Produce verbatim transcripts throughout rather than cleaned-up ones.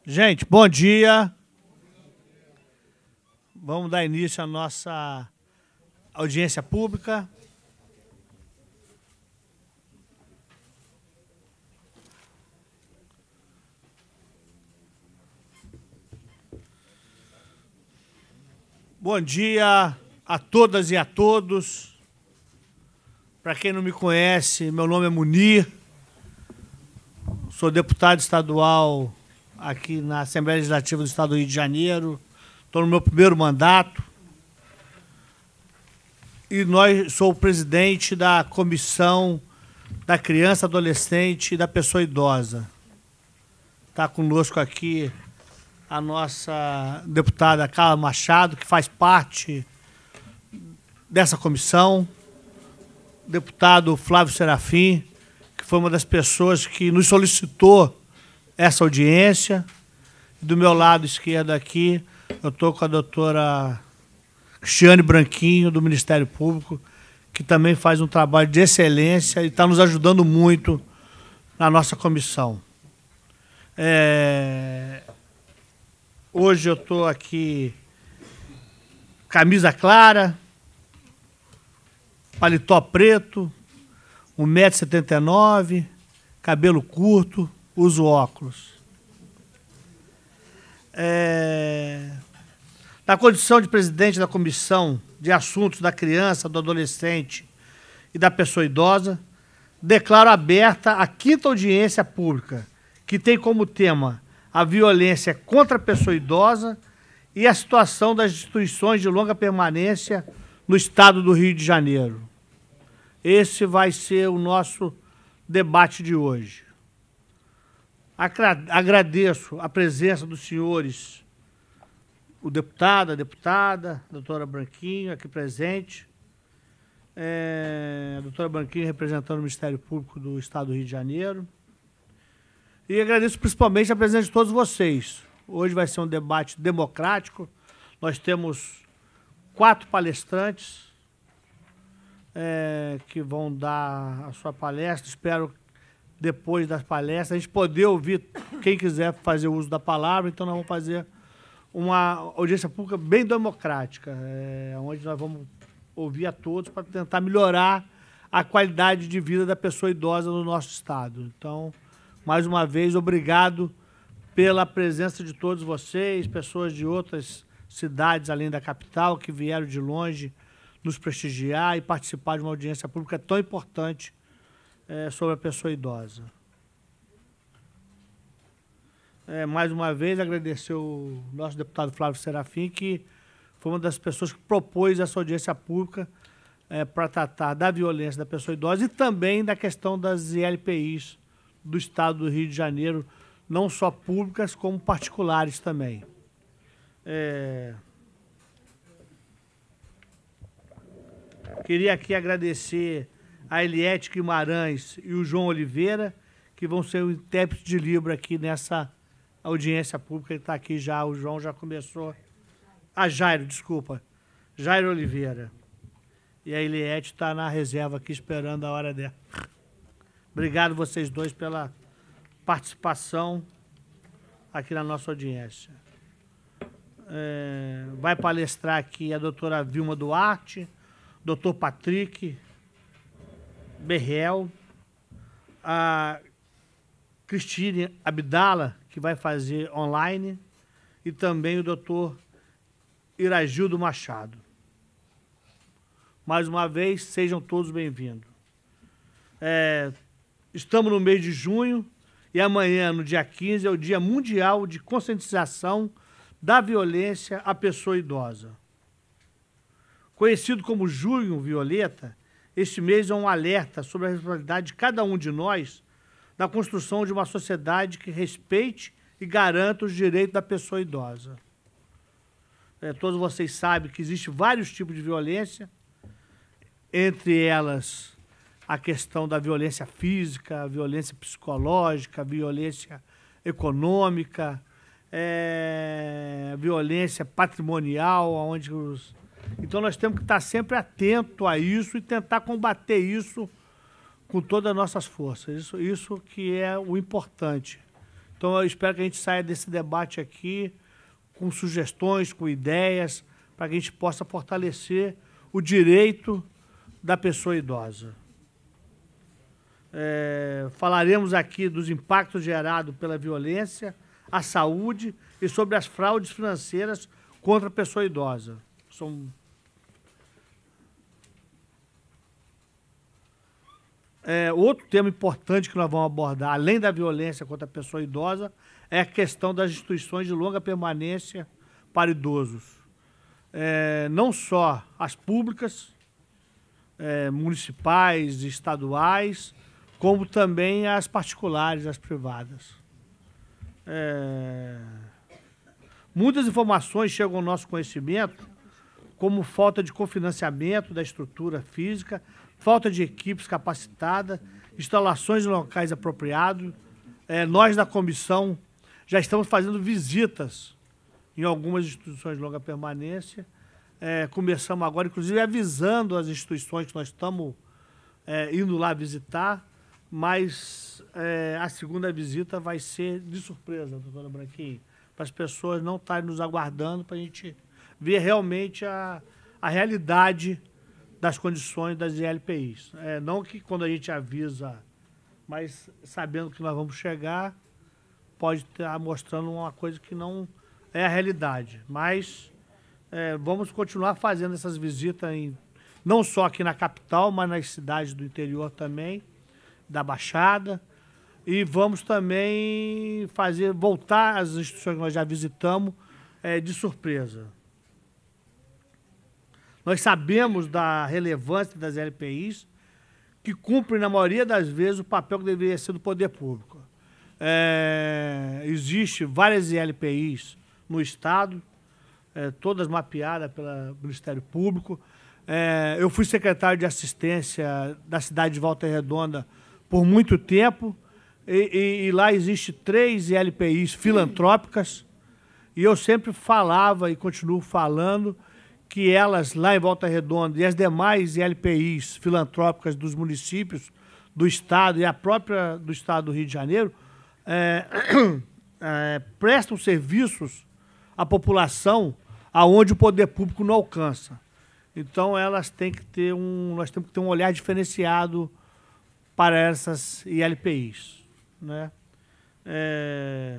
Gente, bom dia. Vamos dar início à nossa audiência pública. Bom dia a todas e a todos. Para quem não me conhece, meu nome é Munir. Sou deputado estadual aqui na Assembleia Legislativa do Estado do Rio de Janeiro. Estou no meu primeiro mandato. E nós sou o presidente da Comissão da Criança, Adolescente e da Pessoa Idosa. Está conosco aqui a nossa deputada Carla Machado, que faz parte dessa comissão. Deputado Flávio Serafim, que foi uma das pessoas que nos solicitou essa audiência. Do meu lado esquerdo aqui, eu estou com a doutora Cristiane Branquinho, do Ministério Público, que também faz um trabalho de excelência e está nos ajudando muito na nossa comissão. É... Hoje eu estou aqui, camisa clara, paletó preto, um metro e setenta e nove, cabelo curto, uso óculos. É... Na condição de presidente da Comissão de Assuntos da Criança, do Adolescente e da Pessoa Idosa, declaro aberta a quinta audiência pública, que tem como tema a violência contra a pessoa idosa e a situação das instituições de longa permanência no estado do Rio de Janeiro. Esse vai ser o nosso debate de hoje. Agradeço a presença dos senhores, o deputado, a deputada, a doutora Branquinho, aqui presente, é, a doutora Branquinho representando o Ministério Público do Estado do Rio de Janeiro. E agradeço principalmente a presença de todos vocês. Hoje vai ser um debate democrático. Nós temos quatro palestrantes é, que vão dar a sua palestra. Espero, depois das palestras, a gente poder ouvir quem quiser fazer uso da palavra. Então, nós vamos fazer uma audiência pública bem democrática, é, onde nós vamos ouvir a todos para tentar melhorar a qualidade de vida da pessoa idosa no nosso estado. Então, mais uma vez, obrigado pela presença de todos vocês, pessoas de outras cidades além da capital, que vieram de longe nos prestigiar e participar de uma audiência pública tão importante é, sobre a pessoa idosa. É, mais uma vez, agradecer o nosso deputado Flávio Serafim, que foi uma das pessoas que propôs essa audiência pública é, para tratar da violência da pessoa idosa e também da questão das I L P Is do Estado do Rio de Janeiro, não só públicas, como particulares também. É... Queria aqui agradecer a Eliette Guimarães e o João Oliveira, que vão ser o intérprete de Libra aqui nessa audiência pública. Ele está aqui já, o João já começou. Ah, Jairo, desculpa. Jairo Oliveira. E a Eliette está na reserva aqui, esperando a hora dela. Obrigado vocês dois pela participação aqui na nossa audiência. É, vai palestrar aqui a doutora Vilma Duarte, doutor Patrick Berrel, a Cristine Abdala, que vai fazer online, e também o doutor Iragildo Machado. Mais uma vez, sejam todos bem-vindos. É, Estamos no mês de junho e amanhã, no dia quinze, é o Dia Mundial de Conscientização da Violência à Pessoa Idosa. Conhecido como Junho Violeta, este mês é um alerta sobre a responsabilidade de cada um de nós na construção de uma sociedade que respeite e garanta os direitos da pessoa idosa. É, todos vocês sabem que existem vários tipos de violência, entre elas a questão da violência física, a violência psicológica, a violência econômica, é, a violência patrimonial, onde os... Então nós temos que estar sempre atentos a isso e tentar combater isso com todas as nossas forças. Isso, isso que é o importante. Então, eu espero que a gente saia desse debate aqui com sugestões, com ideias, para que a gente possa fortalecer o direito da pessoa idosa. É, falaremos aqui dos impactos gerados pela violência à saúde e sobre as fraudes financeiras contra a pessoa idosa. São... É, outro tema importante que nós vamos abordar, além da violência contra a pessoa idosa, é a questão das instituições de longa permanência para idosos. É, não só as públicas, é, municipais e estaduais, como também as particulares, as privadas. É... Muitas informações chegam ao nosso conhecimento, como falta de cofinanciamento da estrutura física, falta de equipes capacitadas, instalações em locais apropriados. É, nós, da comissão, já estamos fazendo visitas em algumas instituições de longa permanência. É, começamos agora, inclusive, avisando as instituições que nós estamos é, indo lá visitar, mas é, a segunda visita vai ser de surpresa, doutora Branquinho, para as pessoas não estarem nos aguardando, para a gente ver realmente a, a realidade das condições das I L P Is. É, não que quando a gente avisa, mas sabendo que nós vamos chegar, pode estar mostrando uma coisa que não é a realidade. Mas é, vamos continuar fazendo essas visitas, em, não só aqui na capital, mas nas cidades do interior também, da Baixada, e vamos também fazer, voltar às instituições que nós já visitamos é, de surpresa. Nós sabemos da relevância das L P Is, que cumprem, na maioria das vezes, o papel que deveria ser do poder público. É, existe várias I L P Is no Estado, é, todas mapeadas pelo Ministério Público. É, eu fui secretário de assistência da cidade de Volta Redonda por muito tempo, e, e, e lá existe três I L P Is filantrópicas, e eu sempre falava e continuo falando que elas, lá em Volta Redonda, e as demais I L P Is filantrópicas dos municípios, do Estado e a própria do Estado do Rio de Janeiro, é, é, prestam serviços à população aonde o poder público não alcança. Então, elas têm que ter um, nós temos que ter um olhar diferenciado para essas I L P Is, né? É...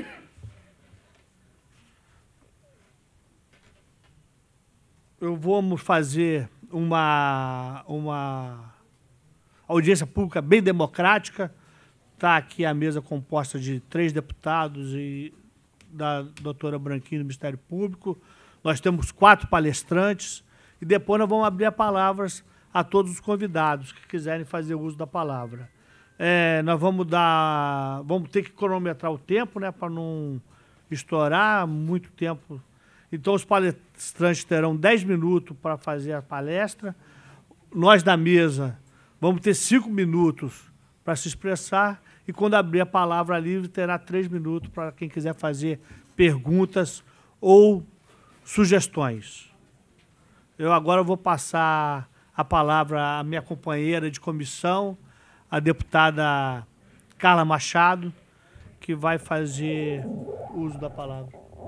Eu vamos fazer uma, uma audiência pública bem democrática. Está aqui a mesa composta de três deputados e da doutora Branquinho do Ministério Público. Nós temos quatro palestrantes e depois nós vamos abrir as palavras a todos os convidados que quiserem fazer uso da palavra. É, nós vamos dar, vamos ter que cronometrar o tempo, né, para não estourar muito tempo. Então, os palestrantes terão dez minutos para fazer a palestra. Nós, da mesa, vamos ter cinco minutos para se expressar. E, quando abrir a palavra livre, terá três minutos para quem quiser fazer perguntas ou sugestões. Eu agora vou passar a palavra à minha companheira de comissão, a deputada Carla Machado, que vai fazer uso da palavra.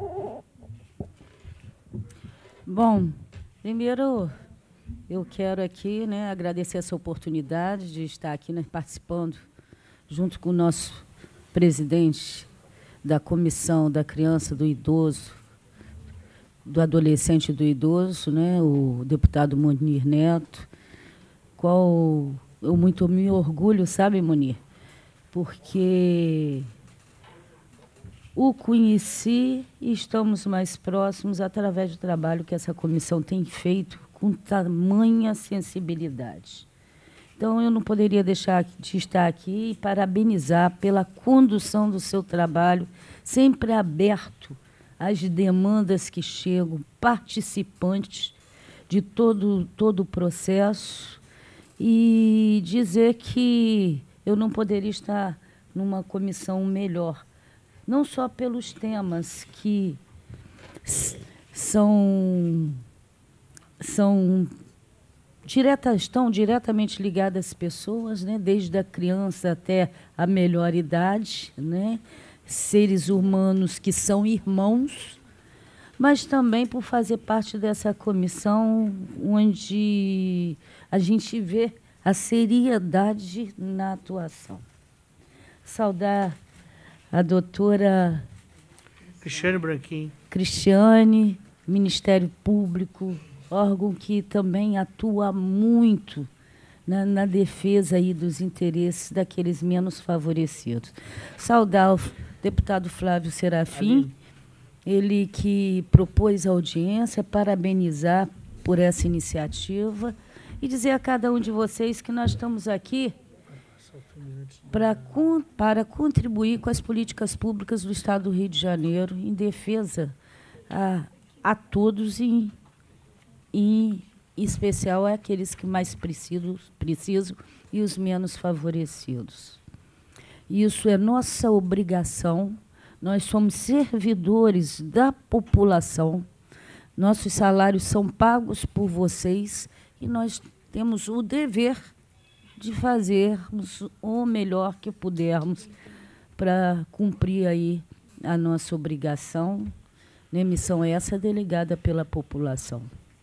Bom, primeiro eu quero aqui, né, agradecer essa oportunidade de estar aqui, né, participando junto com o nosso presidente da Comissão da Criança, do Idoso, do Adolescente e do Idoso, né, o deputado Munir Neto, qual eu muito me orgulho, sabe, Munir? Porque o conheci e estamos mais próximos através do trabalho que essa comissão tem feito com tamanha sensibilidade. Então, eu não poderia deixar de estar aqui e parabenizar pela condução do seu trabalho, sempre aberto às demandas que chegam, participantes de todo, todo o processo, e dizer que eu não poderia estar numa comissão melhor, não só pelos temas que são, são diretas, estão diretamente ligadas às pessoas, né, desde a criança até a melhor idade, né, seres humanos que são irmãos, mas também por fazer parte dessa comissão onde a gente vê a seriedade na atuação. Saudar a doutora Cristiane Branquinho. Cristiane, Ministério Público, órgão que também atua muito na, na defesa aí dos interesses daqueles menos favorecidos. Saudar o deputado Flávio Serafim, Aline. Ele que propôs a audiência, parabenizar por essa iniciativa e dizer a cada um de vocês que nós estamos aqui para, para contribuir com as políticas públicas do Estado do Rio de Janeiro em defesa a, a todos e, e em especial àqueles que mais precisam, precisam e os menos favorecidos. Isso é nossa obrigação, nós somos servidores da população, nossos salários são pagos por vocês e nós temos o dever de fazermos o melhor que pudermos para cumprir aí a nossa obrigação, né? Missão essa delegada pela população.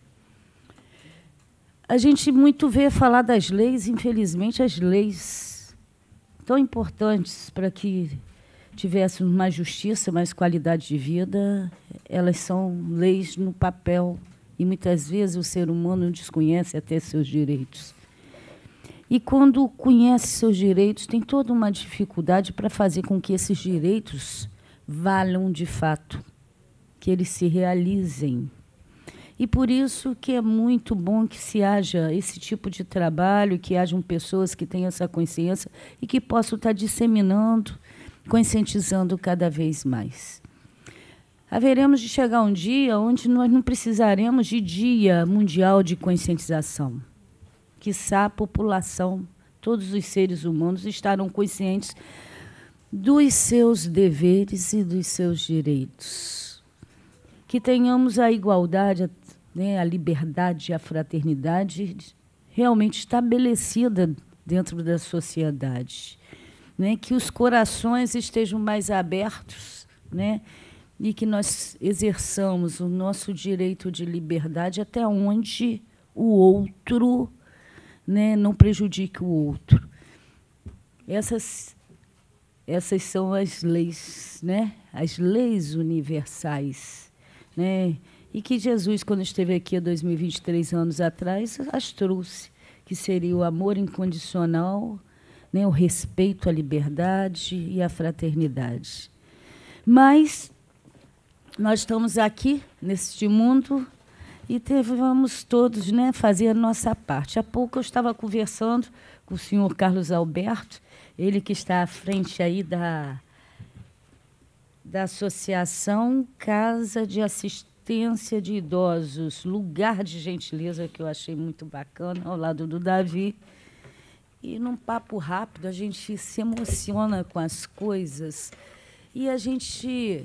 A gente muito vê falar das leis, infelizmente, as leis tão importantes para que tivéssemos mais justiça, mais qualidade de vida, elas são leis no papel e muitas vezes o ser humano desconhece até seus direitos. E quando conhece seus direitos, tem toda uma dificuldade para fazer com que esses direitos valham de fato, que eles se realizem. E por isso que é muito bom que se haja esse tipo de trabalho, que hajam pessoas que tenham essa consciência e que possam estar disseminando, conscientizando cada vez mais. Haveremos de chegar um dia onde nós não precisaremos de Dia Mundial de Conscientização. Quiçá a população, todos os seres humanos estarão conscientes dos seus deveres e dos seus direitos. Que tenhamos a igualdade, né, a liberdade e a fraternidade realmente estabelecida dentro da sociedade. Né, que os corações estejam mais abertos, né, e que nós exerçamos o nosso direito de liberdade até onde o outro, né, não prejudique o outro. Essas, essas são as leis, né, as leis universais, né, e que Jesus, quando esteve aqui há dois mil e vinte e três anos atrás, as trouxe, que seria o amor incondicional, né, o respeito à liberdade e à fraternidade. Mas nós estamos aqui, neste mundo, e devemos todos, né, fazer a nossa parte. Há pouco eu estava conversando com o senhor Carlos Alberto, ele que está à frente aí da, da Associação Casa de Assistência de Idosos, Lugar de Gentileza, que eu achei muito bacana, ao lado do Davi. E, num papo rápido, a gente se emociona com as coisas e a gente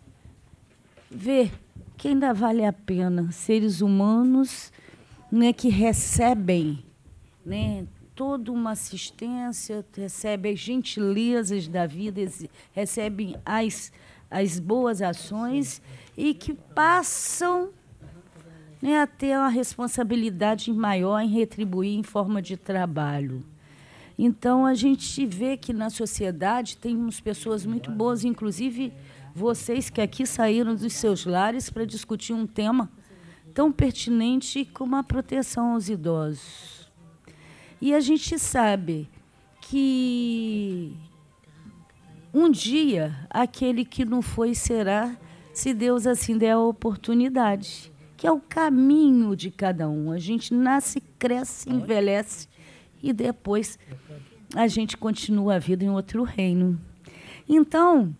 vê que ainda vale a pena seres humanos, né, que recebem, né, toda uma assistência, recebem as gentilezas da vida, recebem as, as boas ações e que passam, né, a ter uma responsabilidade maior em retribuir em forma de trabalho. Então, a gente vê que na sociedade temos pessoas muito boas, inclusive vocês que aqui saíram dos seus lares para discutir um tema tão pertinente como a proteção aos idosos. E a gente sabe que um dia aquele que não foi será, se Deus assim der a oportunidade, que é o caminho de cada um. A gente nasce, cresce, envelhece, e depois a gente continua a vida em outro reino. Então,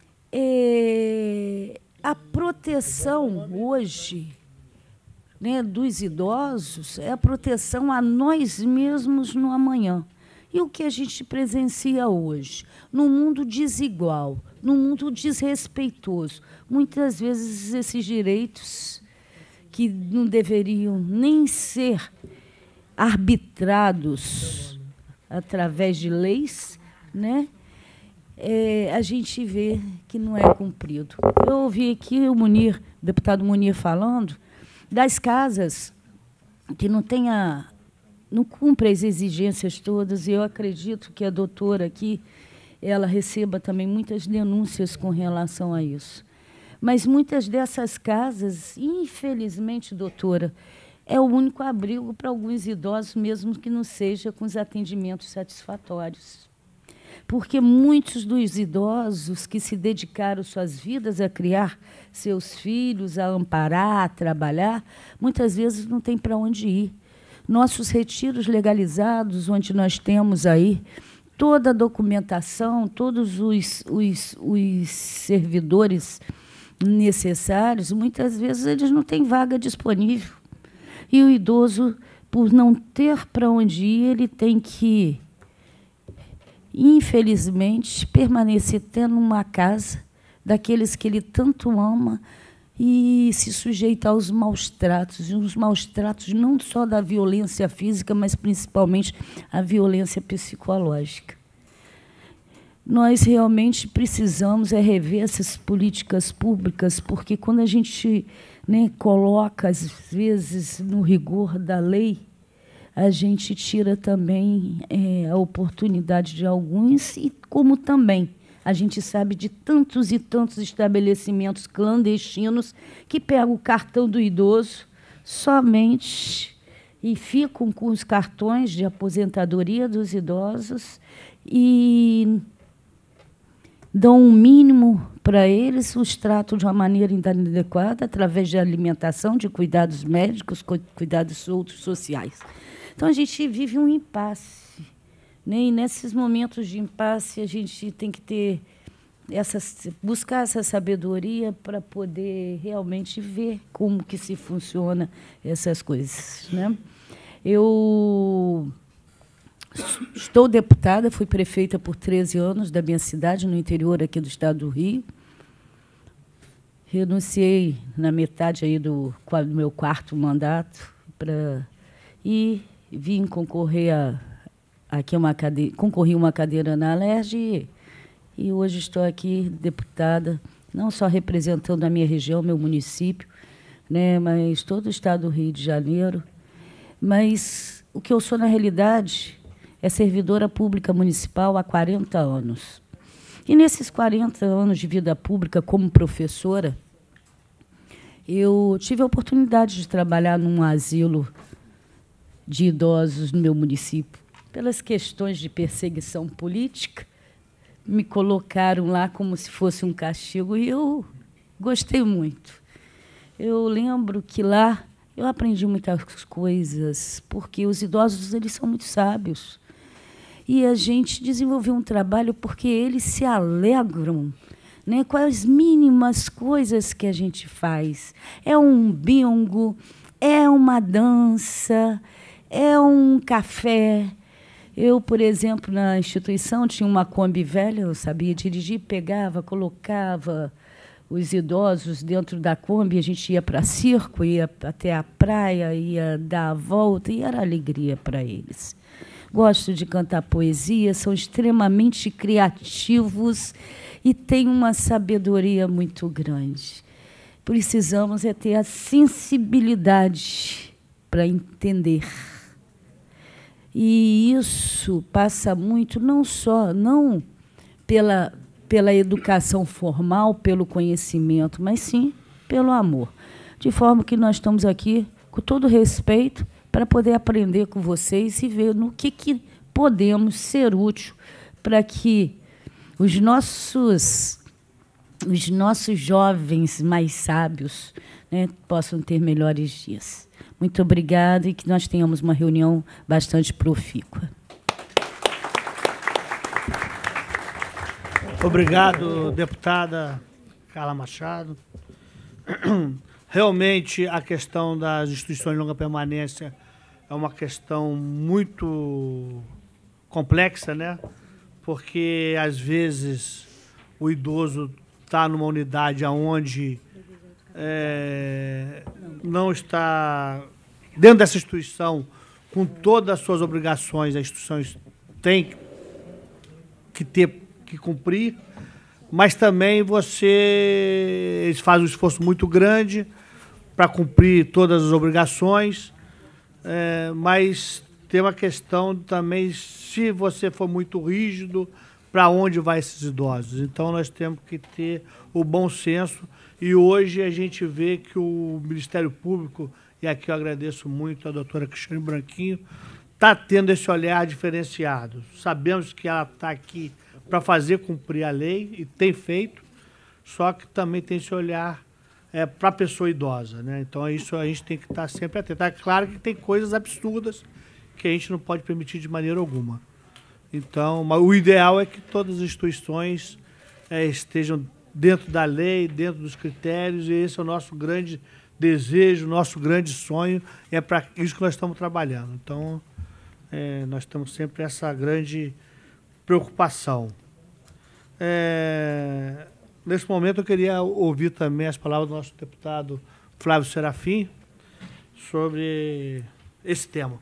é, a proteção hoje, né, dos idosos é a proteção a nós mesmos no amanhã. E o que a gente presencia hoje? Num mundo desigual, num mundo desrespeitoso. Muitas vezes esses direitos que não deveriam nem ser arbitrados através de leis, né, é, a gente vê que não é cumprido. Eu ouvi aqui o Munir, o deputado Munir, falando das casas que não tenha, não cumpre as exigências todas, e eu acredito que a doutora aqui ela receba também muitas denúncias com relação a isso. Mas muitas dessas casas, infelizmente, doutora, é o único abrigo para alguns idosos, mesmo que não seja com os atendimentos satisfatórios. Porque muitos dos idosos que se dedicaram suas vidas a criar seus filhos, a amparar, a trabalhar, muitas vezes não têm para onde ir. Nossos retiros legalizados, onde nós temos aí toda a documentação, todos os, os, os servidores necessários, muitas vezes eles não têm vaga disponível. E o idoso, por não ter para onde ir, ele tem que, infelizmente, permanecer tendo uma casa daqueles que ele tanto ama e se sujeitar aos maus tratos, e os maus tratos não só da violência física, mas principalmente a violência psicológica. Nós realmente precisamos é rever essas políticas públicas, porque quando a gente, né, coloca, às vezes, no rigor da lei, a gente tira também é, a oportunidade de alguns, e como também a gente sabe de tantos e tantos estabelecimentos clandestinos que pegam o cartão do idoso somente e ficam com os cartões de aposentadoria dos idosos e dão um mínimo para eles, os tratam de uma maneira inadequada, através de alimentação, de cuidados médicos, cuidados outros sociais. Então, a gente vive um impasse. Né? E, nesses momentos de impasse, a gente tem que ter essa, buscar essa sabedoria para poder realmente ver como que se funciona essas coisas. Né? Eu estou deputada, fui prefeita por treze anos da minha cidade, no interior aqui do estado do Rio. Renunciei na metade aí do, do meu quarto mandato pra, e vim concorrer a, aqui uma cadeira, concorri uma cadeira na Alerj e, e hoje estou aqui deputada, não só representando a minha região, meu município, né, mas todo o estado do Rio de Janeiro. Mas o que eu sou, na realidade, é servidora pública municipal há quarenta anos. E, nesses quarenta anos de vida pública como professora, eu tive a oportunidade de trabalhar num asilo de idosos no meu município. Pelas questões de perseguição política, me colocaram lá como se fosse um castigo, e eu gostei muito. Eu lembro que lá eu aprendi muitas coisas, porque os idosos eles são muito sábios. E a gente desenvolveu um trabalho porque eles se alegram, né, com as mínimas coisas que a gente faz. É um bingo, é uma dança, é um café. Eu, por exemplo, na instituição, tinha uma Kombi velha, eu sabia dirigir, pegava, colocava os idosos dentro da Kombi, a gente ia para circo, ia até a praia, ia dar a volta, e era alegria para eles. Gosto de cantar poesia, são extremamente criativos e têm uma sabedoria muito grande. Precisamos é ter a sensibilidade para entender. E isso passa muito, não só, não pela, pela educação formal, pelo conhecimento, mas sim pelo amor. De forma que nós estamos aqui, com todo respeito, para poder aprender com vocês e ver no que, que podemos ser útil para que os nossos, os nossos jovens mais sábios, né, possam ter melhores dias. Muito obrigada e que nós tenhamos uma reunião bastante profícua. Obrigado, deputada Carla Machado. Realmente, a questão das instituições de longa permanência é uma questão muito complexa, né? Porque, às vezes, o idoso está numa unidade onde é, não está dentro dessa instituição com todas as suas obrigações. A instituição tem que ter, que cumprir, mas também você eles fazem um esforço muito grande para cumprir todas as obrigações, é, mas tem uma questão também, se você for muito rígido, para onde vai esses idosos? Então nós temos que ter o bom senso, e hoje a gente vê que o Ministério Público, e aqui eu agradeço muito a doutora Cristiane Branquinho, está tendo esse olhar diferenciado. Sabemos que ela está aqui para fazer cumprir a lei, e tem feito, só que também tem esse olhar é, para a pessoa idosa, né? Então isso a gente tem que estar sempre atento. É claro que tem coisas absurdas que a gente não pode permitir de maneira alguma. Então, mas o ideal é que todas as instituições é, estejam dentro da lei, dentro dos critérios, e esse é o nosso grande desejo, nosso grande sonho, é para isso que nós estamos trabalhando. Então, é, nós temos sempre essa grande preocupação. É, nesse momento, eu queria ouvir também as palavras do nosso deputado Flávio Serafim sobre esse tema.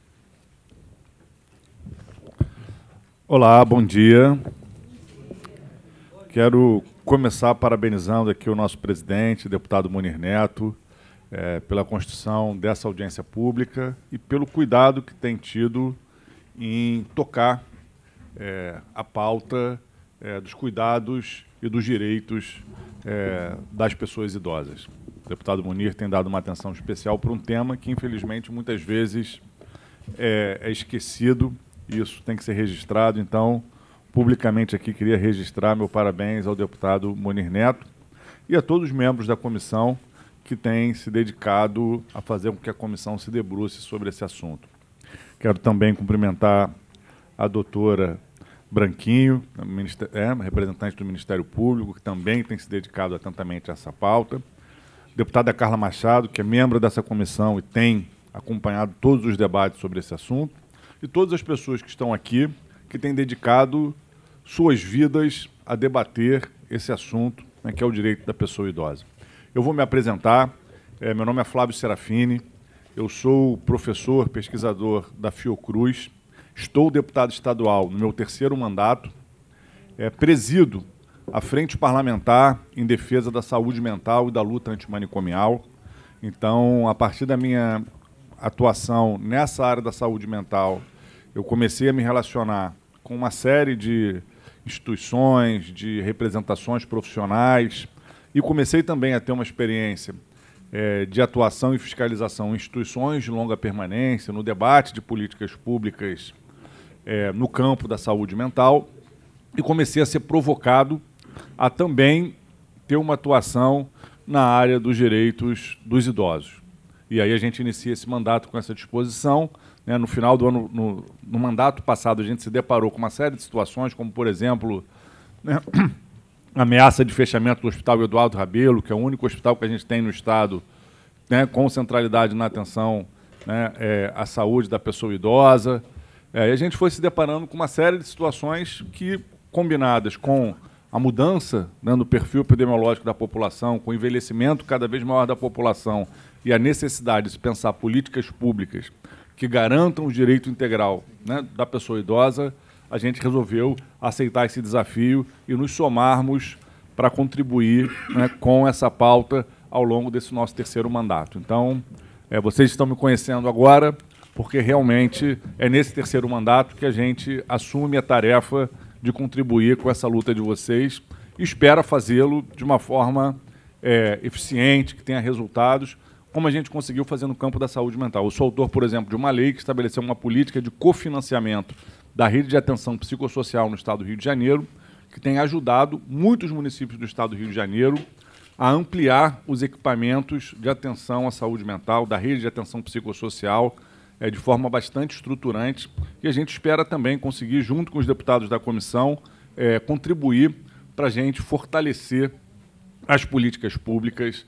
Olá, bom dia. Quero começar parabenizando aqui o nosso presidente, deputado Munir Neto, é, pela constituição dessa audiência pública e pelo cuidado que tem tido em tocar é, a pauta é, dos cuidados e dos direitos é, das pessoas idosas. O deputado Munir tem dado uma atenção especial para um tema que, infelizmente, muitas vezes é, é esquecido. Isso tem que ser registrado, então, publicamente aqui queria registrar meu parabéns ao deputado Munir Neto e a todos os membros da comissão que têm se dedicado a fazer com que a comissão se debruce sobre esse assunto. Quero também cumprimentar a doutora Branquinho, é, representante do Ministério Público, que também tem se dedicado atentamente a essa pauta. Deputada Carla Machado, que é membro dessa comissão e tem acompanhado todos os debates sobre esse assunto. E todas as pessoas que estão aqui, que têm dedicado suas vidas a debater esse assunto, né, que é o direito da pessoa idosa. Eu vou me apresentar, é, meu nome é Flávio Serafini, eu sou professor, pesquisador da Fiocruz, estou deputado estadual no meu terceiro mandato, é, presido a Frente Parlamentar em Defesa da Saúde Mental e da Luta Antimanicomial. Então, a partir da minha atuação nessa área da saúde mental, eu comecei a me relacionar com uma série de instituições, de representações profissionais, e comecei também a ter uma experiência é, de atuação e fiscalização em instituições de longa permanência, no debate de políticas públicas é, no campo da saúde mental, e comecei a ser provocado a também ter uma atuação na área dos direitos dos idosos. E aí a gente inicia esse mandato com essa disposição. Né? No final do ano, no, no mandato passado, a gente se deparou com uma série de situações, como, por exemplo, né, a ameaça de fechamento do Hospital Eduardo Rabelo, que é o único hospital que a gente tem no Estado, né, com centralidade na atenção, né, é, à saúde da pessoa idosa. É, e a gente foi se deparando com uma série de situações que, combinadas com a mudança, né, no perfil epidemiológico da população, com o envelhecimento cada vez maior da população e a necessidade de se pensar políticas públicas que garantam o direito integral, né, da pessoa idosa, a gente resolveu aceitar esse desafio e nos somarmos para contribuir, né, com essa pauta ao longo desse nosso terceiro mandato. Então, é, vocês estão me conhecendo agora porque realmente é nesse terceiro mandato que a gente assume a tarefa de contribuir com essa luta de vocês e espera fazê-lo de uma forma é, eficiente, que tenha resultados, como a gente conseguiu fazer no campo da saúde mental. Eu sou autor, por exemplo, de uma lei que estabeleceu uma política de cofinanciamento da rede de atenção psicossocial no Estado do Rio de Janeiro, que tem ajudado muitos municípios do Estado do Rio de Janeiro a ampliar os equipamentos de atenção à saúde mental, da rede de atenção psicossocial, é, de forma bastante estruturante, e a gente espera também conseguir, junto com os deputados da comissão, é, contribuir para a gente fortalecer as políticas públicas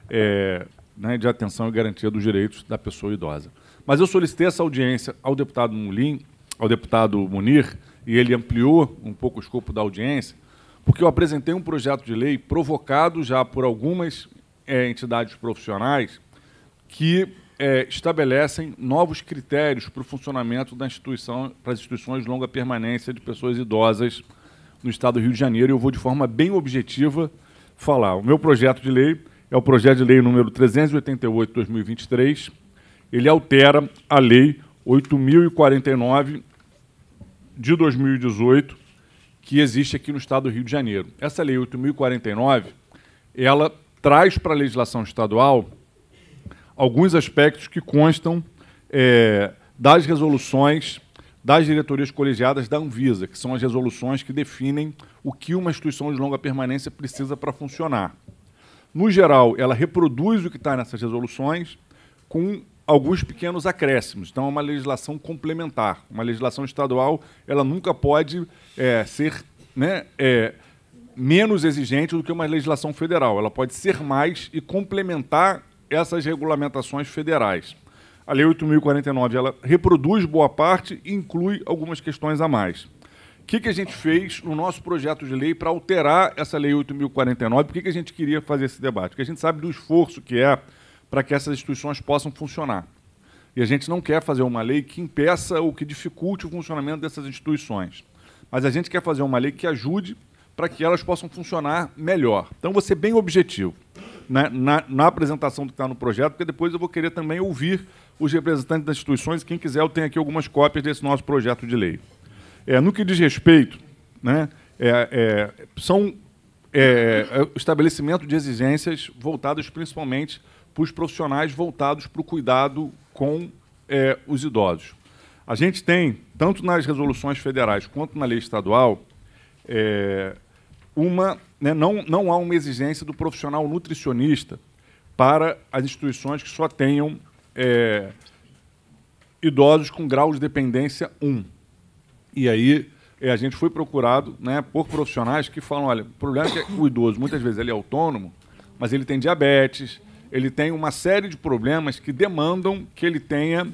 é, né, de atenção e garantia dos direitos da pessoa idosa. Mas eu solicitei essa audiência ao deputado Mulim, ao deputado Munir, e ele ampliou um pouco o escopo da audiência, porque eu apresentei um projeto de lei provocado já por algumas é, entidades profissionais que é, estabelecem novos critérios para o funcionamento da instituição, para as instituições de longa permanência de pessoas idosas no Estado do Rio de Janeiro, e eu vou de forma bem objetiva falar. O meu projeto de lei é o projeto de lei número trezentos e oitenta e oito, dois mil e vinte e três. Ele altera a lei oito mil e quarenta e nove de dois mil e dezoito, que existe aqui no Estado do Rio de Janeiro. Essa lei oito mil e quarenta e nove, ela traz para a legislação estadual alguns aspectos que constam é, das resoluções das diretorias colegiadas da Anvisa, que são as resoluções que definem o que uma instituição de longa permanência precisa para funcionar. No geral, ela reproduz o que está nessas resoluções com alguns pequenos acréscimos. Então, é uma legislação complementar. Uma legislação estadual, ela nunca pode é, ser, né, é, menos exigente do que uma legislação federal. Ela pode ser mais e complementar essas regulamentações federais. A Lei oito mil e quarenta e nove, ela reproduz boa parte e inclui algumas questões a mais. O que, que a gente fez no nosso projeto de lei para alterar essa Lei oito mil e quarenta e nove? Por que, que a gente queria fazer esse debate? Porque a gente sabe do esforço que é para que essas instituições possam funcionar. E a gente não quer fazer uma lei que impeça ou que dificulte o funcionamento dessas instituições. Mas a gente quer fazer uma lei que ajude para que elas possam funcionar melhor. Então, vou ser bem objetivo na, na, na apresentação do que está no projeto, porque depois eu vou querer também ouvir os representantes das instituições. Quem quiser, eu tenho aqui algumas cópias desse nosso projeto de lei. É, no que diz respeito, né, é, é, são é, é, estabelecimento de exigências voltadas principalmente para os profissionais voltados para o cuidado com é, os idosos. A gente tem, tanto nas resoluções federais quanto na lei estadual, é, uma, né, não, não há uma exigência do profissional nutricionista para as instituições que só tenham é, idosos com grau de dependência um. E aí é, a gente foi procurado, né, por profissionais que falam, olha, o problema é que o idoso, muitas vezes, ele é autônomo, mas ele tem diabetes, ele tem uma série de problemas que demandam que ele tenha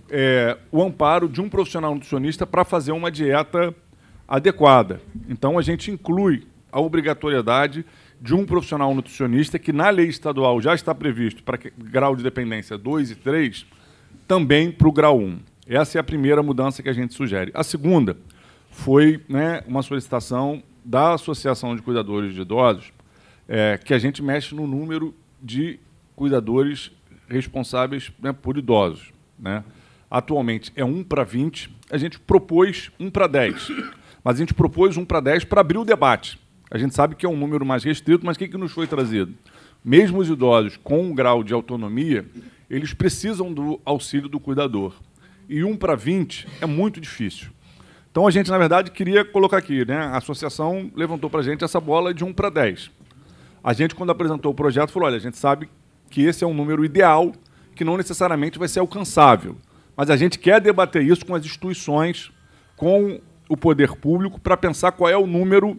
é, o amparo de um profissional nutricionista para fazer uma dieta adequada. Então, a gente inclui a obrigatoriedade de um profissional nutricionista, que na lei estadual já está previsto para grau de dependência dois e três, também para o grau um. Essa é a primeira mudança que a gente sugere. A segunda foi, né, uma solicitação da Associação de Cuidadores de Idosos, é, que a gente mexe no número de cuidadores responsáveis, né, por idosos. Né? Atualmente é um para vinte, a gente propôs um para dez, mas a gente propôs um para dez para abrir o debate. A gente sabe que é um número mais restrito, mas o que, que nos foi trazido? Mesmo os idosos com um grau de autonomia, eles precisam do auxílio do cuidador. E um para vinte é muito difícil. Então, a gente, na verdade, queria colocar aqui, né? A associação levantou para a gente essa bola de um para dez. A gente, quando apresentou o projeto, falou, olha, a gente sabe que esse é um número ideal, que não necessariamente vai ser alcançável. Mas a gente quer debater isso com as instituições, com o poder público, para pensar qual é o número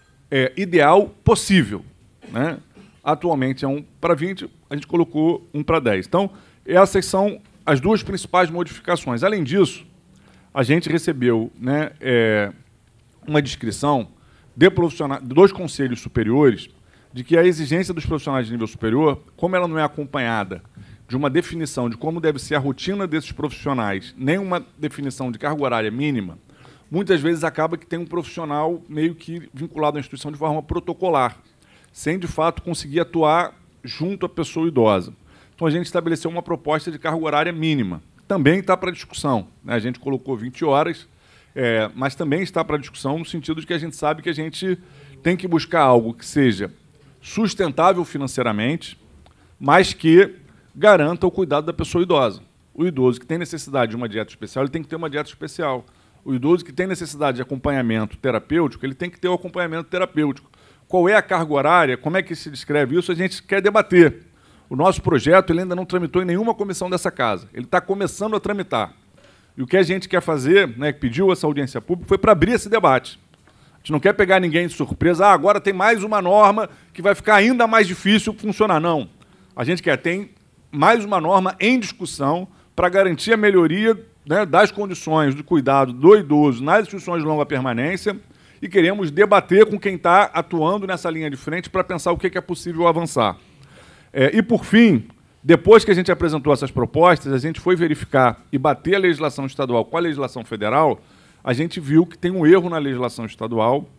é, ideal possível. Né? Atualmente é um para vinte, a gente colocou um para dez. Então, essas são as duas principais modificações. Além disso, a gente recebeu, né, é, uma descrição de profissionais, de dois conselhos superiores, de que a exigência dos profissionais de nível superior, como ela não é acompanhada de uma definição de como deve ser a rotina desses profissionais, nem uma definição de carga horária mínima, muitas vezes acaba que tem um profissional meio que vinculado à instituição de forma protocolar, sem, de fato, conseguir atuar junto à pessoa idosa. Então, a gente estabeleceu uma proposta de carga horária mínima. Também está para discussão. Né? A gente colocou vinte horas, é, mas também está para discussão no sentido de que a gente sabe que a gente tem que buscar algo que seja sustentável financeiramente, mas que garanta o cuidado da pessoa idosa. O idoso que tem necessidade de uma dieta especial, ele tem que ter uma dieta especial. O idoso que tem necessidade de acompanhamento terapêutico, ele tem que ter o acompanhamento terapêutico. Qual é a carga horária? Como é que se descreve isso? A gente quer debater. O nosso projeto ele ainda não tramitou em nenhuma comissão dessa casa. Ele está começando a tramitar. E o que a gente quer fazer, né, que pediu essa audiência pública, foi para abrir esse debate. A gente não quer pegar ninguém de surpresa. Ah, agora tem mais uma norma que vai ficar ainda mais difícil funcionar. Não. A gente quer ter mais uma norma em discussão para garantir a melhoria, né, das condições do cuidado do idoso nas instituições de longa permanência e queremos debater com quem está atuando nessa linha de frente para pensar o que é possível avançar. É, e, por fim, depois que a gente apresentou essas propostas, a gente foi verificar e bater a legislação estadual com a legislação federal, a gente viu que tem um erro na legislação estadual,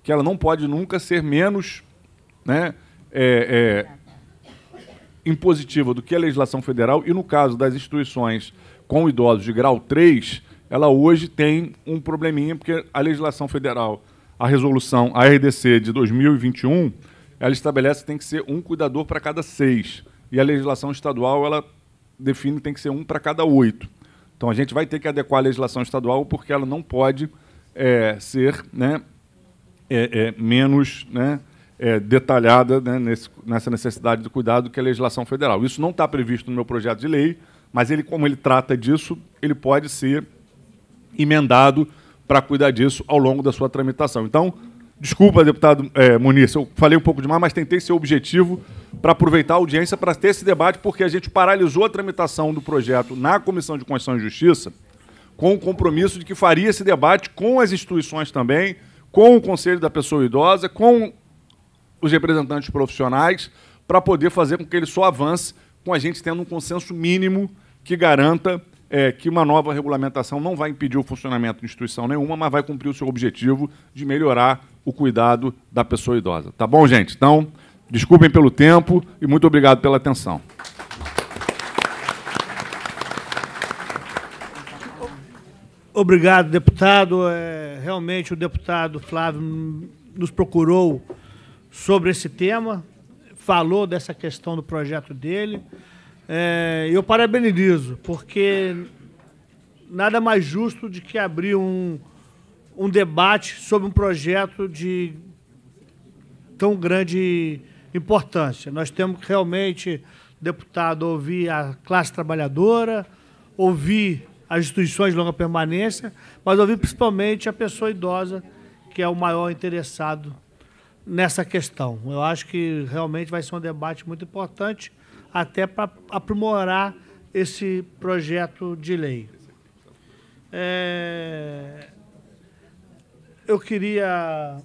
que ela não pode nunca ser menos, né, é, é, impositiva do que a legislação federal, e no caso das instituições com idosos de grau três, ela hoje tem um probleminha, porque a legislação federal, a resolução, a R D C de dois mil e vinte e um, ela estabelece que tem que ser um cuidador para cada seis, e a legislação estadual, ela define que tem que ser um para cada oito. Então, a gente vai ter que adequar a legislação estadual, porque ela não pode é, ser, né, é, é, menos, né, é, detalhada, né, nesse, nessa necessidade de cuidado que a legislação federal. Isso não está previsto no meu projeto de lei, mas ele, como ele trata disso, ele pode ser emendado para cuidar disso ao longo da sua tramitação. Então, desculpa, deputado é, Muniz, eu falei um pouco demais, mas tentei ser objetivo para aproveitar a audiência para ter esse debate, porque a gente paralisou a tramitação do projeto na Comissão de Constituição e Justiça com o compromisso de que faria esse debate com as instituições também, com o Conselho da Pessoa Idosa, com os representantes profissionais, para poder fazer com que ele só avance com a gente tendo um consenso mínimo que garanta é, que uma nova regulamentação não vai impedir o funcionamento de instituição nenhuma, mas vai cumprir o seu objetivo de melhorar o cuidado da pessoa idosa. Tá bom, gente? Então, desculpem pelo tempo e muito obrigado pela atenção. Obrigado, deputado. É, realmente, o deputado Flávio nos procurou sobre esse tema, falou dessa questão do projeto dele. É, eu parabenizo, porque nada mais justo de que abrir um, um debate sobre um projeto de tão grande importância. Nós temos que realmente, deputado, ouvir a classe trabalhadora, ouvir as instituições de longa permanência, mas ouvir principalmente a pessoa idosa, que é o maior interessado nessa questão. Eu acho que realmente vai ser um debate muito importante, até para aprimorar esse projeto de lei. É... Eu queria...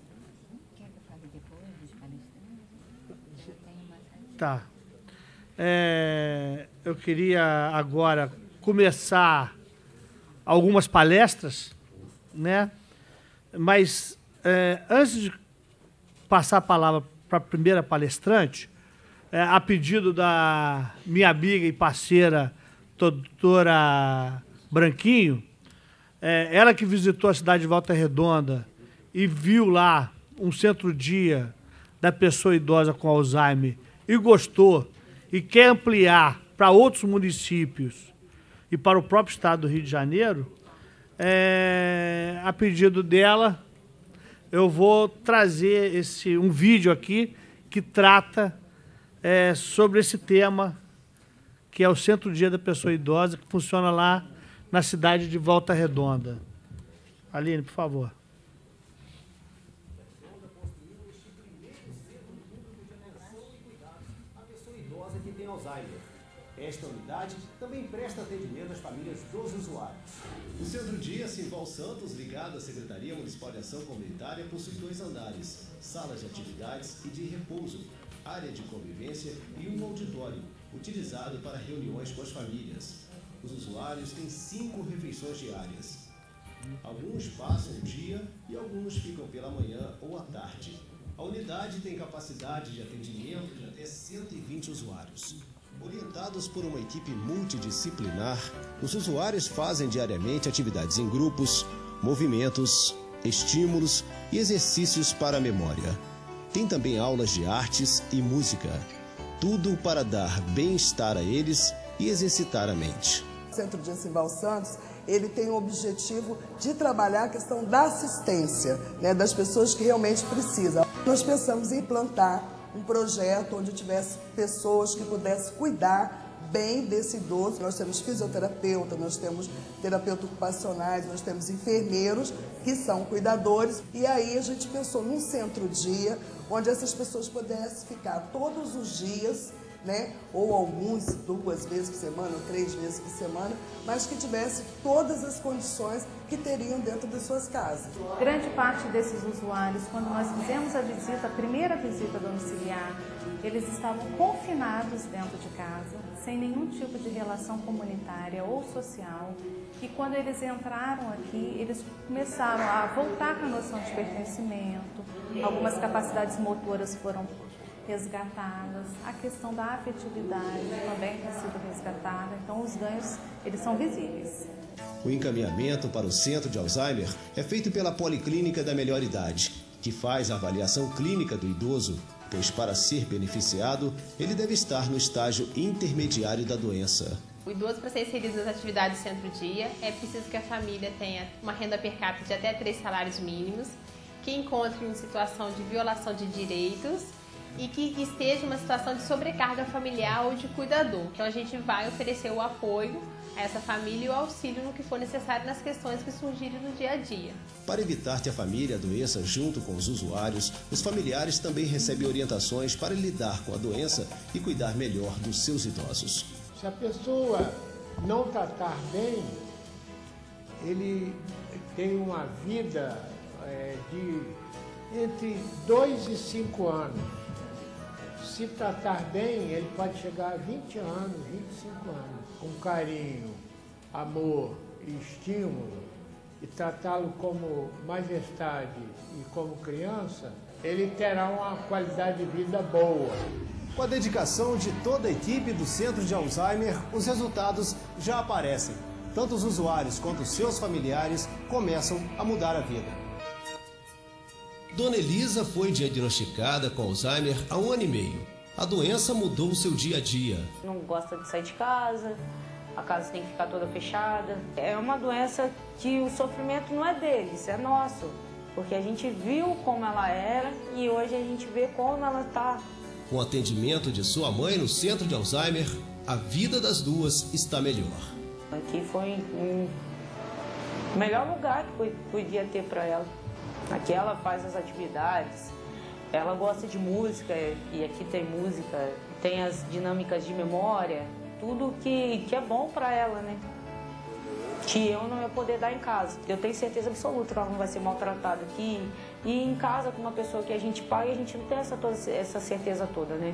Tá. É... Eu queria agora começar algumas palestras, né? Mas é, antes de passar a palavra para a primeira palestrante, é, a pedido da minha amiga e parceira, doutora Branquinho, é, ela que visitou a cidade de Volta Redonda e viu lá um centro-dia da pessoa idosa com Alzheimer e gostou e quer ampliar para outros municípios e para o próprio estado do Rio de Janeiro, é, a pedido dela, eu vou trazer esse, um vídeo aqui que trata é, sobre esse tema, que é o Centro-Dia da Pessoa Idosa, que funciona lá na cidade de Volta Redonda. Aline, por favor. Esta unidade também presta atendimento às famílias dos usuários. O Centro-Dia Simval Santos, ligado à Secretaria Municipal de Ação Comunitária, possui dois andares, salas de atividades e de repouso, área de convivência e um auditório, utilizado para reuniões com as famílias. Os usuários têm cinco refeições diárias. Alguns passam o dia e alguns ficam pela manhã ou à tarde. A unidade tem capacidade de atendimento de até cento e vinte usuários. Orientados por uma equipe multidisciplinar, os usuários fazem diariamente atividades em grupos, movimentos, estímulos e exercícios para a memória. Tem também aulas de artes e música. Tudo para dar bem-estar a eles e exercitar a mente. O Centro-Dia Simval Santos, ele tem o objetivo de trabalhar a questão da assistência, né, das pessoas que realmente precisam. Nós pensamos em implantar um projeto onde tivesse pessoas que pudessem cuidar bem desse idoso. Nós temos fisioterapeuta, nós temos terapeutas ocupacionais, nós temos enfermeiros que são cuidadores. E aí a gente pensou num centro-dia onde essas pessoas pudessem ficar todos os dias né? Ou alguns duas vezes por semana, ou três vezes por semana, mas que tivesse todas as condições que teriam dentro das suas casas. Grande parte desses usuários, quando nós fizemos a visita, a primeira visita domiciliar, eles estavam confinados dentro de casa, sem nenhum tipo de relação comunitária ou social, e quando eles entraram aqui, eles começaram a voltar com a noção de pertencimento, algumas capacidades motoras foram resgatadas, a questão da afetividade também tem sido resgatada, então os ganhos, eles são visíveis. O encaminhamento para o Centro de Alzheimer é feito pela Policlínica da Melhor Idade, que faz a avaliação clínica do idoso, pois para ser beneficiado, ele deve estar no estágio intermediário da doença. O idoso, para ser inserido nas atividades do centro-dia, é preciso que a família tenha uma renda per capita de até três salários mínimos, que encontre em situação de violação de direitos e que esteja em uma situação de sobrecarga familiar ou de cuidador. Então a gente vai oferecer o apoio a essa família e o auxílio no que for necessário nas questões que surgirem no dia a dia. Para evitar que a família adoeça junto com os usuários, os familiares também recebem orientações para lidar com a doença e cuidar melhor dos seus idosos. Se a pessoa não tratar bem, ele tem uma vida é, de entre dois e cinco anos. Se tratar bem, ele pode chegar a vinte anos, vinte e cinco anos, com carinho, amor e estímulo, e tratá-lo como majestade e como criança, ele terá uma qualidade de vida boa. Com a dedicação de toda a equipe do Centro de Alzheimer, os resultados já aparecem. Tanto os usuários quanto os seus familiares começam a mudar a vida. Dona Elisa foi diagnosticada com Alzheimer há um ano e meio. A doença mudou o seu dia a dia. Não gosta de sair de casa, a casa tem que ficar toda fechada. É uma doença que o sofrimento não é deles, é nosso. Porque a gente viu como ela era e hoje a gente vê como ela está. Com o atendimento de sua mãe no Centro de Alzheimer, a vida das duas está melhor. Aqui foi um o melhor lugar que podia ter para ela. Aqui ela faz as atividades, ela gosta de música e aqui tem música, tem as dinâmicas de memória, tudo que, que é bom para ela, né? Que eu não ia poder dar em casa. Eu tenho certeza absoluta que ela não vai ser maltratada aqui. E em casa, com uma pessoa que a gente paga, a gente não tem essa, toda, essa certeza toda, né?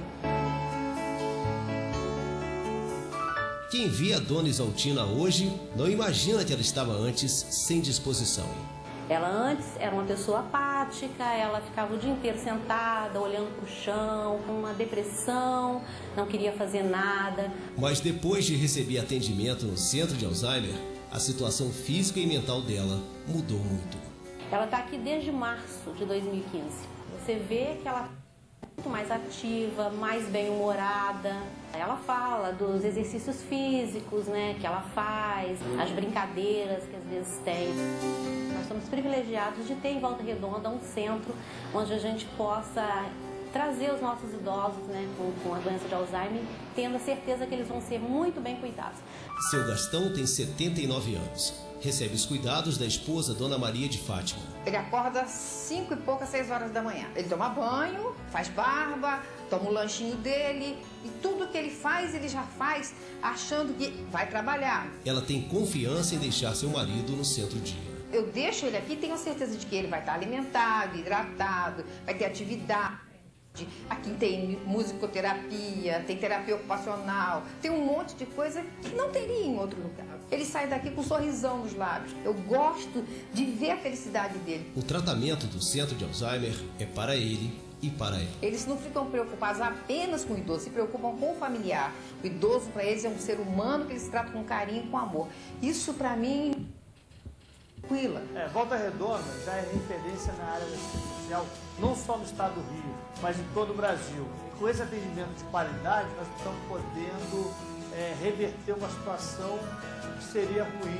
Quem vê a Dona Isaltina hoje não imagina que ela estava antes sem disposição. Ela antes era uma pessoa apática, ela ficava o dia inteiro sentada, olhando para o chão, com uma depressão, não queria fazer nada. Mas depois de receber atendimento no Centro de Alzheimer, a situação física e mental dela mudou muito. Ela está aqui desde março de dois mil e quinze. Você vê que ela é muito mais ativa, mais bem-humorada. Ela fala dos exercícios físicos, né, que ela faz, as brincadeiras que às vezes tem. Nós somos privilegiados de ter em Volta Redonda um centro onde a gente possa trazer os nossos idosos, né, com, com a doença de Alzheimer, tendo a certeza que eles vão ser muito bem cuidados. Seu Gastão tem setenta e nove anos. Recebe os cuidados da esposa, Dona Maria de Fátima. Ele acorda às cinco e poucas, seis horas da manhã. Ele toma banho, faz barba, toma o lanchinho dele e tudo que ele faz, ele já faz achando que vai trabalhar. Ela tem confiança em deixar seu marido no centro-dia. Eu deixo ele aqui e tenho certeza de que ele vai estar alimentado, hidratado, vai ter atividade. Aqui tem musicoterapia, tem terapia ocupacional, tem um monte de coisa que não teria em outro lugar. Ele sai daqui com um sorrisão nos lábios. Eu gosto de ver a felicidade dele. O tratamento do Centro de Alzheimer é para ele e para ela. Eles não ficam preocupados apenas com o idoso, se preocupam com o familiar. O idoso, para eles, é um ser humano que eles tratam com carinho e com amor. Isso, para mim, tranquila. É, Volta Redonda já é referência na área da assistência social, não só no estado do Rio, mas em todo o Brasil. E com esse atendimento de qualidade, nós estamos podendo é, reverter uma situação que seria ruim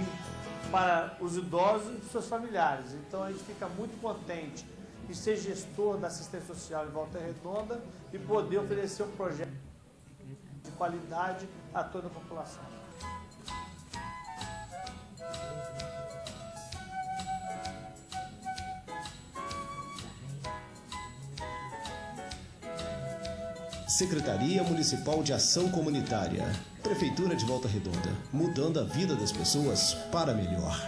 para os idosos e seus familiares. Então a gente fica muito contente de ser gestor da assistência social em Volta Redonda e poder oferecer um projeto de qualidade a toda a população. Secretaria Municipal de Ação Comunitária. Prefeitura de Volta Redonda. Mudando a vida das pessoas para melhor.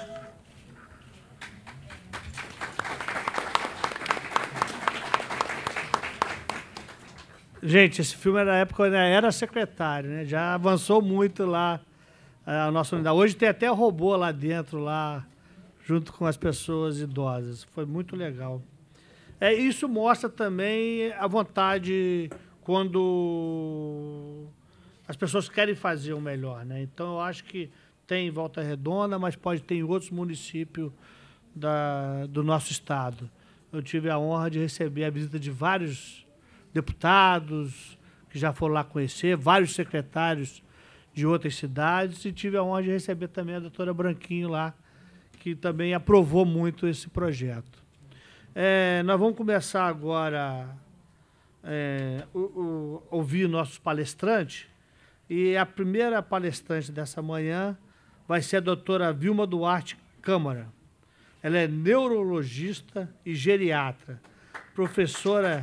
Gente, esse filme era na época eu era secretário, né? Já avançou muito lá a nossa unidade. Hoje tem até robô lá dentro, lá, junto com as pessoas idosas. Foi muito legal. É, isso mostra também a vontade quando as pessoas querem fazer o melhor, né? Então, eu acho que tem em Volta Redonda, mas pode ter em outros municípios da, do nosso estado. Eu tive a honra de receber a visita de vários deputados que já foram lá conhecer, vários secretários de outras cidades, e tive a honra de receber também a doutora Branquinho lá, que também aprovou muito esse projeto. É, nós vamos começar agora é, o, o, ouvir nossos palestrantes, e a primeira palestrante dessa manhã vai ser a doutora Vilma Duarte Câmara. Ela é neurologista e geriatra, professora...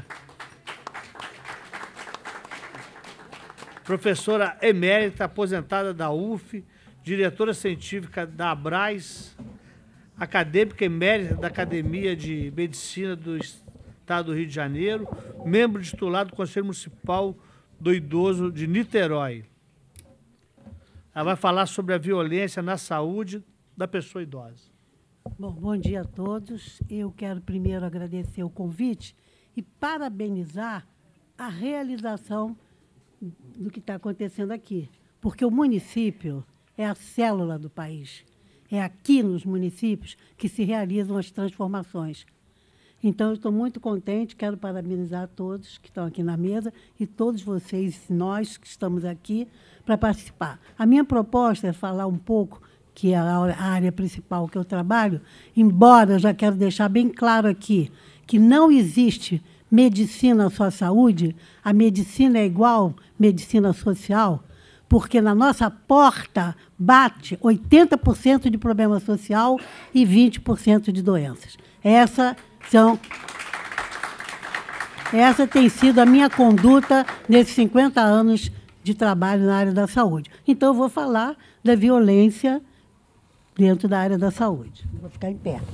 professora emérita, aposentada da U F, diretora científica da Abras, acadêmica emérita da Academia de Medicina do Estado do Rio de Janeiro, membro titular do Conselho Municipal do Idoso de Niterói. Ela vai falar sobre a violência na saúde da pessoa idosa. Bom, bom dia a todos. Eu quero primeiro agradecer o convite e parabenizar a realização do que está acontecendo aqui, porque o município é a célula do país. É aqui nos municípios que se realizam as transformações. Então, eu estou muito contente, quero parabenizar todos que estão aqui na mesa e todos vocês, nós que estamos aqui para participar. A minha proposta é falar um pouco, que é a área principal que eu trabalho, embora eu já quero deixar bem claro aqui que não existe medicina só saúde, a medicina é igual medicina social, porque na nossa porta bate oitenta por cento de problema social e vinte por cento de doenças. Essa, são, essa tem sido a minha conduta nesses cinquenta anos de trabalho na área da saúde. Então, eu vou falar da violência dentro da área da saúde. Vou ficar em pé.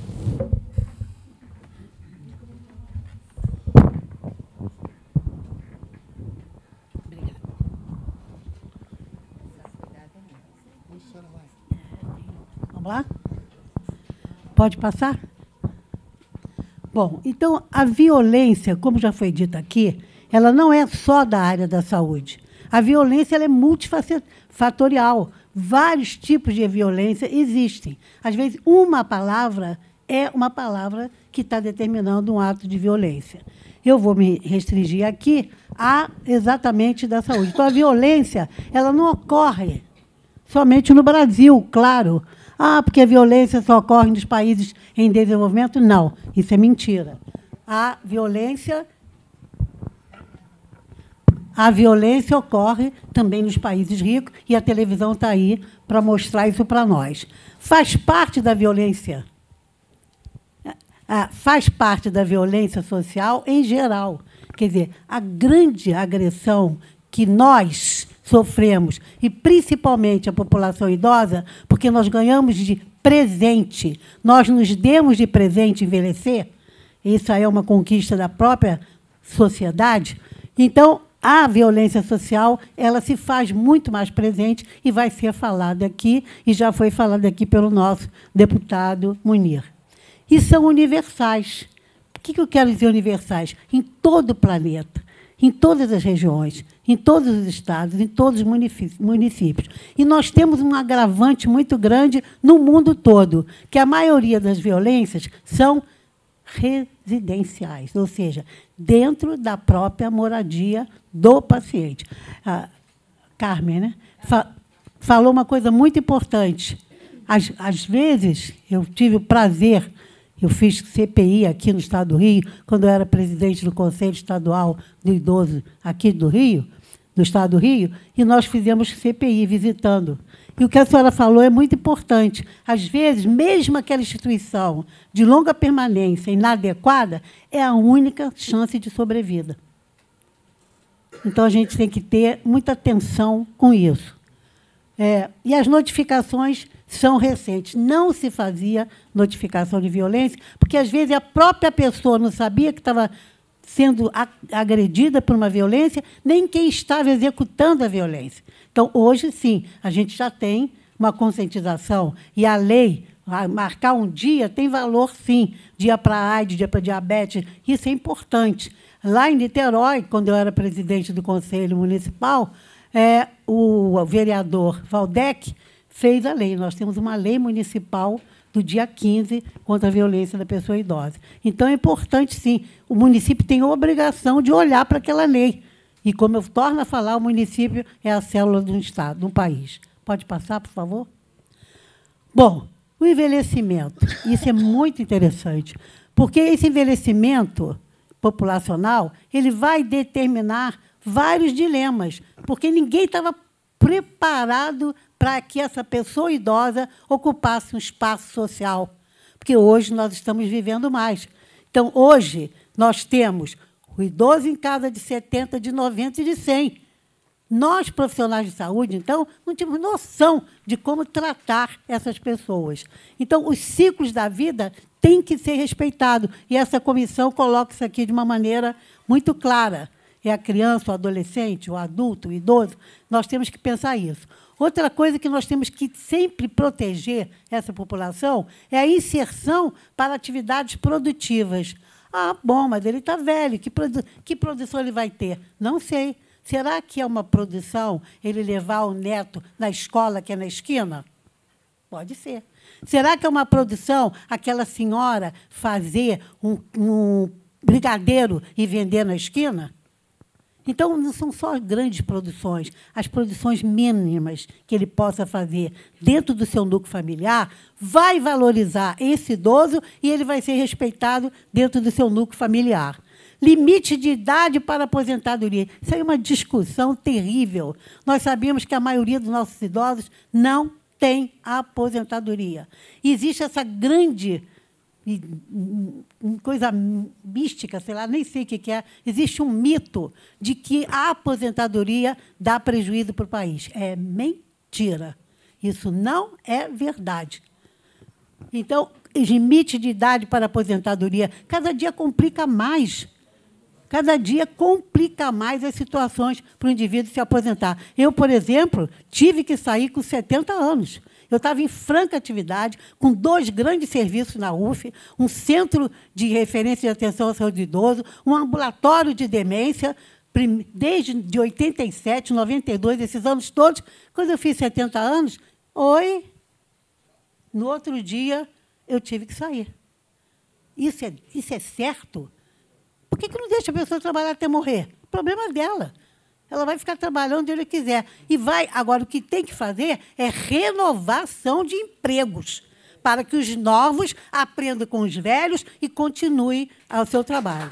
Vamos lá? Pode passar? Bom, então, a violência, como já foi dito aqui, ela não é só da área da saúde. A violência ela é multifatorial. Vários tipos de violência existem. Às vezes, uma palavra é uma palavra que está determinando um ato de violência. Eu vou me restringir aqui a exatamente da saúde. Então, a violência ela não ocorre somente no Brasil, claro. Ah, porque a violência só ocorre nos países em desenvolvimento? Não, isso é mentira. A violência, a violência ocorre também nos países ricos, e a televisão está aí para mostrar isso para nós. Faz parte da violência, faz parte da violência social em geral. Quer dizer, a grande agressão que nós sofremos, e principalmente a população idosa, porque nós ganhamos de presente, nós nos demos de presente envelhecer, isso aí é uma conquista da própria sociedade. Então, a violência social ela se faz muito mais presente e vai ser falada aqui, e já foi falada aqui pelo nosso deputado Munir. E são universais. O que eu quero dizer universais? Em todo o planeta, em todas as regiões, em todos os estados, em todos os municípios. E nós temos um agravante muito grande no mundo todo, que a maioria das violências são residenciais, ou seja, dentro da própria moradia do paciente. A Carmen, né, fa falou uma coisa muito importante. Às, às vezes, eu tive o prazer, eu fiz C P I aqui no Estado do Rio, quando eu era presidente do Conselho Estadual do Idoso aqui do Rio, do Estado do Rio, e nós fizemos C P I visitando. E o que a senhora falou é muito importante. Às vezes, mesmo aquela instituição de longa permanência inadequada, é a única chance de sobrevida. Então, a gente tem que ter muita atenção com isso. É, e as notificações são recentes. Não se fazia notificação de violência, porque, às vezes, a própria pessoa não sabia que estava sendo agredida por uma violência, nem quem estava executando a violência. Então, hoje, sim, a gente já tem uma conscientização, e a lei, marcar um dia, tem valor, sim, dia para a AIDS, dia para diabetes, isso é importante. Lá em Niterói, quando eu era presidente do Conselho Municipal, é, o vereador Valdec fez a lei. Nós temos uma lei municipal do dia quinze contra a violência da pessoa idosa. Então, é importante, sim. O município tem a obrigação de olhar para aquela lei. E, como eu torno a falar, o município é a célula de um Estado, de um país. Pode passar, por favor? Bom, o envelhecimento. Isso é muito interessante, porque esse envelhecimento populacional ele vai determinar vários dilemas, porque ninguém estava preparado para que essa pessoa idosa ocupasse um espaço social, porque hoje nós estamos vivendo mais. Então, hoje, nós temos o idoso em casa de setenta, de noventa e de cem. Nós, profissionais de saúde, então, não tínhamos noção de como tratar essas pessoas. Então, os ciclos da vida têm que ser respeitados, e essa comissão coloca isso aqui de uma maneira muito clara. É a criança, o adolescente, o adulto, o idoso, nós temos que pensar isso. Outra coisa que nós temos que sempre proteger essa população é a inserção para atividades produtivas. Ah, bom, mas ele está velho, que, produ que produção ele vai ter? Não sei. Será que é uma produção ele levar o neto na escola que é na esquina? Pode ser. Será que é uma produção aquela senhora fazer um, um brigadeiro e vender na esquina? Então, não são só grandes produções, as produções mínimas que ele possa fazer dentro do seu núcleo familiar vai valorizar esse idoso e ele vai ser respeitado dentro do seu núcleo familiar. Limite de idade para aposentadoria. Isso aí é uma discussão terrível. Nós sabemos que a maioria dos nossos idosos não tem aposentadoria. Existe essa grande coisa mística, sei lá, nem sei o que é, existe um mito de que a aposentadoria dá prejuízo para o país. É mentira. Isso não é verdade. Então, limite de idade para aposentadoria, cada dia complica mais. Cada dia complica mais as situações para o indivíduo se aposentar. Eu, por exemplo, tive que sair com setenta anos. Eu estava em franca atividade, com dois grandes serviços na U F, um centro de referência de atenção à saúde do idoso, um ambulatório de demência, desde de oitenta e sete, noventa e dois, esses anos todos. Quando eu fiz setenta anos, oi, no outro dia eu tive que sair. Isso é, isso é certo? Por que que não deixa a pessoa trabalhar até morrer? O problema é dela. Ela vai ficar trabalhando onde ele quiser. E vai. Agora, o que tem que fazer é renovação de empregos, para que os novos aprendam com os velhos e continuem o seu trabalho.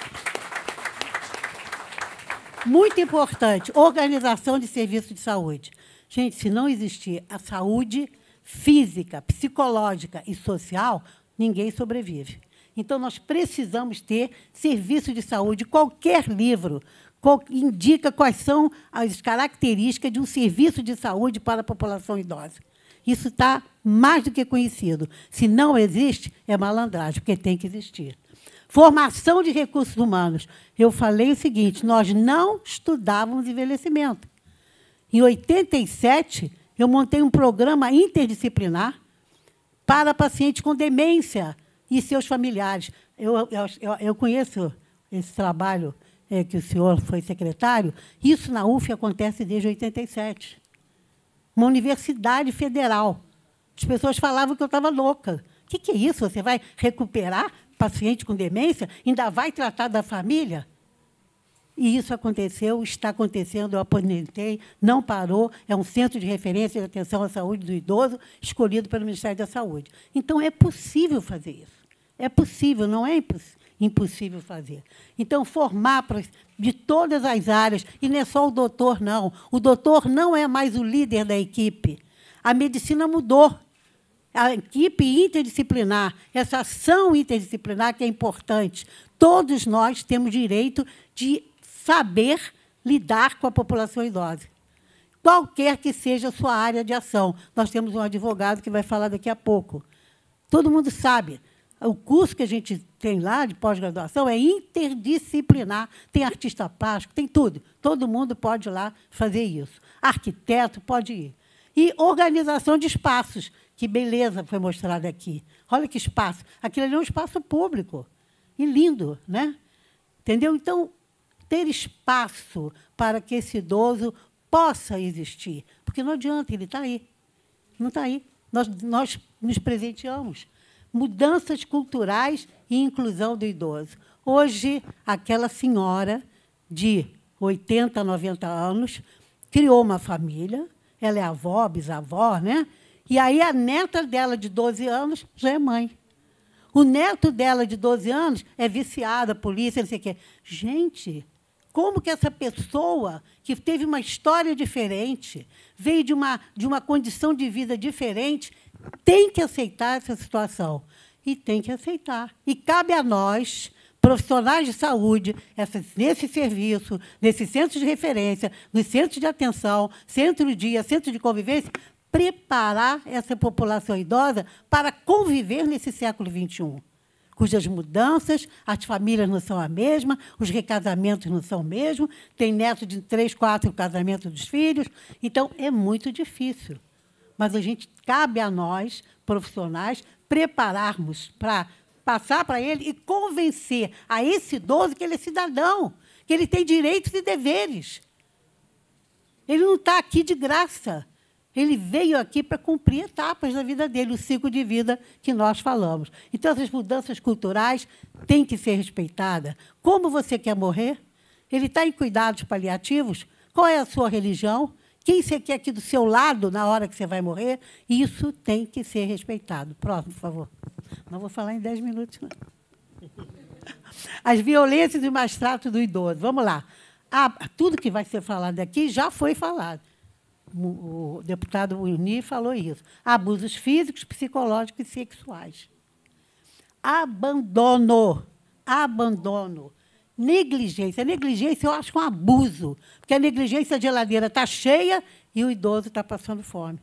Muito importante, organização de serviços de saúde. Gente, se não existir a saúde física, psicológica e social, ninguém sobrevive. Então, nós precisamos ter serviço de saúde. Qualquer livro indica quais são as características de um serviço de saúde para a população idosa. Isso está mais do que conhecido. Se não existe, é malandragem, porque tem que existir. Formação de recursos humanos. Eu falei o seguinte, nós não estudávamos envelhecimento. Em oitenta e sete, eu montei um programa interdisciplinar para pacientes com demência e seus familiares. Eu, eu, eu conheço esse trabalho é, que o senhor foi secretário. Isso na U F acontece desde oitenta e sete. Uma universidade federal. As pessoas falavam que eu estava louca. O que, que é isso? Você vai recuperar paciente com demência? Ainda vai tratar da família? E isso aconteceu, está acontecendo, eu aposentei, não parou, é um centro de referência de atenção à saúde do idoso, escolhido pelo Ministério da Saúde. Então, é possível fazer isso. É possível, não é impossível fazer. Então, formar de todas as áreas, e não é só o doutor, não. O doutor não é mais o líder da equipe. A medicina mudou. A equipe interdisciplinar, essa ação interdisciplinar que é importante. Todos nós temos direito de saber lidar com a população idosa, qualquer que seja a sua área de ação. Nós temos um advogado que vai falar daqui a pouco. Todo mundo sabe, o curso que a gente tem lá, de pós-graduação, é interdisciplinar. Tem artista plástico, tem tudo. Todo mundo pode ir lá fazer isso. Arquiteto pode ir. E organização de espaços. Que beleza foi mostrada aqui. Olha que espaço. Aquilo ali é um espaço público. E lindo, né? Entendeu? Então, ter espaço para que esse idoso possa existir. Porque não adianta, ele está aí. Não está aí. Nós, nós nos presenteamos. Mudanças culturais e inclusão do idoso. Hoje, aquela senhora de oitenta, noventa anos criou uma família, ela é avó, bisavó, né? E aí a neta dela, de doze anos, já é mãe. O neto dela, de doze anos, é viciado, a polícia, não sei o quê. Gente, como que essa pessoa, que teve uma história diferente, veio de uma, de uma condição de vida diferente, tem que aceitar essa situação. E tem que aceitar. E cabe a nós, profissionais de saúde, essa, nesse serviço, nesses centros de referência, nos centros de atenção, centro-dia, centro de convivência, preparar essa população idosa para conviver nesse século vinte e um, cujas mudanças, as famílias não são a mesma, os recasamentos não são o mesmo, tem neto de três, quatro casamentos dos filhos. Então, é muito difícil. Mas a gente, cabe a nós, profissionais, prepararmos para passar para ele e convencer a esse idoso que ele é cidadão, que ele tem direitos e deveres. Ele não está aqui de graça. Ele veio aqui para cumprir etapas da vida dele, o ciclo de vida que nós falamos. Então, essas mudanças culturais têm que ser respeitadas. Como você quer morrer? Ele está em cuidados paliativos? Qual é a sua religião? Quem você quer aqui do seu lado na hora que você vai morrer? Isso tem que ser respeitado. Próximo, por favor. Não vou falar em dez minutos, não. As violências e o maus tratos do idoso. Vamos lá. Ah, tudo que vai ser falado aqui já foi falado. O deputado Uni falou isso. Abusos físicos, psicológicos e sexuais. Abandono. Abandono. Negligência. Negligência eu acho um abuso, porque a negligência, a geladeira está cheia e o idoso está passando fome.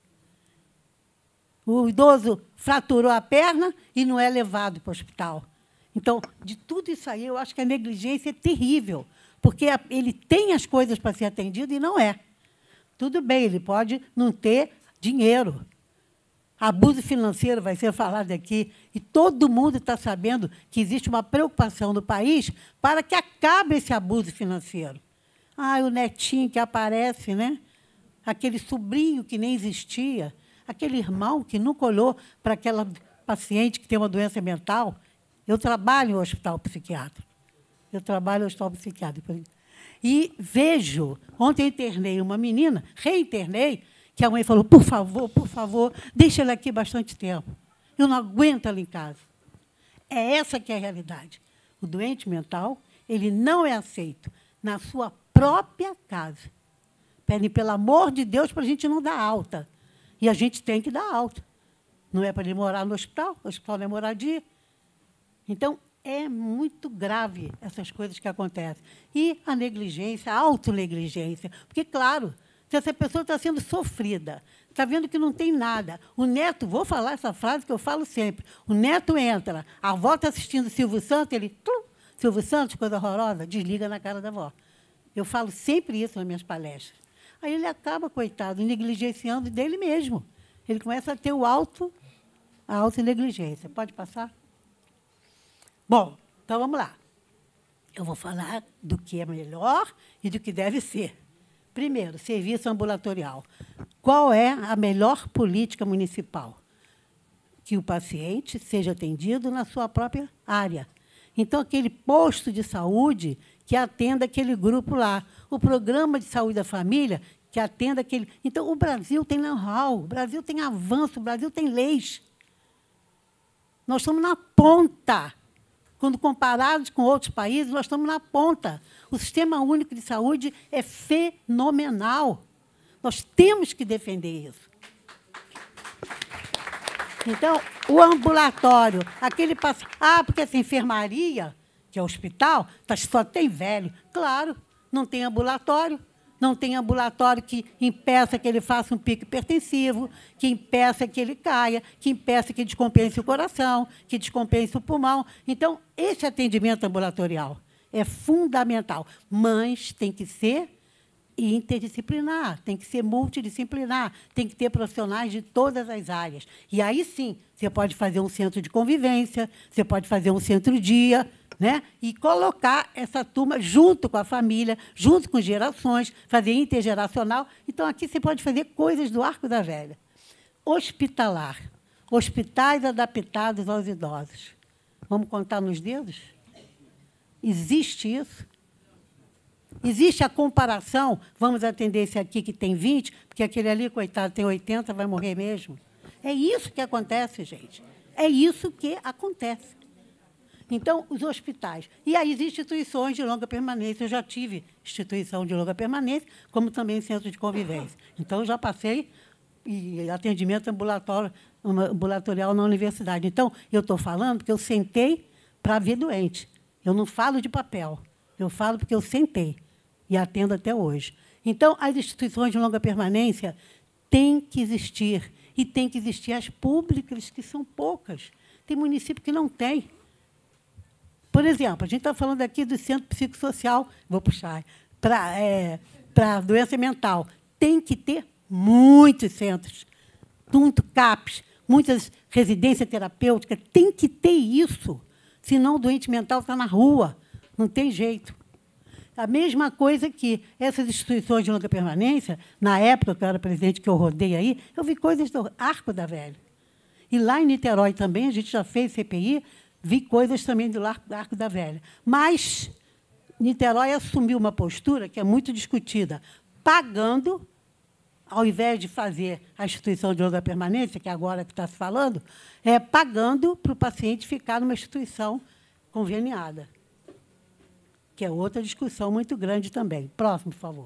O idoso fraturou a perna e não é levado para o hospital. Então, de tudo isso aí, eu acho que a negligência é terrível, porque ele tem as coisas para ser atendido e não é. Tudo bem, ele pode não ter dinheiro. Abuso financeiro vai ser falado aqui, e todo mundo está sabendo que existe uma preocupação no país para que acabe esse abuso financeiro. Ah, o netinho que aparece, né? Aquele sobrinho que nem existia, aquele irmão que nunca olhou para aquela paciente que tem uma doença mental. Eu trabalho em um hospital psiquiátrico. Eu trabalho em um hospital psiquiátrico. E vejo, ontem eu internei uma menina, reinternei, que a mãe falou, por favor, por favor, deixa ela aqui bastante tempo. Eu não aguento ela em casa. É essa que é a realidade. O doente mental, ele não é aceito na sua própria casa. Pedem, pelo amor de Deus, para a gente não dar alta. E a gente tem que dar alta. Não é para ele morar no hospital, o hospital não é moradia. Então, é muito grave essas coisas que acontecem. E a negligência, a autonegligência. Porque, claro, se essa pessoa está sendo sofrida, está vendo que não tem nada, o neto, vou falar essa frase que eu falo sempre, o neto entra, a avó está assistindo Silvio Santos, ele, tum, Silvio Santos, coisa horrorosa, desliga na cara da avó. Eu falo sempre isso nas minhas palestras. Aí ele acaba, coitado, negligenciando dele mesmo. Ele começa a ter o auto, a autonegligência. Pode passar? Bom, então vamos lá. Eu vou falar do que é melhor e do que deve ser. Primeiro, serviço ambulatorial. Qual é a melhor política municipal? Que o paciente seja atendido na sua própria área. Então, aquele posto de saúde que atenda aquele grupo lá. O programa de saúde da família que atenda aquele... Então, o Brasil tem know-how, o Brasil tem avanço, o Brasil tem leis. Nós estamos na ponta. Quando comparados com outros países, nós estamos na ponta. O Sistema Único de Saúde é fenomenal. Nós temos que defender isso. Então, o ambulatório, aquele paciente... Ah, porque essa enfermaria, que é o hospital, só tem velho. Claro, não tem ambulatório, não tem ambulatório que impeça que ele faça um pico hipertensivo, que impeça que ele caia, que impeça que descompense o coração, que descompense o pulmão. Então, esse atendimento ambulatorial é fundamental, mas tem que ser interdisciplinar, tem que ser multidisciplinar, tem que ter profissionais de todas as áreas. E aí, sim, você pode fazer um centro de convivência, você pode fazer um centro-dia, né? E colocar essa turma junto com a família, junto com gerações, fazer intergeracional. Então, aqui você pode fazer coisas do Arco da Velha. Hospitalar, hospitais adaptados aos idosos. Vamos contar nos dedos? Existe isso? Existe a comparação, vamos atender esse aqui que tem vinte, porque aquele ali, coitado, tem oitenta, vai morrer mesmo. É isso que acontece, gente. É isso que acontece. Então, os hospitais. E aí existem instituições de longa permanência. Eu já tive instituição de longa permanência, como também centro de convivência. Então, eu já passei e atendimento ambulatório, ambulatorial na universidade. Então, eu estou falando porque eu sentei para ver doente. Eu não falo de papel. Eu falo porque eu sentei e atendo até hoje. Então, as instituições de longa permanência têm que existir. E tem que existir as públicas, que são poucas. Tem município que não tem. Por exemplo, a gente está falando aqui do centro psicossocial, vou puxar, para é, para doença mental. Tem que ter muitos centros, muito CAPs, muitas residências terapêuticas. Tem que ter isso. Senão o doente mental está na rua. Não tem jeito. A mesma coisa que essas instituições de longa permanência, na época que eu era presidente, que eu rodei aí, eu vi coisas do Arco da Velha. E lá em Niterói também, a gente já fez C P I, vi coisas também do Arco da Velha. Mas Niterói assumiu uma postura que é muito discutida, pagando, ao invés de fazer a instituição de longa permanência, que é agora que está se falando, é pagando para o paciente ficar numa instituição conveniada, que é outra discussão muito grande também. Próximo, por favor.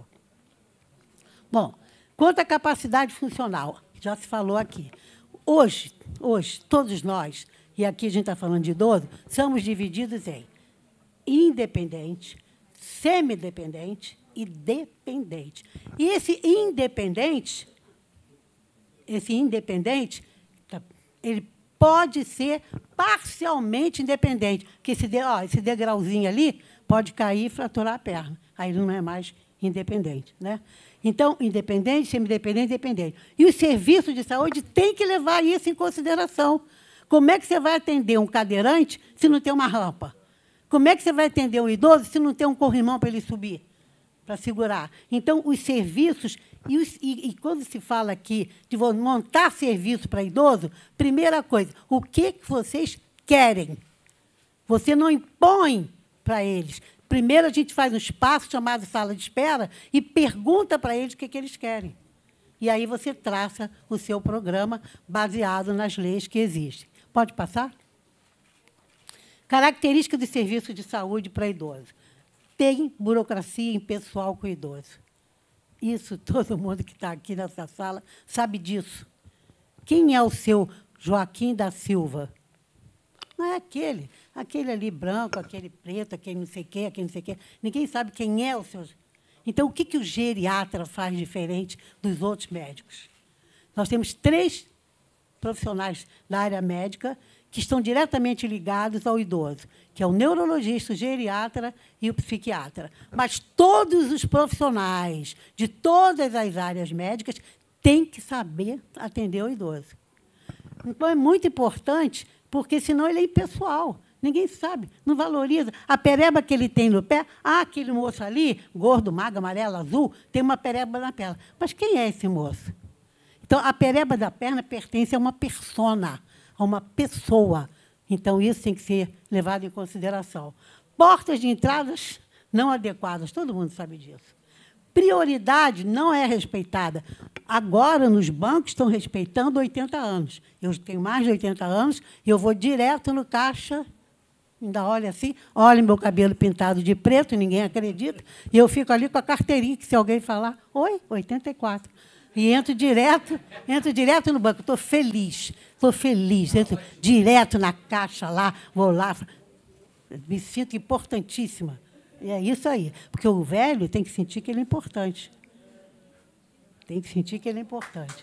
Bom, quanto à capacidade funcional, já se falou aqui. Hoje, hoje, todos nós, e aqui a gente está falando de idoso, somos divididos em independente, semidependente e dependente. E esse independente, esse independente, ele pode ser parcialmente independente, porque esse, de, ó, esse degrauzinho ali pode cair e fraturar a perna. Aí ele não é mais independente, né? Então, independente, semidependente, dependente. E os serviços de saúde têm que levar isso em consideração. Como é que você vai atender um cadeirante se não tem uma rampa? Como é que você vai atender um idoso se não tem um corrimão para ele subir, para segurar? Então, os serviços, e, os, e, e quando se fala aqui de montar serviço para idoso, primeira coisa, o que vocês querem? Você não impõe para eles. Primeiro, a gente faz um espaço chamado sala de espera e pergunta para eles o que, que eles querem. E aí você traça o seu programa baseado nas leis que existem. Pode passar? Características do serviço de saúde para idoso. Tem burocracia em pessoal com idoso. Isso, todo mundo que está aqui nessa sala sabe disso. Quem é o seu Joaquim da Silva? Não é aquele. Aquele ali branco, aquele preto, aquele não sei o quê, aquele não sei o quê. Ninguém sabe quem é o seu... Então, o que, que o geriatra faz diferente dos outros médicos? Nós temos três profissionais da área médica que estão diretamente ligados ao idoso, que é o neurologista, o geriatra e o psiquiatra. Mas todos os profissionais de todas as áreas médicas têm que saber atender o idoso. Então, é muito importante, porque, senão, ele é impessoal. Ninguém sabe, não valoriza. A pereba que ele tem no pé, ah, aquele moço ali, gordo, magro, amarelo, azul, tem uma pereba na perna. Mas quem é esse moço? Então, a pereba da perna pertence a uma persona, a uma pessoa. Então, isso tem que ser levado em consideração. Portas de entradas não adequadas, todo mundo sabe disso. Prioridade não é respeitada. Agora, nos bancos, estão respeitando oitenta anos. Eu tenho mais de oitenta anos e eu vou direto no caixa, ainda olha assim, olha meu cabelo pintado de preto, ninguém acredita, e eu fico ali com a carteirinha, que se alguém falar, oi, oitenta e quatro. E entro direto, entro direto no banco. Estou feliz, estou feliz. Entro direto na caixa lá, vou lá. Me sinto importantíssima. É isso aí. Porque o velho tem que sentir que ele é importante. Tem que sentir que ele é importante.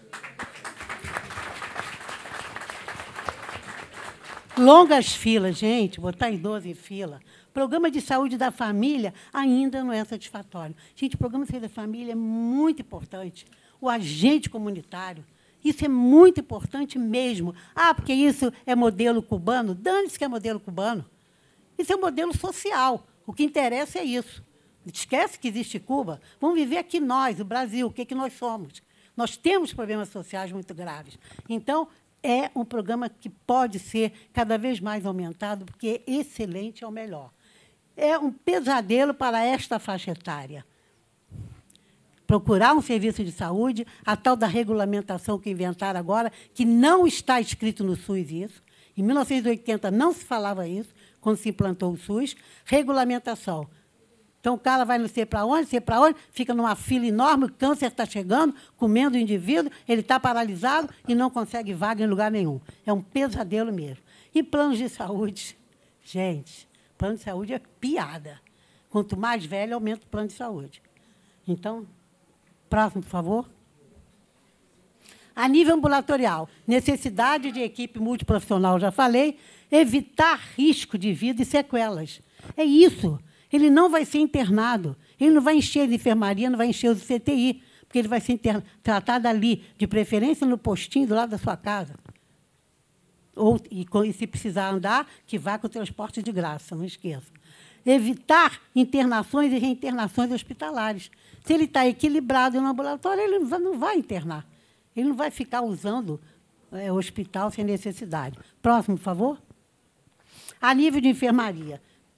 Longas filas, gente, botar idoso em fila. Programa de saúde da família ainda não é satisfatório. Gente, o programa de saúde da família é muito importante. O agente comunitário, isso é muito importante mesmo. Ah, porque isso é modelo cubano? Dane-se que é modelo cubano. Isso é um modelo social. O que interessa é isso. Esquece que existe Cuba. Vamos viver aqui nós, o Brasil, o que, é que nós somos. Nós temos problemas sociais muito graves. Então, é um programa que pode ser cada vez mais aumentado, porque é excelente, é o melhor. É um pesadelo para esta faixa etária. Procurar um serviço de saúde, a tal da regulamentação que inventaram agora, que não está escrito no SUS isso. Em mil novecentos e oitenta não se falava isso, quando se implantou o SUS. Regulamentação. Então, o cara vai não sei para onde, sei para onde, fica numa fila enorme, o câncer está chegando, comendo o indivíduo, ele está paralisado e não consegue vaga em lugar nenhum. É um pesadelo mesmo. E planos de saúde? Gente, plano de saúde é piada. Quanto mais velho, aumenta o plano de saúde. Então, próximo, por favor. A nível ambulatorial, necessidade de equipe multiprofissional, já falei, evitar risco de vida e sequelas. É isso. Ele não vai ser internado, ele não vai encher de enfermaria, não vai encher os C T I, porque ele vai ser tratado ali, de preferência no postinho do lado da sua casa. Ou, e, e, se precisar andar, que vá com o transporte de graça, não esqueça. Evitar internações e reinternações hospitalares. Se ele está equilibrado no ambulatório, ele não vai, não vai internar. Ele não vai ficar usando é, o hospital sem necessidade. Próximo, por favor. A nível de enfermaria.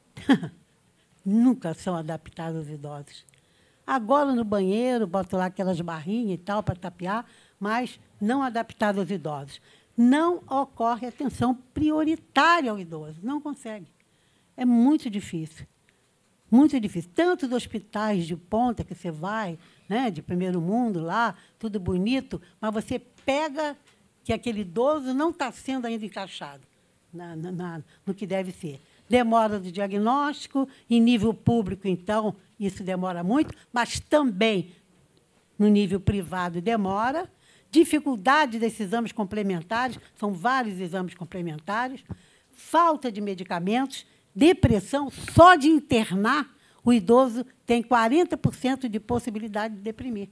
Nunca são adaptados aos idosos. Agora, no banheiro, botam lá aquelas barrinhas e tal para tapear, mas não adaptados aos idosos. Não ocorre atenção prioritária ao idoso. Não consegue. É muito difícil. Muito difícil. Tanto dos hospitais de ponta que você vai, né, de primeiro mundo lá, tudo bonito, mas você pega que aquele idoso não está sendo ainda encaixado na, na, na, no que deve ser. Demora do diagnóstico, em nível público, então, isso demora muito, mas também no nível privado demora. Dificuldade desses exames complementares, são vários exames complementares, falta de medicamentos, depressão, só de internar, o idoso tem quarenta por cento de possibilidade de deprimir.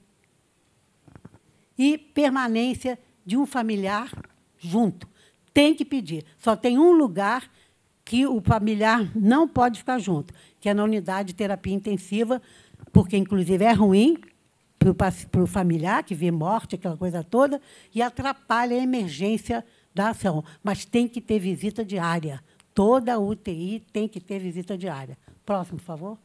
E permanência de um familiar junto. Tem que pedir. Só tem um lugar que o familiar não pode ficar junto, que é na unidade de terapia intensiva, porque, inclusive, é ruim para o familiar, que vê morte, aquela coisa toda, e atrapalha a emergência da ação. Mas tem que ter visita diária. Toda a U T I tem que ter visita diária. Próximo, por favor.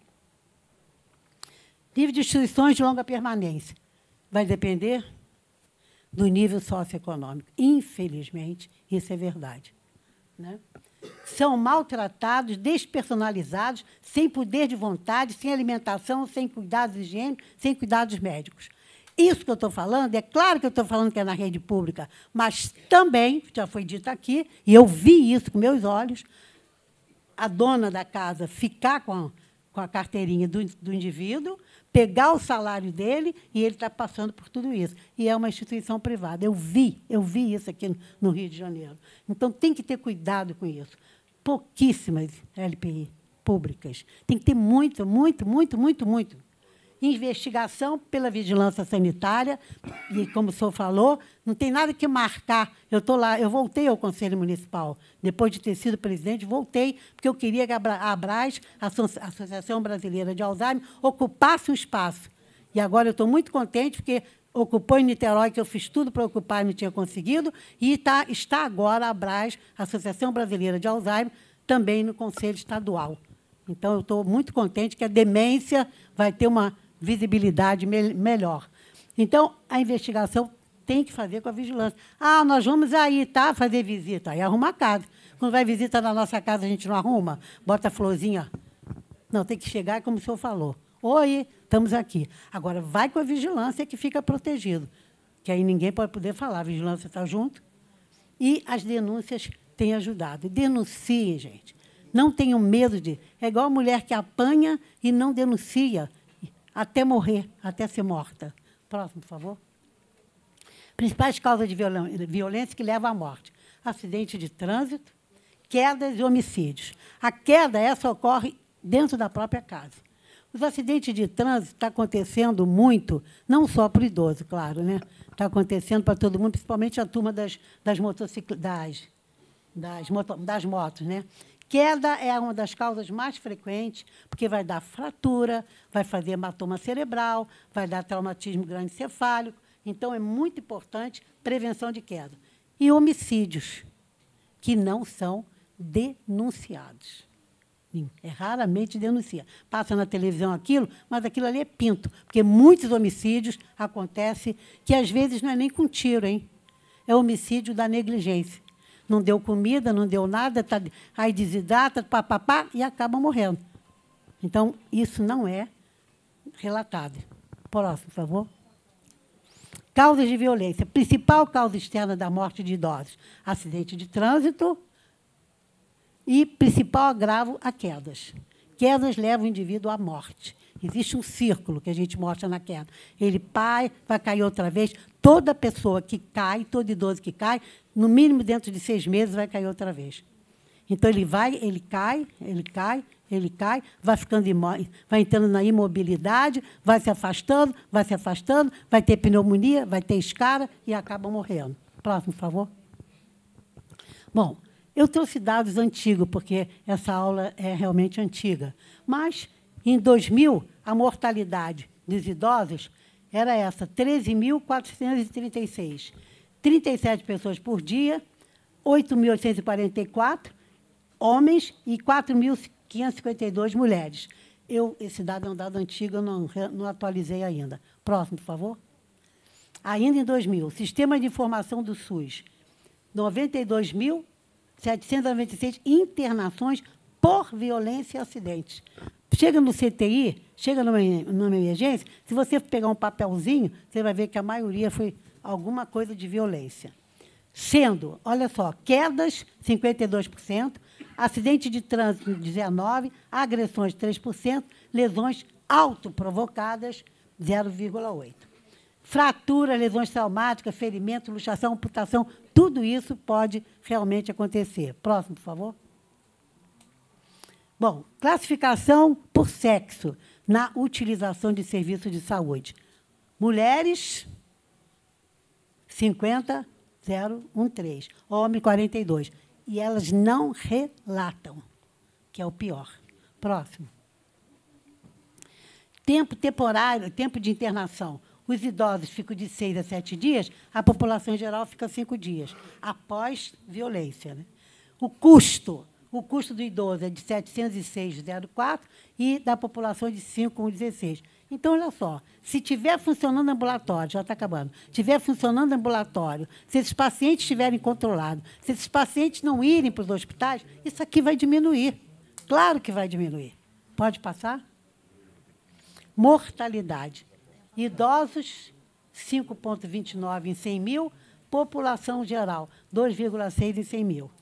Nível de instituições de longa permanência. Vai depender do nível socioeconômico. Infelizmente, isso é verdade. Né? São maltratados, despersonalizados, sem poder de vontade, sem alimentação, sem cuidados higiênicos, sem cuidados médicos. Isso que eu estou falando, é claro que eu estou falando que é na rede pública, mas também, já foi dito aqui, e eu vi isso com meus olhos, a dona da casa ficar com a, com a carteirinha do, do indivíduo, pegar o salário dele e ele está passando por tudo isso. E é uma instituição privada. Eu vi, eu vi isso aqui no Rio de Janeiro. Então, tem que ter cuidado com isso. Pouquíssimas L P I públicas. Tem que ter muito, muito, muito, muito, muito. Investigação pela vigilância sanitária, e, como o senhor falou, não tem nada que marcar. Eu estou lá, eu voltei ao Conselho Municipal, depois de ter sido presidente, voltei, porque eu queria que a Abras, a Associação Brasileira de Alzheimer, ocupasse um espaço. E agora eu estou muito contente, porque ocupou em Niterói, que eu fiz tudo para ocupar e não tinha conseguido, e tá, está agora a Abras, a Associação Brasileira de Alzheimer, também no Conselho Estadual. Então, eu estou muito contente que a demência vai ter uma visibilidade me melhor. Então, a investigação tem que fazer com a vigilância. Ah, nós vamos aí, tá, fazer visita. Aí arruma a casa. Quando vai visita na nossa casa, a gente não arruma? Bota a florzinha. Não, tem que chegar, como o senhor falou. Oi, estamos aqui. Agora, vai com a vigilância que fica protegido, que aí ninguém pode poder falar. A vigilância está junto. E as denúncias têm ajudado. Denunciem, gente. Não tenham medo de... É igual a mulher que apanha e não denuncia até morrer, até ser morta. Próximo, por favor. Principais causas de violência que levam à morte. Acidente de trânsito, quedas e homicídios. A queda, essa ocorre dentro da própria casa. Os acidentes de trânsito estão acontecendo muito, não só para o idoso, claro, né? Está acontecendo para todo mundo, principalmente a turma das, das, motocicl... das, das, moto... das motos, né? Queda é uma das causas mais frequentes, porque vai dar fratura, vai fazer hematoma cerebral, vai dar traumatismo craneoencefálico. Então, é muito importante prevenção de queda. E homicídios, que não são denunciados. É raramente denuncia. Passa na televisão aquilo, mas aquilo ali é pinto, porque muitos homicídios acontecem que, às vezes, não é nem com tiro, hein? É homicídio da negligência. Não deu comida, não deu nada, tá, aí desidrata, papapá, e acaba morrendo. Então, isso não é relatado. Próximo, por favor. Causas de violência. Principal causa externa da morte de idosos: acidente de trânsito e principal agravo a quedas. Quedas levam o indivíduo à morte. Existe um círculo que a gente mostra na queda. Ele pai, vai cair outra vez. Toda pessoa que cai, todo idoso que cai, no mínimo dentro de seis meses, vai cair outra vez. Então, ele vai, ele cai, ele cai, ele cai, vai ficando imó- vai entrando na imobilidade, vai se afastando, vai se afastando, vai ter pneumonia, vai ter escara e acaba morrendo. Próximo, por favor. Bom, eu trouxe dados antigos, porque essa aula é realmente antiga. Mas, em dois mil, a mortalidade dos idosos era essa, treze mil quatrocentos e trinta e seis. trinta e sete pessoas por dia, oito mil oitocentos e quarenta e quatro homens e quatro mil quinhentos e cinquenta e dois mulheres. Eu, esse dado é um dado antigo, eu não, não atualizei ainda. Próximo, por favor. Ainda em dois mil, Sistema de Informação do SUS, noventa e dois mil setecentos e noventa e seis internações por violência e acidentes. Chega no C T I, chega numa, numa emergência, se você pegar um papelzinho, você vai ver que a maioria foi alguma coisa de violência. Sendo, olha só, quedas, cinquenta e dois por cento, acidente de trânsito, dezenove por cento, agressões, três por cento, lesões autoprovocadas, zero vírgula oito por cento. Fratura, lesões traumáticas, ferimento, luxação, amputação, tudo isso pode realmente acontecer. Próximo, por favor. Bom, classificação por sexo na utilização de serviços de saúde. Mulheres, cinquenta, zero, treze. Homem, quarenta e dois. E elas não relatam, que é o pior. Próximo. Tempo temporário, tempo de internação. Os idosos ficam de seis a sete dias, a população em geral fica cinco dias, após violência, né? O custo, o custo do idoso é de setecentos e seis vírgula zero quatro e da população de cinco vírgula dezesseis. Então, olha só, se estiver funcionando ambulatório, já está acabando, estiver funcionando ambulatório, se esses pacientes estiverem controlados, se esses pacientes não irem para os hospitais, isso aqui vai diminuir. Claro que vai diminuir. Pode passar? Mortalidade. Idosos, cinco vírgula vinte e nove em cem mil, população geral, dois vírgula seis em cem mil.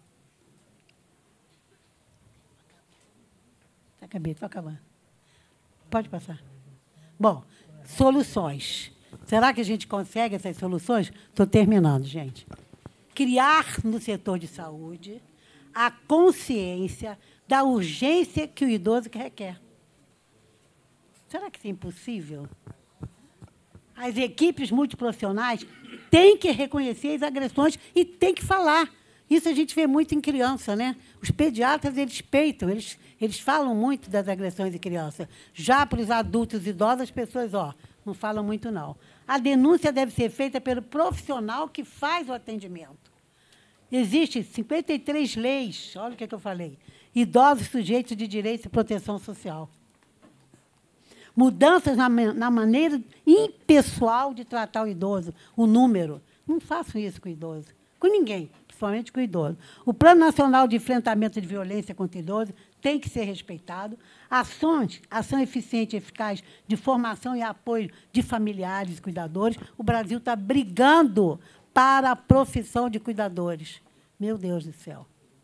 Acabei, estou acabando. Pode passar. Bom, soluções. Será que a gente consegue essas soluções? Estou terminando, gente. Criar no setor de saúde a consciência da urgência que o idoso requer. Será que isso é impossível? As equipes multiprofissionais têm que reconhecer as agressões e têm que falar. Isso a gente vê muito em criança, né? Os pediatras, eles peitam, eles, eles falam muito das agressões de criança. Já para os adultos e idosos, as pessoas, ó, não falam muito, não. A denúncia deve ser feita pelo profissional que faz o atendimento. Existem cinquenta e três leis, olha o que, é que eu falei, idosos sujeitos de direito e proteção social. Mudanças na, na maneira impessoal de tratar o idoso, o número. Não façam isso com o idoso, com ninguém, principalmente com o idoso. O Plano Nacional de Enfrentamento de Violência contra o Idoso tem que ser respeitado. Ações, ação eficiente e eficaz de formação e apoio de familiares e cuidadores. O Brasil está brigando para a profissão de cuidadores. Meu Deus do céu.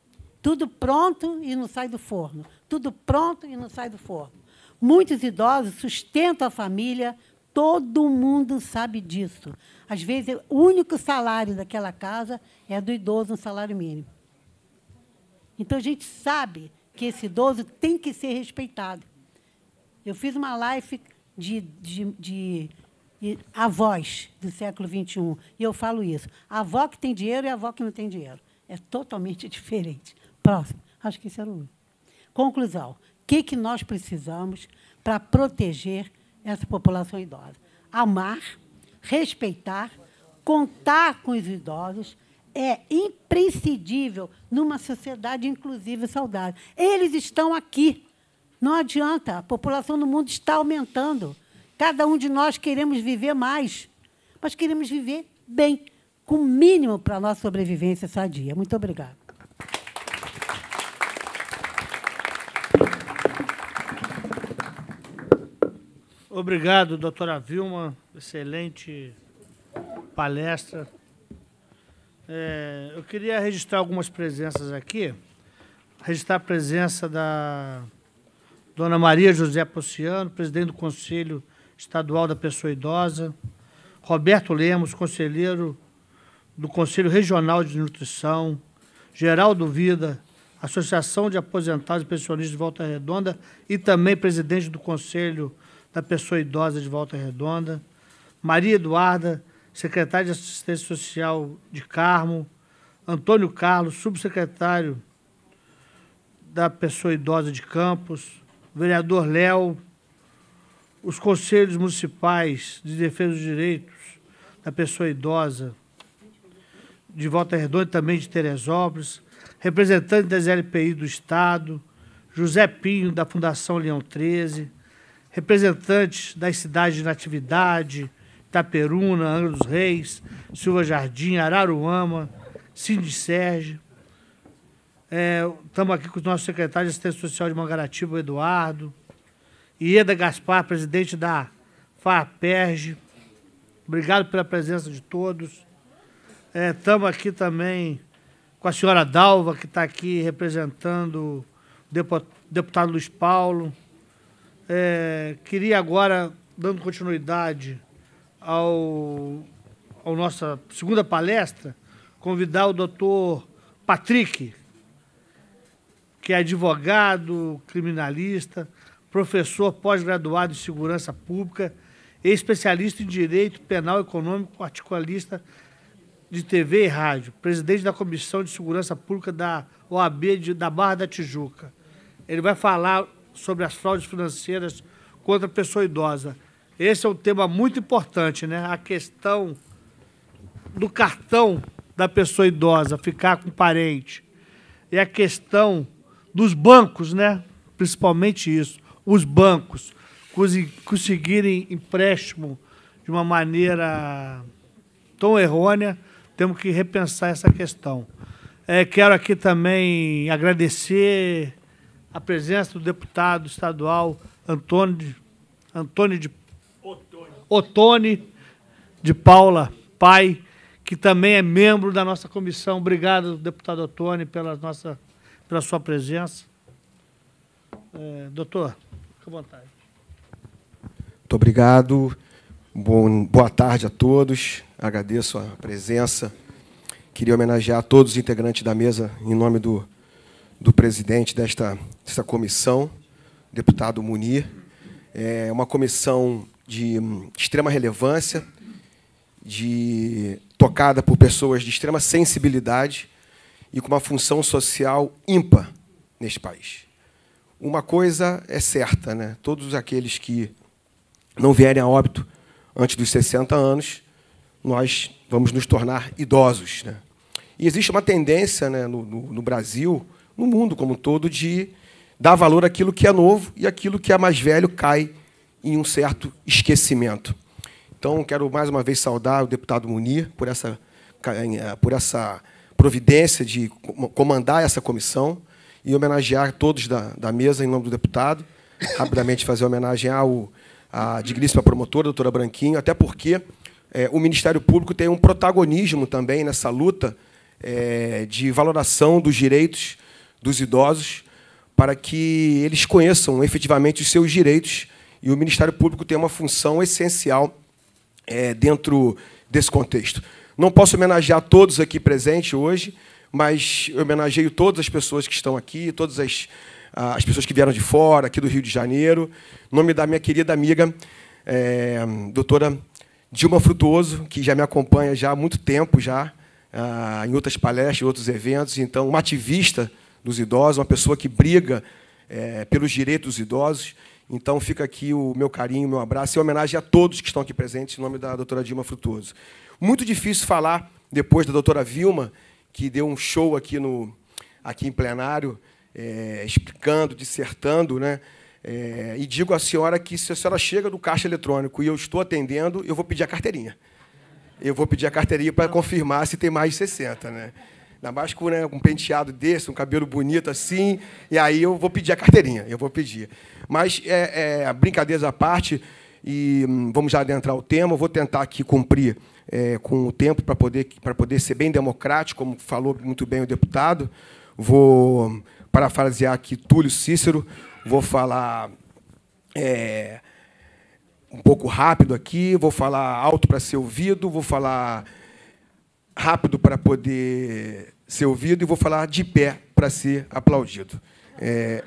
Tudo pronto e não sai do forno. Tudo pronto e não sai do forno. Muitos idosos sustentam a família, todo mundo sabe disso. Às vezes, o único salário daquela casa é do idoso, um salário mínimo. Então, a gente sabe que esse idoso tem que ser respeitado. Eu fiz uma live de, de, de, de avós do século vinte e um, e eu falo isso. A avó que tem dinheiro e a avó que não tem dinheiro. É totalmente diferente. Próximo. Acho que isso era o único. Conclusão. O que, que nós precisamos para proteger essa população idosa? Amar, respeitar, contar com os idosos é imprescindível numa sociedade inclusiva e saudável. Eles estão aqui. Não adianta. A população no mundo está aumentando. Cada um de nós queremos viver mais, mas queremos viver bem, com o mínimo para a nossa sobrevivência sadia. Muito obrigada. Obrigado, doutora Vilma. Excelente palestra. É, eu queria registrar algumas presenças aqui. Registrar a presença da dona Maria José Pociano, presidente do Conselho Estadual da Pessoa Idosa. Roberto Lemos, conselheiro do Conselho Regional de Nutrição. Geraldo Vida, Associação de Aposentados e Pensionistas de Volta Redonda e também presidente do Conselho da Pessoa Idosa de Volta Redonda. Maria Eduarda, secretária de Assistência Social de Carmo. Antônio Carlos, subsecretário da Pessoa Idosa de Campos. Vereador Léo. Os conselhos municipais de defesa dos direitos da pessoa idosa de Volta Redonda e também de Teresópolis. Representante das L P I do Estado. José Pinho, da Fundação Leão treze. Representantes das cidades de Natividade, Itaperuna, Angra dos Reis, Silva Jardim, Araruama, Sindicérgio. Estamos é, aqui com os nossos secretários de Assistência Social de Mangaratiba, o Eduardo. Ieda Gaspar, presidente da FAPERJ. Obrigado pela presença de todos. Estamos é, aqui também com a senhora Dalva, que está aqui representando o deputado Luiz Paulo. É, queria agora, dando continuidade ao, ao nossa segunda palestra, convidar o doutor Patrick, que é advogado, criminalista, professor pós-graduado em segurança pública e especialista em direito penal econômico, articulista de T V e rádio, presidente da Comissão de Segurança Pública da O A B de, da Barra da Tijuca. Ele vai falar sobre as fraudes financeiras contra a pessoa idosa. Esse é um tema muito importante, né? A questão do cartão da pessoa idosa ficar com parente e a questão dos bancos, né? Principalmente isso, os bancos conseguirem empréstimo de uma maneira tão errônea, temos que repensar essa questão. É, quero aqui também agradecer a presença do deputado estadual Antônio, Antônio de Otone de Paula Pai, que também é membro da nossa comissão. Obrigado, deputado Otone, pela, nossa, pela sua presença. É, doutor, fique à vontade. Muito obrigado. Bom, boa tarde a todos. Agradeço a presença. Queria homenagear todos os integrantes da mesa em nome do, do presidente desta, desta comissão, deputado Munir. É uma comissão de extrema relevância, de, tocada por pessoas de extrema sensibilidade e com uma função social ímpar neste país. Uma coisa é certa, né? Todos aqueles que não vierem a óbito antes dos sessenta anos, nós vamos nos tornar idosos, né? E existe uma tendência, né, no, no, no Brasil, no mundo como um todo, de dar valor àquilo que é novo e aquilo que é mais velho cai em um certo esquecimento. Então, quero mais uma vez saudar o deputado Munir por essa, por essa providência de comandar essa comissão e homenagear todos da, da mesa em nome do deputado. Rapidamente fazer homenagem ao, à digníssima promotora, doutora Branquinho, até porque é, o Ministério Público tem um protagonismo também nessa luta é, de valoração dos direitos dos idosos, para que eles conheçam efetivamente os seus direitos, e o Ministério Público tem uma função essencial é, dentro desse contexto. Não posso homenagear todos aqui presentes hoje, mas eu homenageio todas as pessoas que estão aqui, todas as, as pessoas que vieram de fora, aqui do Rio de Janeiro, em nome da minha querida amiga, é, doutora Dilma Frutuoso, que já me acompanha já há muito tempo, já, ah, em outras palestras, em outros eventos. Então, uma ativista dos idosos, uma pessoa que briga é, pelos direitos dos idosos. Então, fica aqui o meu carinho, o meu abraço, em homenagem a todos que estão aqui presentes, em nome da doutora Dilma Frutuoso. Muito difícil falar depois da doutora Vilma, que deu um show aqui, no, aqui em plenário, é, explicando, dissertando, né? É, e digo à senhora que, se a senhora chega do caixa eletrônico e eu estou atendendo, eu vou pedir a carteirinha. Eu vou pedir a carteirinha para confirmar se tem mais de sessenta. Né? Ainda mais com, né, um penteado desse, um cabelo bonito assim, e aí eu vou pedir a carteirinha, eu vou pedir. Mas, é, é, brincadeiras à parte, e hum, vamos já adentrar o tema, eu vou tentar aqui cumprir é, com o tempo para poder, para poder ser bem democrático, como falou muito bem o deputado. Vou parafrasear aqui Túlio Cícero, vou falar é, um pouco rápido aqui, vou falar alto para ser ouvido, vou falar rápido para poder ser ouvido e vou falar de pé para ser aplaudido. É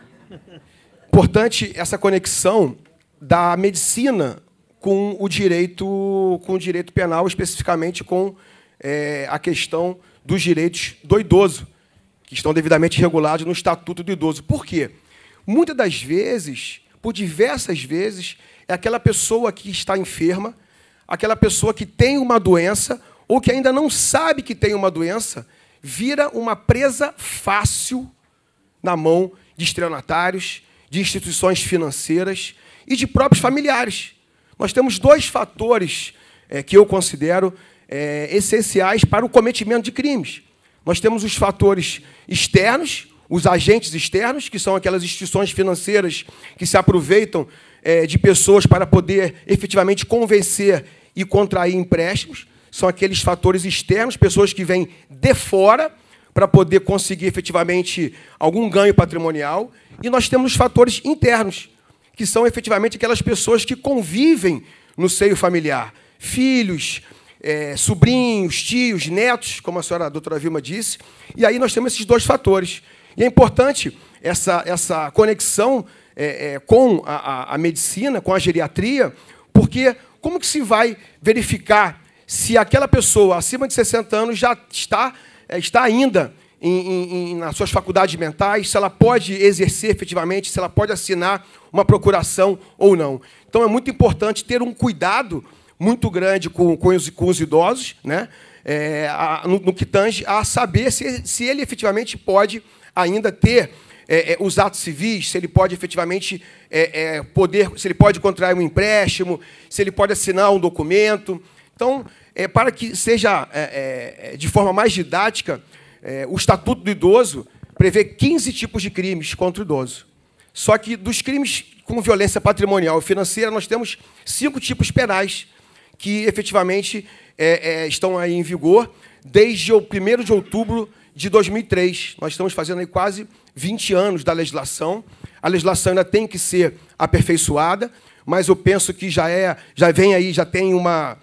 importante essa conexão da medicina com o direito, com o direito penal, especificamente com é, a questão dos direitos do idoso, que estão devidamente regulados no Estatuto do Idoso. Por quê? Muitas das vezes, por diversas vezes, é aquela pessoa que está enferma, aquela pessoa que tem uma doença ou que ainda não sabe que tem uma doença, vira uma presa fácil na mão de estelionatários, de instituições financeiras e de próprios familiares. Nós temos dois fatores é, que eu considero é, essenciais para o cometimento de crimes. Nós temos os fatores externos, os agentes externos, que são aquelas instituições financeiras que se aproveitam é, de pessoas para poder efetivamente convencer e contrair empréstimos. São aqueles fatores externos, pessoas que vêm de fora para poder conseguir efetivamente algum ganho patrimonial. E nós temos os fatores internos, que são efetivamente aquelas pessoas que convivem no seio familiar. Filhos, é, sobrinhos, tios, netos, como a senhora a doutora Vilma disse. E aí nós temos esses dois fatores. E é importante essa, essa conexão é, é, com a, a, a medicina, com a geriatria, porque como que se vai verificar se aquela pessoa acima de sessenta anos já está, é, está ainda em, em, nas suas faculdades mentais, se ela pode exercer efetivamente, se ela pode assinar uma procuração ou não. Então, é muito importante ter um cuidado muito grande com, com, os, com os idosos, né? é, a, no, no que tange a saber se, se ele efetivamente pode ainda ter é, é, os atos civis, se ele pode efetivamente é, é, poder, se ele pode contrair um empréstimo, se ele pode assinar um documento. Então, é, para que seja é, é, de forma mais didática, é, o Estatuto do Idoso prevê quinze tipos de crimes contra o idoso. Só que dos crimes com violência patrimonial e financeira, nós temos cinco tipos penais que efetivamente é, é, estão aí em vigor desde o primeiro de outubro de dois mil e três. Nós estamos fazendo aí quase vinte anos da legislação. A legislação ainda tem que ser aperfeiçoada, mas eu penso que já é, já vem aí, já tem uma,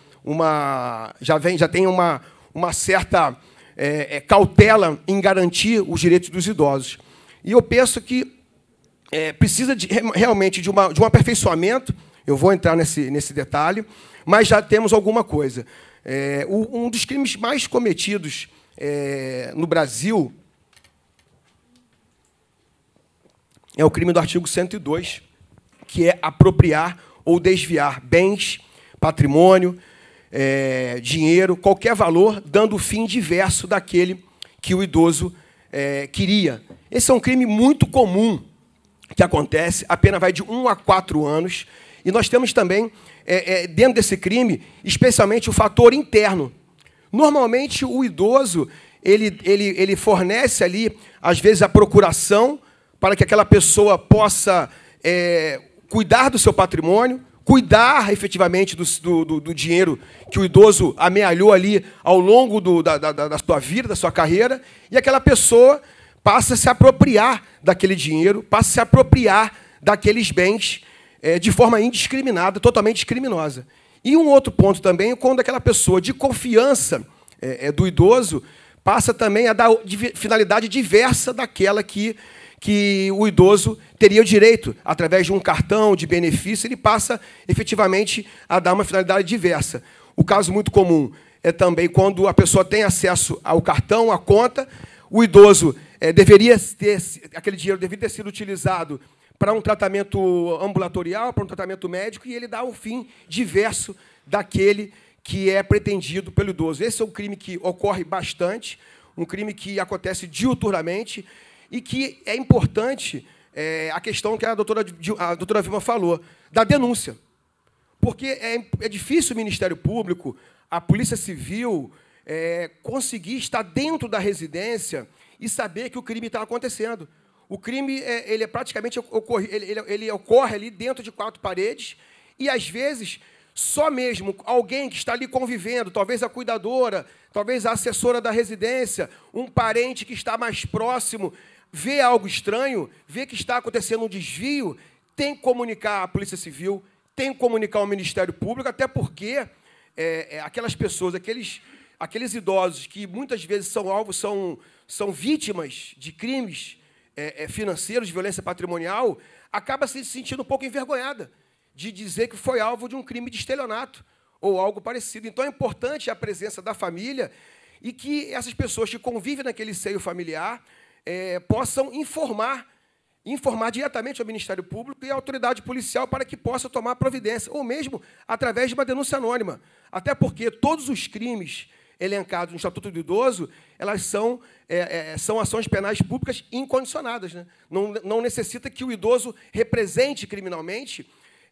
uma, já vem, já tem uma, uma certa é, é, cautela em garantir os direitos dos idosos. E eu penso que é, precisa de, realmente de, uma, de um aperfeiçoamento. Eu vou entrar nesse, nesse detalhe, mas já temos alguma coisa. É, um dos crimes mais cometidos É, no Brasil é o crime do artigo cento e dois, que é apropriar ou desviar bens, patrimônio, é, dinheiro, qualquer valor, dando fim diverso daquele que o idoso é, queria. Esse é um crime muito comum que acontece, a pena vai de um a quatro anos, e nós temos também, é, é, dentro desse crime, especialmente o fator interno. Normalmente, o idoso ele, ele, ele fornece ali, às vezes, a procuração para que aquela pessoa possa é, cuidar do seu patrimônio, cuidar, efetivamente, do, do, do dinheiro que o idoso amealhou ali ao longo do, da, da, da sua vida, da sua carreira, e aquela pessoa, passa a se apropriar daquele dinheiro, passa a se apropriar daqueles bens é, de forma indiscriminada, totalmente criminosa. E um outro ponto também é quando aquela pessoa de confiança é, é, do idoso passa também a dar finalidade diversa daquela que, que o idoso teria o direito, através de um cartão de benefício, ele passa efetivamente a dar uma finalidade diversa. O caso muito comum é também quando a pessoa tem acesso ao cartão, à conta, o idoso é, deveria ter, aquele dinheiro deveria ter sido utilizado para um tratamento ambulatorial, para um tratamento médico, e ele dá um fim diverso daquele que é pretendido pelo idoso. Esse é um crime que ocorre bastante, um crime que acontece diuturnamente e que é importante é, a questão que a doutora, a doutora Vilma falou, da denúncia. Porque é, é difícil o Ministério Público, a Polícia Civil, é, conseguir estar dentro da residência e saber que o crime está acontecendo. O crime é, ele é praticamente ocorre, ele, ele, ele ocorre ali dentro de quatro paredes e, às vezes, só mesmo alguém que está ali convivendo, talvez a cuidadora, talvez a assessora da residência, um parente que está mais próximo, vê algo estranho, vê que está acontecendo um desvio, tem que comunicar à Polícia Civil, tem que comunicar ao Ministério Público, até porque é, é, aquelas pessoas, aqueles, aqueles idosos que muitas vezes são alvos, são, são vítimas de crimes É, é, financeiros, de violência patrimonial, acaba se sentindo um pouco envergonhada de dizer que foi alvo de um crime de estelionato ou algo parecido. Então, é importante a presença da família e que essas pessoas que convivem naquele seio familiar é, possam informar, informar diretamente ao Ministério Público e à autoridade policial para que possa tomar providência, ou mesmo através de uma denúncia anônima. Até porque todos os crimes elencados no Estatuto do Idoso, elas são, é, é, são ações penais públicas incondicionadas. Né? Não, não necessita que o idoso represente criminalmente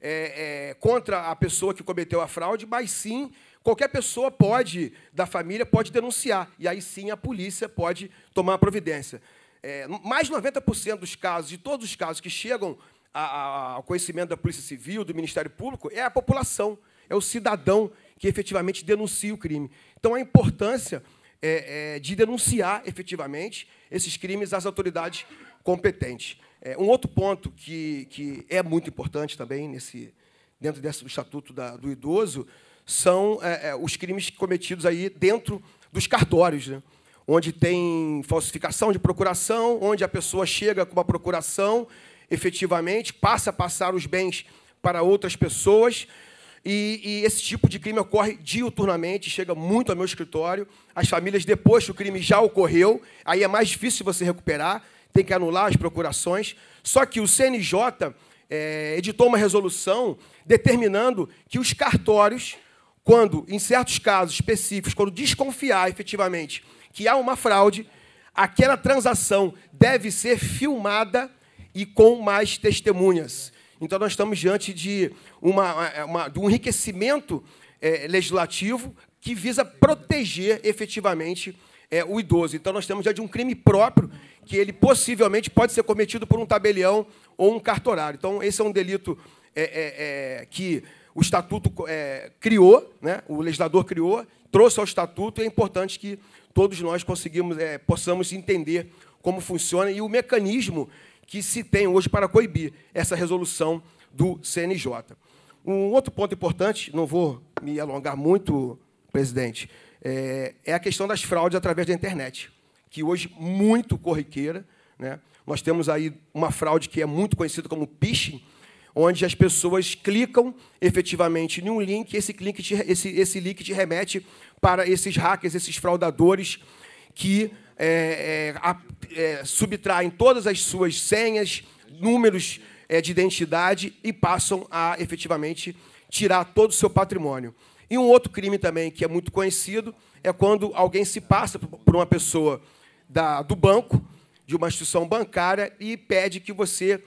é, é, contra a pessoa que cometeu a fraude, mas sim, qualquer pessoa pode, da família, pode denunciar, e aí sim a polícia pode tomar providência. É, mais de noventa por cento dos casos, de todos os casos que chegam a, a, ao conhecimento da Polícia Civil, do Ministério Público, é a população, é o cidadão que efetivamente denuncia o crime. Então, a importância é, é, de denunciar efetivamente esses crimes às autoridades competentes. É, um outro ponto que, que é muito importante também nesse, dentro desse Estatuto da, do Idoso são é, é, os crimes cometidos aí dentro dos cartórios, né? Onde tem falsificação de procuração, onde a pessoa chega com uma procuração, efetivamente, passa a passar os bens para outras pessoas. E, e esse tipo de crime ocorre diuturnamente, chega muito ao meu escritório. As famílias, depois que o crime já ocorreu, aí é mais difícil você recuperar, tem que anular as procurações. Só que o C N J é, editou uma resolução determinando que os cartórios, quando, em certos casos específicos, quando desconfiar efetivamente que há uma fraude, aquela transação deve ser filmada e com mais testemunhas. Então, nós estamos diante de, uma, uma, de um enriquecimento é, legislativo que visa proteger, efetivamente, é, o idoso. Então, nós estamos diante de um crime próprio que ele possivelmente pode ser cometido por um tabelião ou um cartorário. Então, esse é um delito é, é, é, que o Estatuto é, criou, né? O legislador criou, trouxe ao Estatuto, e é importante que todos nós conseguimos, é, possamos entender como funciona e o mecanismo que se tem hoje para coibir essa resolução do C N J. Um outro ponto importante, não vou me alongar muito, presidente, é, é a questão das fraudes através da internet, que hoje é muito corriqueira, né? Nós temos aí uma fraude que é muito conhecida como phishing, onde as pessoas clicam efetivamente em um link, esse link te, esse, esse link te remete para esses hackers, esses fraudadores que É, é, a, é, subtraem todas as suas senhas, números é, de identidade e passam a, efetivamente, tirar todo o seu patrimônio. E um outro crime também, que é muito conhecido, é quando alguém se passa por uma pessoa da, do banco, de uma instituição bancária, e pede que você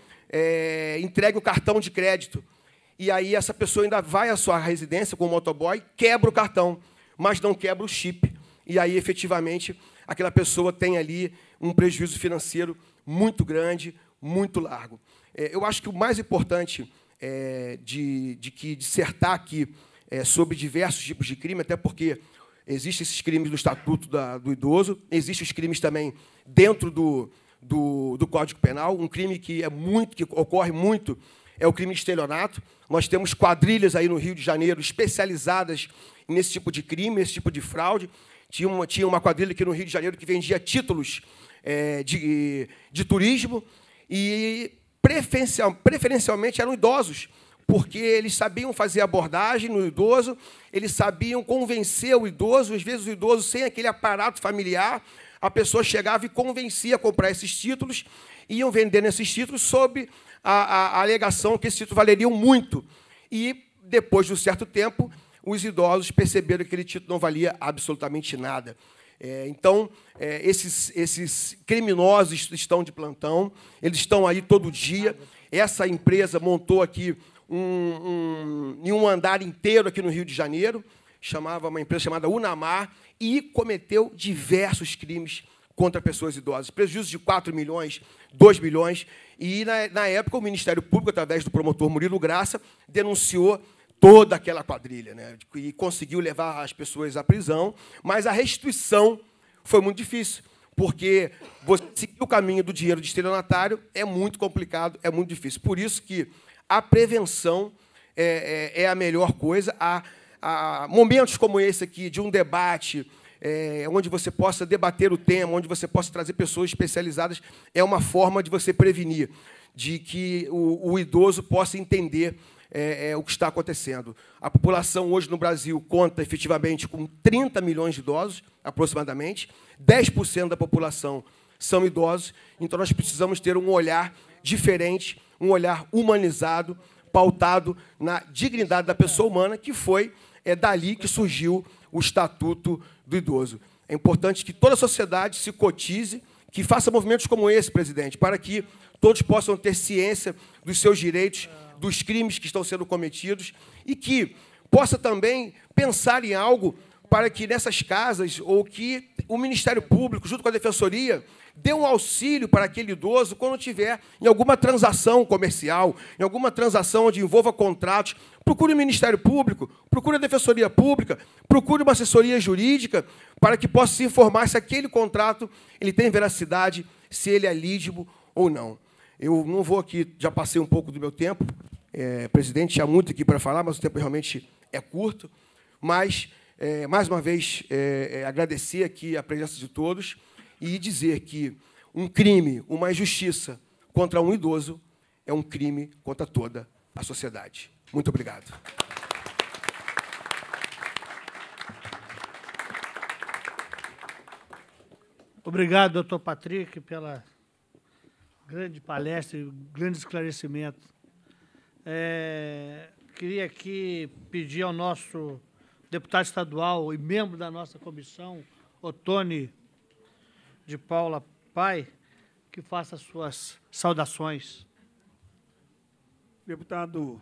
é, entregue o cartão de crédito. E aí essa pessoa ainda vai à sua residência com o motoboy, quebra o cartão, mas não quebra o chip. E aí, efetivamente, aquela pessoa tem ali um prejuízo financeiro muito grande, muito largo. É, eu acho que o mais importante é, de, de que dissertar aqui é, sobre diversos tipos de crime, até porque existem esses crimes do Estatuto da, do Idoso, existem os crimes também dentro do, do, do Código Penal, um crime que, é muito, que ocorre muito, é o crime de estelionato. Nós temos quadrilhas aí no Rio de Janeiro especializadas nesse tipo de crime, nesse tipo de fraude. Tinha uma, tinha uma quadrilha aqui no Rio de Janeiro que vendia títulos é, de, de turismo e, preferencial, preferencialmente, eram idosos, porque eles sabiam fazer abordagem no idoso, eles sabiam convencer o idoso, às vezes o idoso, sem aquele aparato familiar, a pessoa chegava e convencia a comprar esses títulos, iam vendendo esses títulos sob a, a, a alegação que esses títulos valeriam muito. E, depois de um certo tempo, os idosos perceberam que aquele título não valia absolutamente nada. É, então, é, esses, esses criminosos estão de plantão, eles estão aí todo dia. Essa empresa montou aqui um, um, em um andar inteiro aqui no Rio de Janeiro, chamava uma empresa chamada Unamar, e cometeu diversos crimes contra pessoas idosas. Prejuízo de quatro milhões, dois milhões, e, na, na época, o Ministério Público, através do promotor Murilo Graça, denunciou toda aquela quadrilha, né, e conseguiu levar as pessoas à prisão, mas a restituição foi muito difícil, porque você seguir o caminho do dinheiro de estelionatário é muito complicado, é muito difícil. Por isso que a prevenção é, é, é a melhor coisa. Há, há momentos como esse aqui, de um debate, é, onde você possa debater o tema, onde você possa trazer pessoas especializadas, é uma forma de você prevenir, de que o, o idoso possa entender É, é, o que está acontecendo. A população hoje no Brasil conta efetivamente com trinta milhões de idosos, aproximadamente. dez por cento da população são idosos, então nós precisamos ter um olhar diferente, um olhar humanizado, pautado na dignidade da pessoa humana, que foi é, dali que surgiu o Estatuto do Idoso. É importante que toda a sociedade se cotize, que faça movimentos como esse, presidente, para que todos possam ter ciência dos seus direitos, dos crimes que estão sendo cometidos, e que possa também pensar em algo para que nessas casas, ou que o Ministério Público, junto com a Defensoria, dê um auxílio para aquele idoso quando tiver em alguma transação comercial, em alguma transação onde envolva contratos. Procure o Ministério Público, procure a Defensoria Pública, procure uma assessoria jurídica para que possa se informar se aquele contrato ele tem veracidade, se ele é lígido ou não. Eu não vou aqui, já passei um pouco do meu tempo, é, presidente, tinha muito aqui para falar, mas o tempo realmente é curto. Mas, é, mais uma vez, é, é, agradecer aqui a presença de todos e dizer que um crime, uma injustiça contra um idoso é um crime contra toda a sociedade. Muito obrigado. Obrigado, doutor Patrick, pela grande palestra e grande esclarecimento. É, queria aqui pedir ao nosso deputado estadual e membro da nossa comissão, Otone de Paula Pai, que faça suas saudações. Deputado,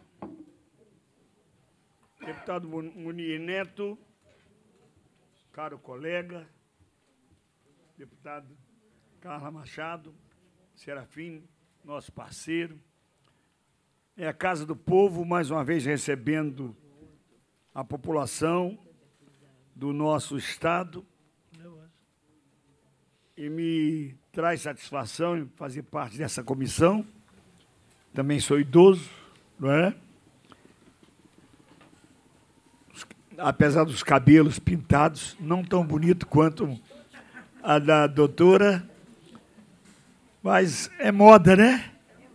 deputado Munir Neto, caro colega, deputado Carla Machado, Serafim, nosso parceiro. É a Casa do Povo, mais uma vez recebendo a população do nosso Estado. E me traz satisfação em fazer parte dessa comissão. Também sou idoso, não é? Apesar dos cabelos pintados, não tão bonito quanto a da doutora, mas é moda, né?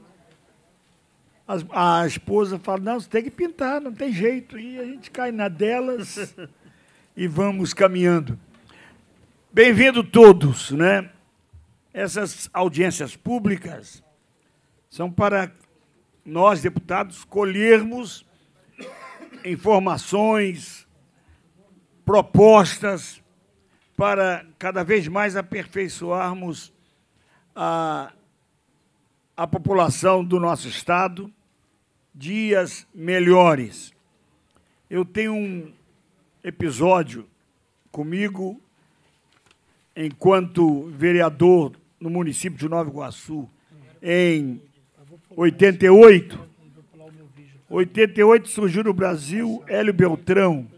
A, a esposa fala, não, você tem que pintar, não tem jeito. E a gente cai na delas e vamos caminhando. Bem-vindo todos, né? Essas audiências públicas são para nós, deputados, colhermos informações, propostas, para cada vez mais aperfeiçoarmos a, a população do nosso Estado, dias melhores. Eu tenho um episódio comigo, enquanto vereador no município de Nova Iguaçu, em oitenta e oito. oitenta e oito surgiu no Brasil Hélio Beltrão,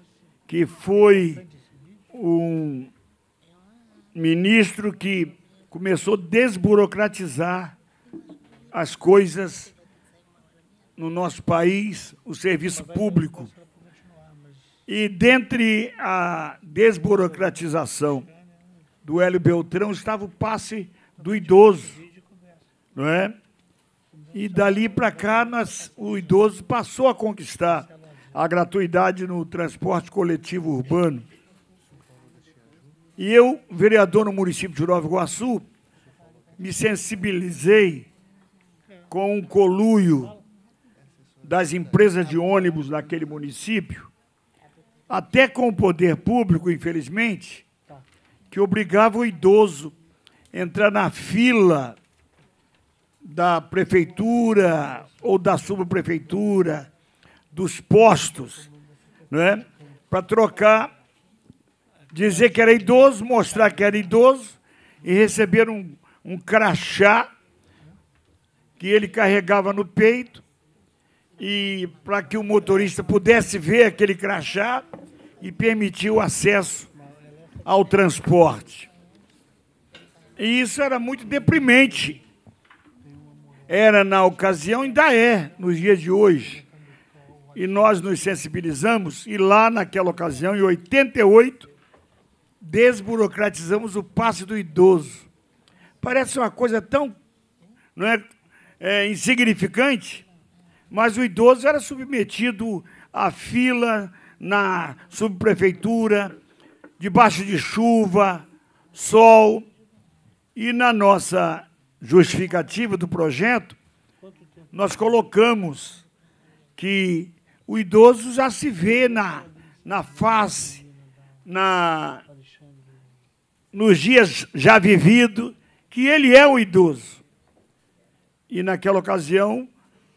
que foi um ministro que começou a desburocratizar as coisas no nosso país, o serviço público. E, dentre a desburocratização do Hélio Beltrão, estava o passe do idoso, não é? E, dali para cá, nós, o idoso passou a conquistar a gratuidade no transporte coletivo urbano. E eu, vereador no município de Nova Iguaçu, me sensibilizei com um conluio das empresas de ônibus naquele município, até com o poder público, infelizmente, que obrigava o idoso a entrar na fila da prefeitura ou da subprefeitura, dos postos, não é? Para trocar, dizer que era idoso, mostrar que era idoso e receber um, um crachá que ele carregava no peito, e para que o motorista pudesse ver aquele crachá e permitir o acesso ao transporte. E isso era muito deprimente. Era na ocasião, ainda é, nos dias de hoje. E nós nos sensibilizamos, e lá naquela ocasião, em oitenta e oito, desburocratizamos o passe do idoso. Parece uma coisa tão, não é, é, insignificante, mas o idoso era submetido à fila na subprefeitura, debaixo de chuva, sol, e na nossa justificativa do projeto, nós colocamos que o idoso já se vê na, na face, na, nos dias já vividos, que ele é o idoso. E naquela ocasião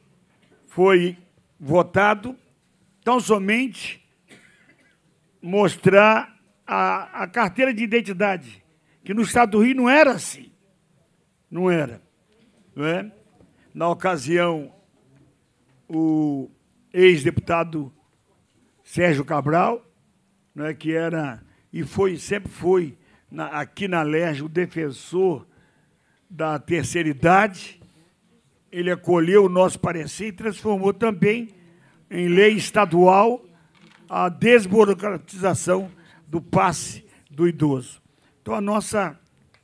foi votado tão somente mostrar a, a carteira de identidade, que no estado do Rio não era assim. Não era. Não é? Na ocasião, o ex-deputado Sérgio Cabral, não é, que era, e foi, sempre foi, na, aqui na Lerge, o defensor da terceira idade, ele acolheu o nosso parecer e transformou também em lei estadual a desburocratização do passe do idoso. Então, a nossa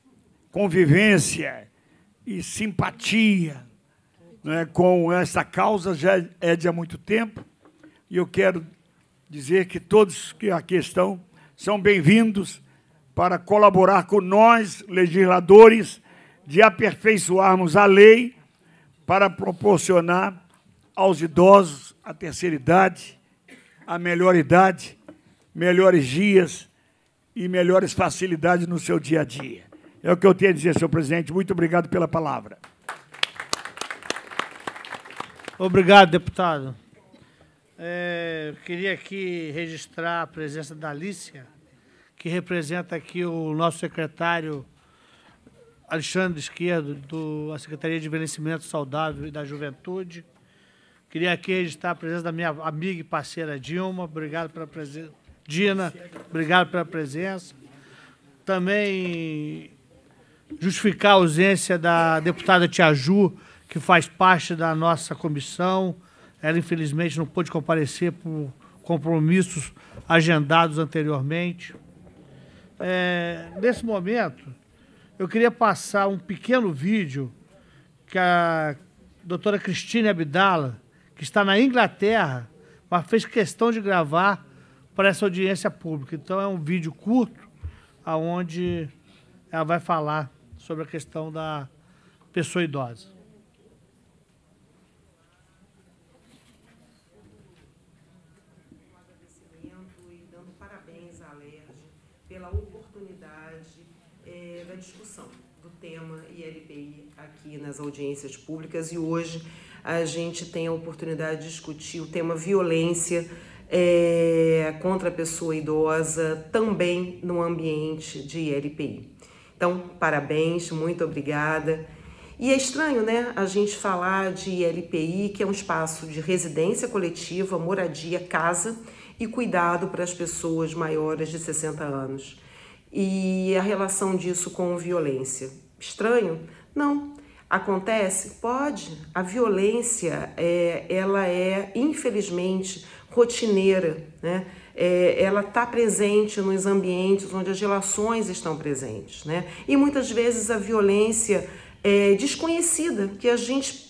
convivência e simpatia, né, com essa causa já é de há muito tempo, e eu quero dizer que todos que aqui estão são bem-vindos para colaborar com nós, legisladores, de aperfeiçoarmos a lei para proporcionar aos idosos a terceira idade, a melhor idade, melhores dias e melhores facilidades no seu dia a dia. É o que eu tenho a dizer, senhor presidente. Muito obrigado pela palavra. Obrigado, deputado. É, eu queria aqui registrar a presença da Alicia, que representa aqui o nosso secretário Alexandre Esquerdo, da Secretaria de Envelhecimento Saudável e da Juventude. Queria aqui registrar a presença da minha amiga e parceira Dilma. Obrigado pela presença. Dina, obrigado pela presença. Também justificar a ausência da deputada Tia Ju, que faz parte da nossa comissão. Ela, infelizmente, não pôde comparecer por compromissos agendados anteriormente. É, nesse momento, eu queria passar um pequeno vídeo que a doutora Cristine Abdala, que está na Inglaterra, mas fez questão de gravar para essa audiência pública. Então, é um vídeo curto, onde ela vai falar sobre a questão da pessoa idosa. E dando parabéns à Lerge pela oportunidade é, da discussão do tema I L P I aqui nas audiências públicas, e hoje a gente tem a oportunidade de discutir o tema violência é, contra a pessoa idosa, também no ambiente de I L P I. Então, parabéns, muito obrigada. E é estranho, né, a gente falar de I L P I, que é um espaço de residência coletiva, moradia, casa e cuidado para as pessoas maiores de sessenta anos. E a relação disso com violência. estranho? Não. Acontece? Pode. A violência, é, ela é, infelizmente, rotineira, né? É, ela está presente nos ambientes onde as relações estão presentes, né? E muitas vezes a violência é desconhecida, que a gente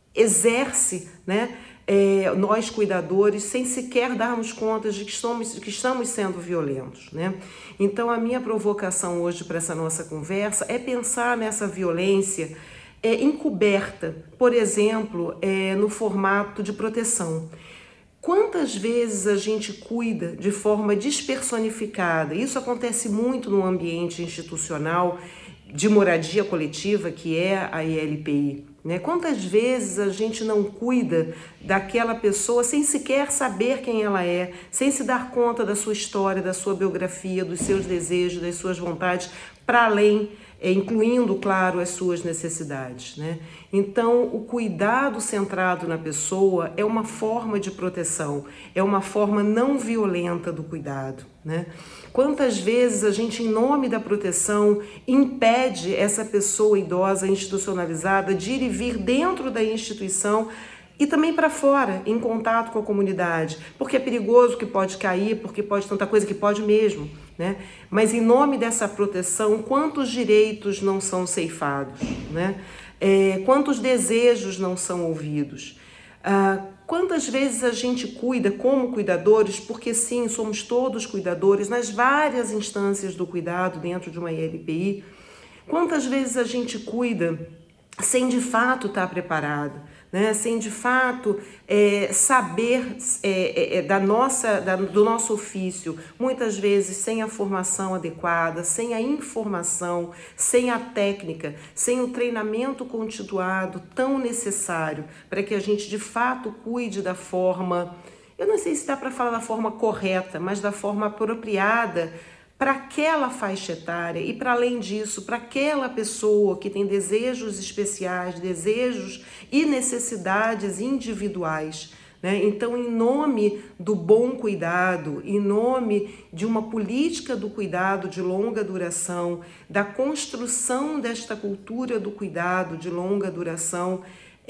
exerce, né? É, nós cuidadores, sem sequer darmos conta de que estamos, de que estamos sendo violentos, né? Então, a minha provocação hoje para essa nossa conversa é pensar nessa violência é, encoberta, por exemplo, é, no formato de proteção. Quantas vezes a gente cuida de forma despersonificada? Isso acontece muito no ambiente institucional de moradia coletiva, que é a I L P I. Né? Quantas vezes a gente não cuida daquela pessoa sem sequer saber quem ela é, sem se dar conta da sua história, da sua biografia, dos seus desejos, das suas vontades, para além, é, incluindo, claro, as suas necessidades. Né? Então, o cuidado centrado na pessoa é uma forma de proteção, é uma forma não violenta do cuidado. Né? Quantas vezes a gente, em nome da proteção, impede essa pessoa idosa institucionalizada de ir e vir dentro da instituição e também para fora, em contato com a comunidade, porque é perigoso, que pode cair, porque pode tanta coisa que pode mesmo, né? Mas em nome dessa proteção, quantos direitos não são ceifados, né? É, quantos desejos não são ouvidos? Ah, quantas vezes a gente cuida como cuidadores, porque sim, somos todos cuidadores nas várias instâncias do cuidado dentro de uma I L P I, quantas vezes a gente cuida sem de fato estar preparado, né? Sem de fato é, saber é, é, da nossa, da, do nosso ofício, muitas vezes sem a formação adequada, sem a informação, sem a técnica, sem o treinamento continuado tão necessário para que a gente de fato cuide da forma, eu não sei se dá para falar da forma correta, mas da forma apropriada para aquela faixa etária e, para além disso, para aquela pessoa que tem desejos especiais, desejos e necessidades individuais. Né? Então, em nome do bom cuidado, em nome de uma política do cuidado de longa duração, da construção desta cultura do cuidado de longa duração,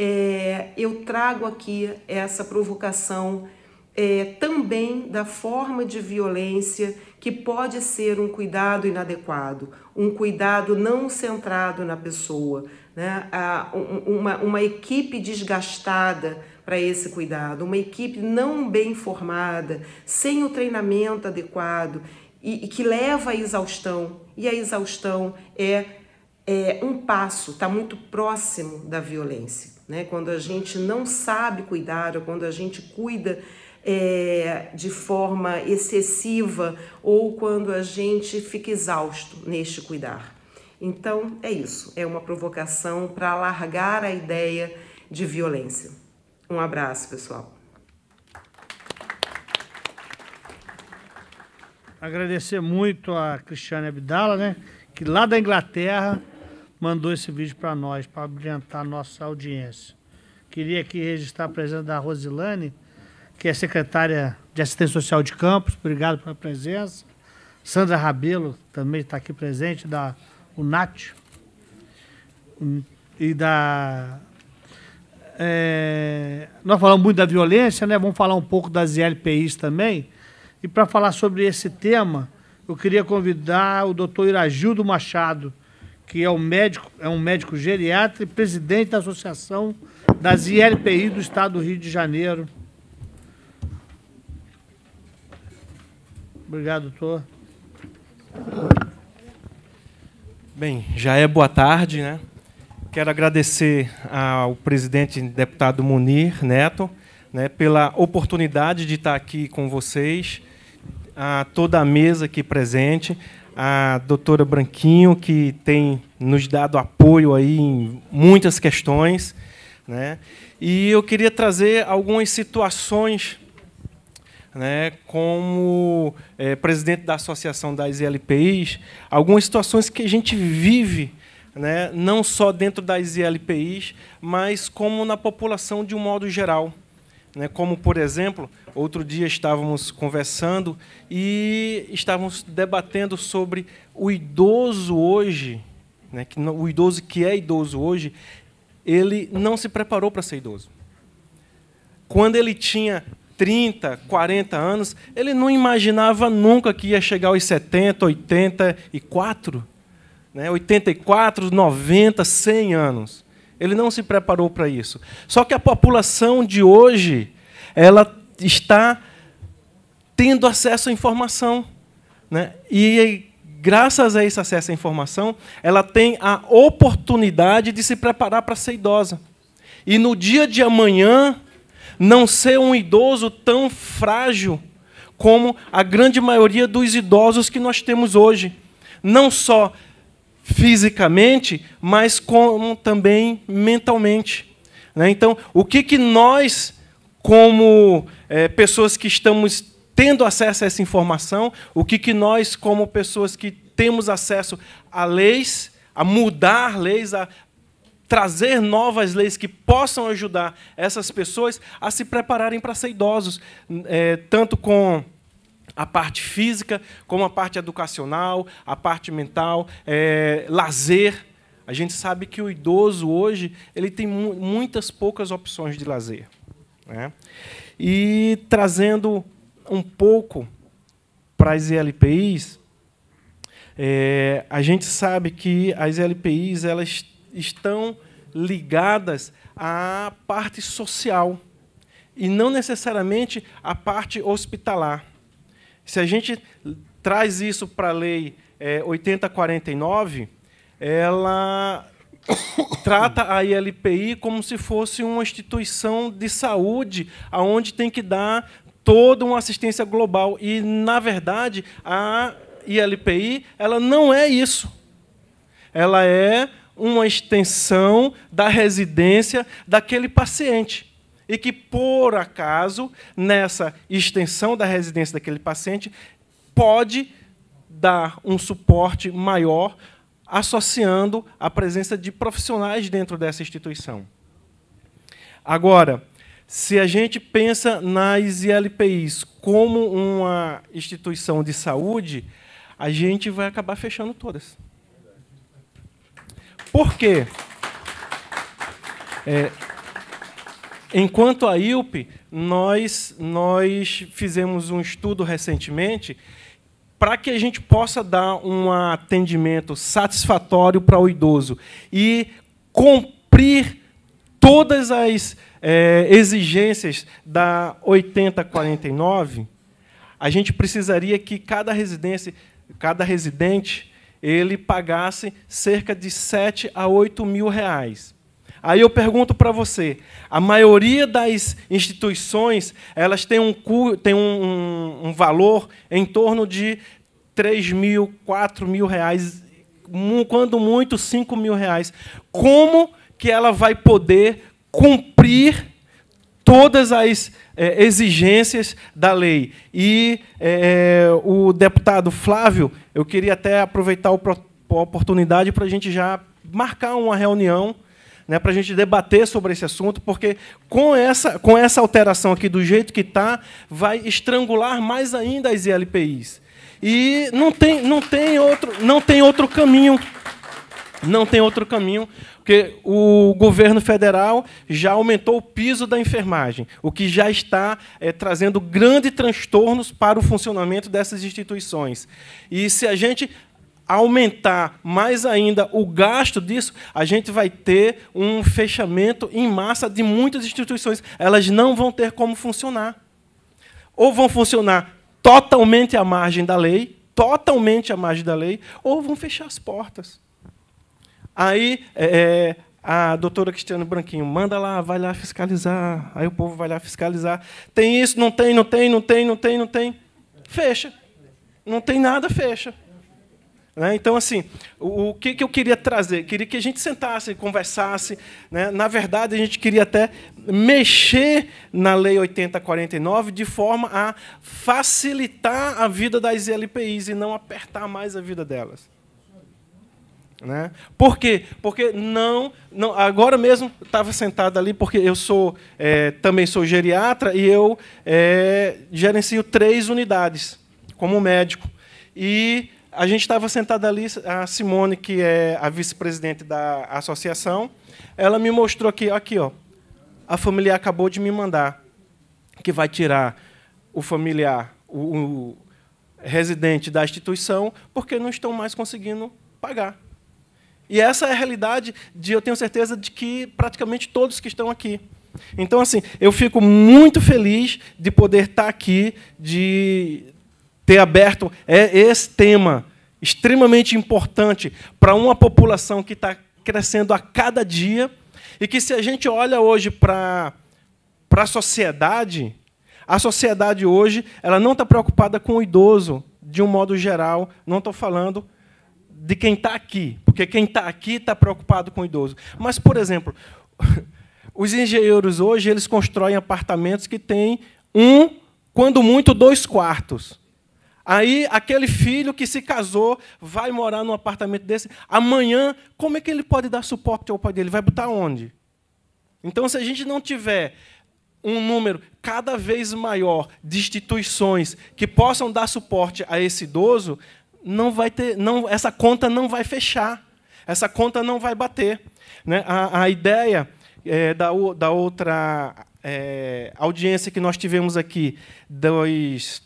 é, eu trago aqui essa provocação É, também da forma de violência que pode ser um cuidado inadequado, um cuidado não centrado na pessoa, né? Ah, uma, uma equipe desgastada para esse cuidado, uma equipe não bem formada, sem o treinamento adequado e, e que leva à exaustão, e a exaustão é, é um passo, está muito próximo da violência, né? Quando a gente não sabe cuidar, ou quando a gente cuida É, de forma excessiva ou quando a gente fica exausto neste cuidar. Então, é isso. É uma provocação para alargar a ideia de violência. Um abraço, pessoal. Agradecer muito a Cristiane Abdala, né, que lá da Inglaterra mandou esse vídeo para nós, para brilhantar a nossa audiência. Queria aqui registrar a presença da Rosilane, que é secretária de Assistência Social de Campos, obrigado pela presença. Sandra Rabelo também está aqui presente, da UNAT. E da... É, nós falamos muito da violência, né? Vamos falar um pouco das I L P Is também. E para falar sobre esse tema, eu queria convidar o doutor Iragildo Machado, que é um médico, é um médico geriatra e presidente da Associação das I L P I do Estado do Rio de Janeiro. Obrigado, doutor. Bem, já é boa tarde, né? Quero agradecer ao presidente deputado Munir Neto, né, pela oportunidade de estar aqui com vocês, a toda a mesa aqui presente, a doutora Branquinho, que tem nos dado apoio aí em muitas questões, né? E eu queria trazer algumas situações, né, como é, presidente da Associação das I L P Is, algumas situações que a gente vive, né, não só dentro das I L P Is, mas como na população de um modo geral. Né, como, por exemplo, outro dia estávamos conversando e estávamos debatendo sobre o idoso hoje, né, que o idoso que é idoso hoje, ele não se preparou para ser idoso. Quando ele tinha trinta, quarenta anos, ele não imaginava nunca que ia chegar aos setenta, oitenta e quatro, né, oitenta e quatro, noventa, cem anos. Ele não se preparou para isso. Só que a população de hoje, ela está tendo acesso à informação, né? E, graças a esse acesso à informação, ela tem a oportunidade de se preparar para ser idosa. E, no dia de amanhã, não ser um idoso tão frágil como a grande maioria dos idosos que nós temos hoje. Não só fisicamente, mas como também mentalmente, né? Então, o que, que nós, como é, pessoas que estamos tendo acesso a essa informação, o que, que nós, como pessoas que temos acesso a leis, a mudar leis, a trazer novas leis que possam ajudar essas pessoas a se prepararem para ser idosos, é, tanto com a parte física, como a parte educacional, a parte mental, é, lazer. A gente sabe que o idoso hoje ele tem mu muitas poucas opções de lazer, né? E trazendo um pouco para as I L P Is, é, a gente sabe que as I L P Is elas estão ligadas à parte social e não necessariamente à parte hospitalar. Se a gente traz isso para a Lei é, oitenta quarenta e nove, ela trata a I L P I como se fosse uma instituição de saúde, onde tem que dar toda uma assistência global. E, na verdade, a I L P I ela não é isso. Ela é uma extensão da residência daquele paciente. E que, por acaso, nessa extensão da residência daquele paciente, pode dar um suporte maior, associando a presença de profissionais dentro dessa instituição. Agora, se a gente pensa nas I L P Is como uma instituição de saúde, a gente vai acabar fechando todas. Por quê? É, Enquanto a I L P, nós, nós fizemos um estudo recentemente para que a gente possa dar um atendimento satisfatório para o idoso e cumprir todas as é, exigências da oitenta quarenta e nove, a gente precisaria que cada residência, cada residente, ele pagasse cerca de sete a oito mil reais. Aí eu pergunto para você, a maioria das instituições elas têm um, têm um, um, um valor em torno de três mil, quatro mil reais, quando muito, cinco mil reais. Como que ela vai poder cumprir todas as é, exigências da lei? E é, o deputado Flávio, eu queria até aproveitar a oportunidade para a gente já marcar uma reunião, né, para a gente debater sobre esse assunto, porque com essa, com essa alteração aqui, do jeito que está, vai estrangular mais ainda as I L P Is. E não tem, não tem, outro, não tem outro caminho. Não tem outro caminho, porque o governo federal já aumentou o piso da enfermagem, o que já está é, trazendo grandes transtornos para o funcionamento dessas instituições. E se a gente aumentar mais ainda o gasto disso, a gente vai ter um fechamento em massa de muitas instituições. Elas não vão ter como funcionar. Ou vão funcionar totalmente à margem da lei, totalmente à margem da lei, ou vão fechar as portas. Aí é, a doutora Cristiane Branquinho manda lá, vai lá fiscalizar. Aí o povo vai lá fiscalizar. Tem isso, não tem, não tem, não tem, não tem, não tem. Fecha. Não tem nada, fecha. Né? Então, assim, o, o que, que eu queria trazer? Queria que a gente sentasse, conversasse. Né? Na verdade, a gente queria até mexer na Lei oitenta quarenta e nove de forma a facilitar a vida das I L P Is e não apertar mais a vida delas. Né? Por quê? Porque não, não agora mesmo estava sentado ali, porque eu sou é, também sou geriatra e eu é, gerencio três unidades como médico. E a gente estava sentado ali, a Simone, que é a vice-presidente da associação, ela me mostrou aqui, aqui, ó, a familiar acabou de me mandar, que vai tirar o familiar, o, o residente da instituição, porque não estão mais conseguindo pagar. E essa é a realidade, de, eu tenho certeza, de que praticamente todos que estão aqui. Então, assim, eu fico muito feliz de poder estar aqui, de ter aberto esse tema extremamente importante para uma população que está crescendo a cada dia, e que, se a gente olha hoje para para a sociedade, a sociedade hoje ela não está preocupada com o idoso, de um modo geral, não estou falando de quem está aqui, porque quem está aqui está preocupado com o idoso. Mas, por exemplo, os engenheiros hoje eles constroem apartamentos que têm um, quando muito, dois quartos. Aí, aquele filho que se casou vai morar num apartamento desse. Amanhã, como é que ele pode dar suporte ao pai dele? Vai botar onde? Então, se a gente não tiver um número cada vez maior de instituições que possam dar suporte a esse idoso, não vai ter, não, essa conta não vai fechar, essa conta não vai bater. Né? A, a ideia é, da, da outra é, audiência que nós tivemos aqui, dos,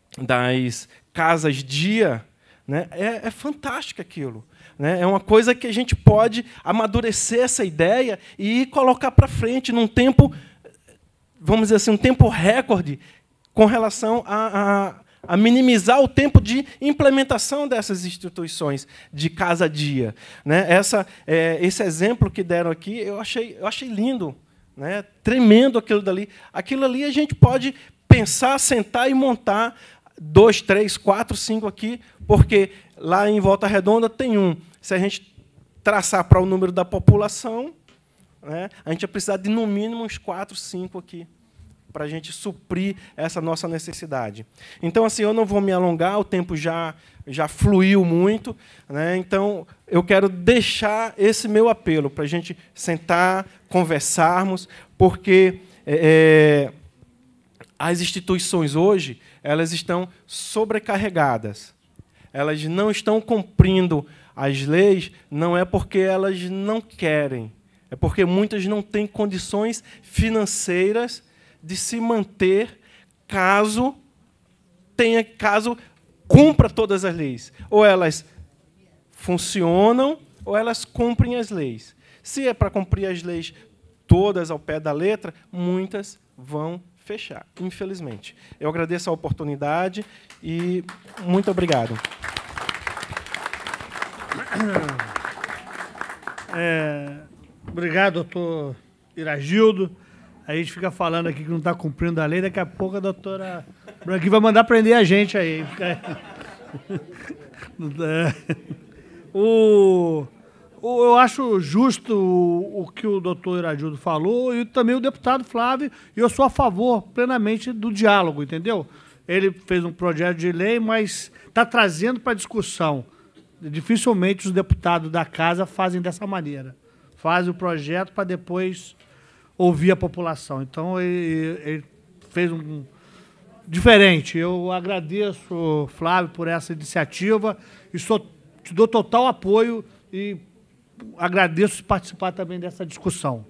das casas-dia, né? é, é fantástica aquilo. Né? É uma coisa que a gente pode amadurecer essa ideia e colocar para frente num tempo, vamos dizer assim, um tempo recorde com relação a, a, a minimizar o tempo de implementação dessas instituições de casa-dia. Né? Essa, é, esse exemplo que deram aqui, eu achei, eu achei lindo, né? Tremendo aquilo dali. Aquilo ali a gente pode pensar, sentar e montar dois, três, quatro, cinco aqui, porque lá em Volta Redonda tem um. Se a gente traçar para o número da população, né, a gente vai precisar de, no mínimo, uns quatro, cinco aqui, para a gente suprir essa nossa necessidade. Então, assim, eu não vou me alongar, o tempo já, já fluiu muito. Né, então, eu quero deixar esse meu apelo para a gente sentar, conversarmos, porque é, as instituições hoje elas estão sobrecarregadas. Elas não estão cumprindo as leis, não é porque elas não querem, é porque muitas não têm condições financeiras de se manter caso tenha, caso cumpra todas as leis. Ou elas funcionam, ou elas cumprem as leis. Se é para cumprir as leis todas ao pé da letra, muitas vão fechar, infelizmente. Eu agradeço a oportunidade e muito obrigado. É, obrigado, doutor Iragildo. A gente fica falando aqui que não está cumprindo a lei, daqui a pouco a doutora Branquinho vai mandar prender a gente aí. o, o, eu acho justo o, o que o doutor Iragildo falou e também o deputado Flávio, e eu sou a favor plenamente do diálogo, entendeu? Ele fez um projeto de lei, mas está trazendo para discussão. Dificilmente os deputados da casa fazem dessa maneira. Fazem o projeto para depois ouvir a população. Então, ele, ele fez um diferente. Eu agradeço, Flávio, por essa iniciativa e sou, te dou total apoio e agradeço participar também dessa discussão.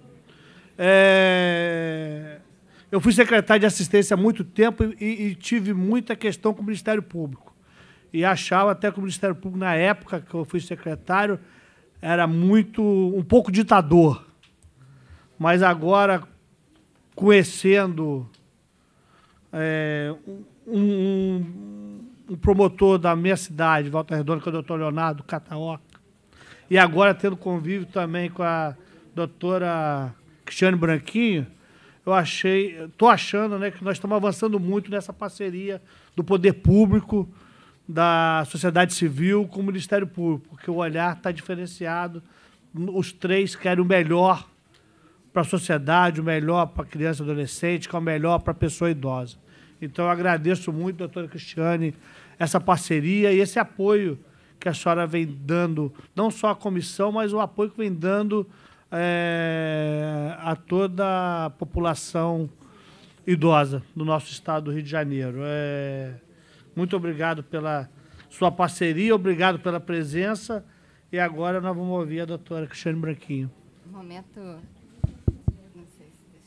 É, eu fui secretário de assistência há muito tempo e, e tive muita questão com o Ministério Público. E achava até que o Ministério Público, na época que eu fui secretário, era muito, um pouco ditador. Mas agora, conhecendo é, um, um, um promotor da minha cidade, Volta Redonda, que é o doutor Leonardo Cataoca, e agora tendo convívio também com a doutora Cristiane Branquinho, eu achei, estou achando, né, que nós estamos avançando muito nessa parceria do poder público, da sociedade civil com o Ministério Público, porque o olhar está diferenciado. Os três querem o melhor para a sociedade, o melhor para a criança e adolescente, que é o melhor para a pessoa idosa. Então, eu agradeço muito, doutora Cristiane, essa parceria e esse apoio que a senhora vem dando, não só à comissão, mas o apoio que vem dando é, a toda a população idosa do nosso estado do Rio de Janeiro. É, muito obrigado pela sua parceria, obrigado pela presença. E agora nós vamos ouvir a doutora Cristiane Branquinho. Momento... Não sei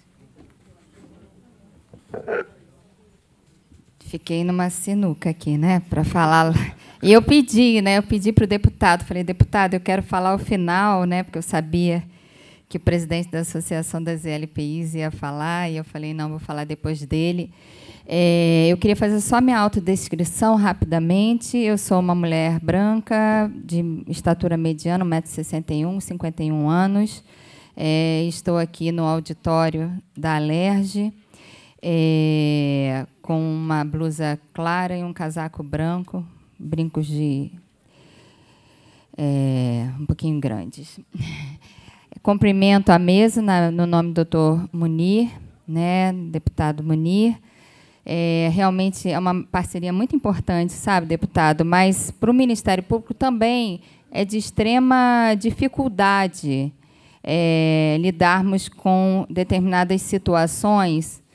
se... Fiquei numa sinuca aqui, né, para falar. E eu pedi, né, eu pedi para o deputado, falei, deputado, eu quero falar o final, né, porque eu sabia que o presidente da Associação das E L P Is ia falar, e eu falei, não, vou falar depois dele. É, eu queria fazer só minha autodescrição rapidamente. Eu sou uma mulher branca, de estatura mediana, um metro e sessenta e um, cinquenta e um anos. É, estou aqui no auditório da Alerj, é, com uma blusa clara e um casaco branco, brincos de é, um pouquinho grandes. Cumprimento a mesa na, no nome do doutor Munir, né, deputado Munir. É, realmente é uma parceria muito importante, sabe, deputado? Mas para o Ministério Público também é de extrema dificuldade é, lidarmos com determinadas situações,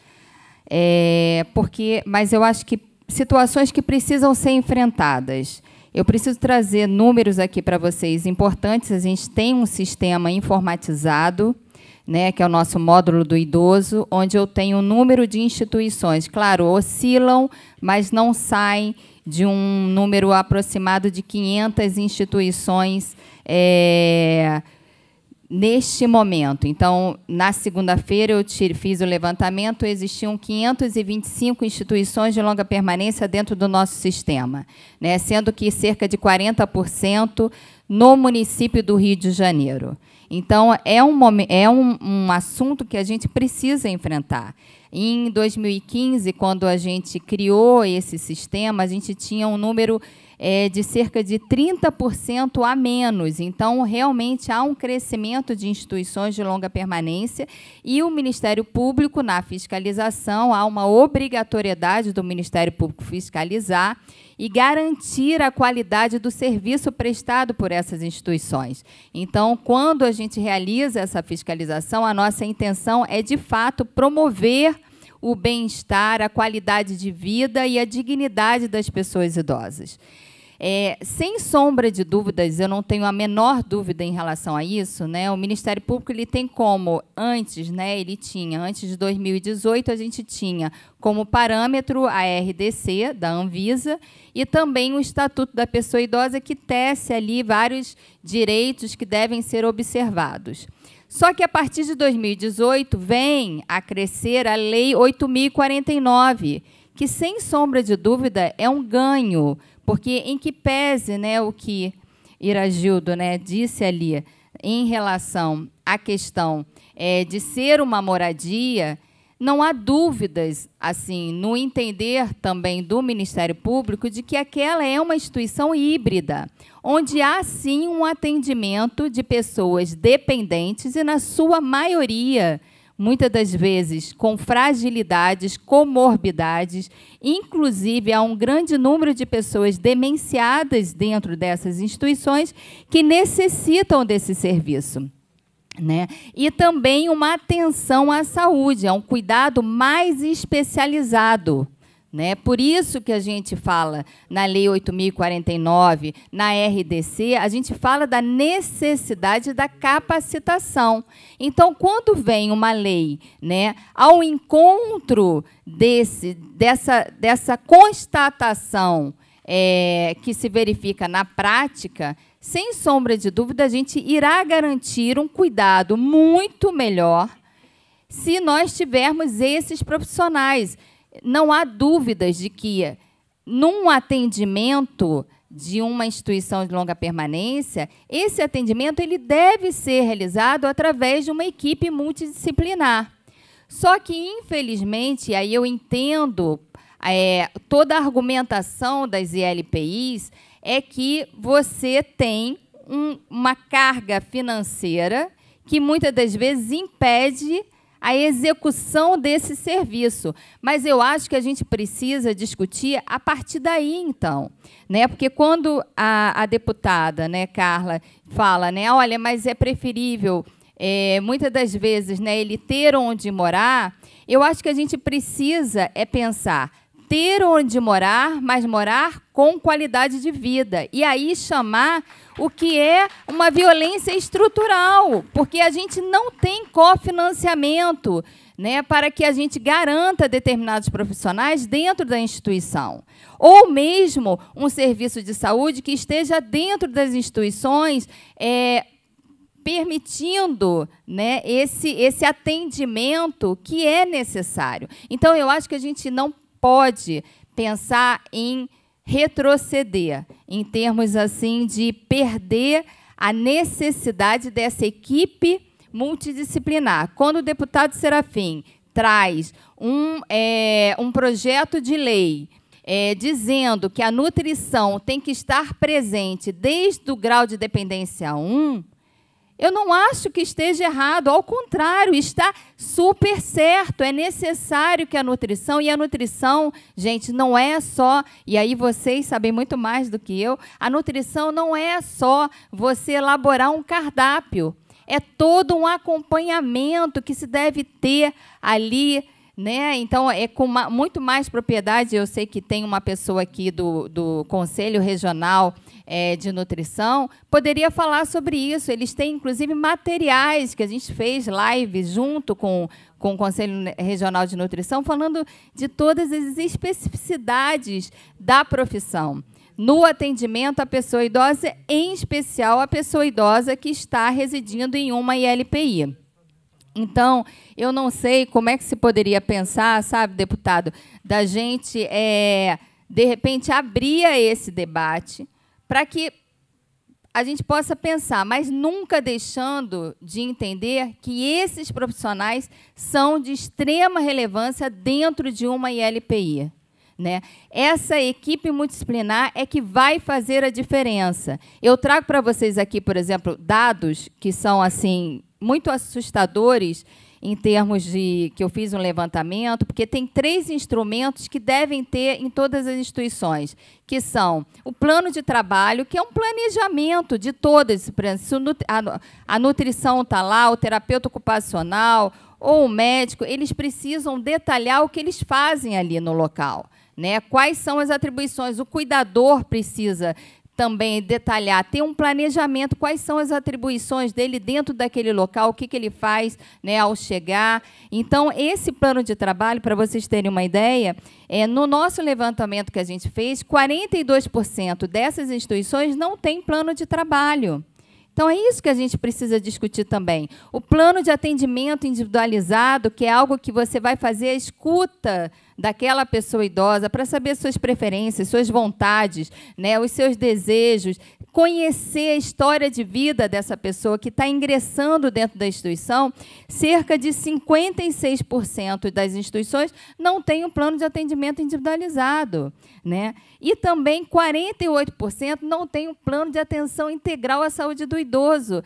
é, porque, mas eu acho que situações que precisam ser enfrentadas. Eu preciso trazer números aqui para vocês importantes. A gente tem um sistema informatizado, né, que é o nosso módulo do idoso, onde eu tenho um número de instituições. Claro, oscilam, mas não saem de um número aproximado de quinhentas instituições é, neste momento. Então, na segunda-feira, eu tire, fiz o levantamento, existiam quinhentas e vinte e cinco instituições de longa permanência dentro do nosso sistema, né, sendo que cerca de quarenta por cento no município do Rio de Janeiro. Então, é, um, é um, um assunto que a gente precisa enfrentar. Em dois mil e quinze, quando a gente criou esse sistema, a gente tinha um número é, de cerca de trinta por cento a menos. Então, realmente, há um crescimento de instituições de longa permanência e o Ministério Público, na fiscalização, há uma obrigatoriedade do Ministério Público fiscalizar e garantir a qualidade do serviço prestado por essas instituições. Então, quando a gente realiza essa fiscalização, a nossa intenção é, de fato, promover o bem-estar, a qualidade de vida e a dignidade das pessoas idosas. É, sem sombra de dúvidas, eu não tenho a menor dúvida em relação a isso, né? O Ministério Público ele tem como, antes, né, ele tinha, antes de dois mil e dezoito, a gente tinha como parâmetro a R D C, da Anvisa, e também o Estatuto da Pessoa Idosa, que tece ali vários direitos que devem ser observados. Só que, a partir de dois mil e dezoito, vem a crescer a Lei oito mil e quarenta e nove, que, sem sombra de dúvida, é um ganho, porque, em que pese, né, o que Iragildo, né, disse ali em relação à questão é, de ser uma moradia, não há dúvidas, assim, no entender também do Ministério Público, de que aquela é uma instituição híbrida, onde há, sim, um atendimento de pessoas dependentes e, na sua maioria, muitas das vezes com fragilidades, comorbidades, inclusive há um grande número de pessoas demenciadas dentro dessas instituições que necessitam desse serviço, né? E também uma atenção à saúde, é um cuidado mais especializado, né? Por isso que a gente fala na Lei oito mil e quarenta e nove, na R D C, a gente fala da necessidade da capacitação. Então, quando vem uma lei, né, ao encontro desse, dessa, dessa constatação é, que se verifica na prática, sem sombra de dúvida, a gente irá garantir um cuidado muito melhor se nós tivermos esses profissionais. Não há dúvidas de que, num atendimento de uma instituição de longa permanência, esse atendimento ele deve ser realizado através de uma equipe multidisciplinar. Só que, infelizmente, aí eu entendo é, toda a argumentação das I L P Is, é que você tem um, uma carga financeira que, muitas das vezes, impede a execução desse serviço. Mas eu acho que a gente precisa discutir a partir daí, então, né? Porque quando a, a deputada, né, Carla, fala, né, olha, mas é preferível, é, muitas das vezes, né, ele ter onde morar, eu acho que a gente precisa é pensar ter onde morar, mas morar com qualidade de vida. E aí chamar o que é uma violência estrutural, porque a gente não tem cofinanciamento, né, para que a gente garanta determinados profissionais dentro da instituição. Ou mesmo um serviço de saúde que esteja dentro das instituições, é, permitindo, né, esse, esse atendimento que é necessário. Então, eu acho que a gente não pode pensar em retroceder, em termos assim de perder a necessidade dessa equipe multidisciplinar. Quando o deputado Serafim traz um, é, um projeto de lei é, dizendo que a nutrição tem que estar presente desde o grau de dependência um, eu não acho que esteja errado, ao contrário, está super certo. É necessário que a nutrição, e a nutrição, gente, não é só, e aí vocês sabem muito mais do que eu, a nutrição não é só você elaborar um cardápio, é todo um acompanhamento que se deve ter ali, né? Então, é com uma, muito mais propriedade. Eu sei que tem uma pessoa aqui do, do Conselho Regional é, de Nutrição, poderia falar sobre isso. Eles têm, inclusive, materiais que a gente fez live junto com, com o Conselho Regional de Nutrição, falando de todas as especificidades da profissão no atendimento à pessoa idosa, em especial a pessoa idosa que está residindo em uma I L P I. Então, eu não sei como é que se poderia pensar, sabe, deputado, da gente, é, de repente, abrir esse debate para que a gente possa pensar, mas nunca deixando de entender que esses profissionais são de extrema relevância dentro de uma I L P I. Né? Essa equipe multidisciplinar é que vai fazer a diferença. Eu trago para vocês aqui, por exemplo, dados que são assim muito assustadores em termos de que eu fiz um levantamento, porque tem três instrumentos que devem ter em todas as instituições, que são o plano de trabalho, que é um planejamento de todas, a nutrição está lá, o terapeuta ocupacional ou o médico, eles precisam detalhar o que eles fazem ali no local. Né? Quais são as atribuições? O cuidador precisa também detalhar, ter um planejamento, quais são as atribuições dele dentro daquele local, o que, que ele faz, né, ao chegar. Então, esse plano de trabalho, para vocês terem uma ideia, é, no nosso levantamento que a gente fez, quarenta e dois por cento dessas instituições não tem plano de trabalho. Então, é isso que a gente precisa discutir também. O plano de atendimento individualizado, que é algo que você vai fazer a escuta daquela pessoa idosa para saber suas preferências, suas vontades, né, os seus desejos, conhecer a história de vida dessa pessoa que está ingressando dentro da instituição. Cerca de cinquenta e seis por cento das instituições não têm um plano de atendimento individualizado. Né? E também quarenta e oito por cento não tem um plano de atenção integral à saúde do idoso.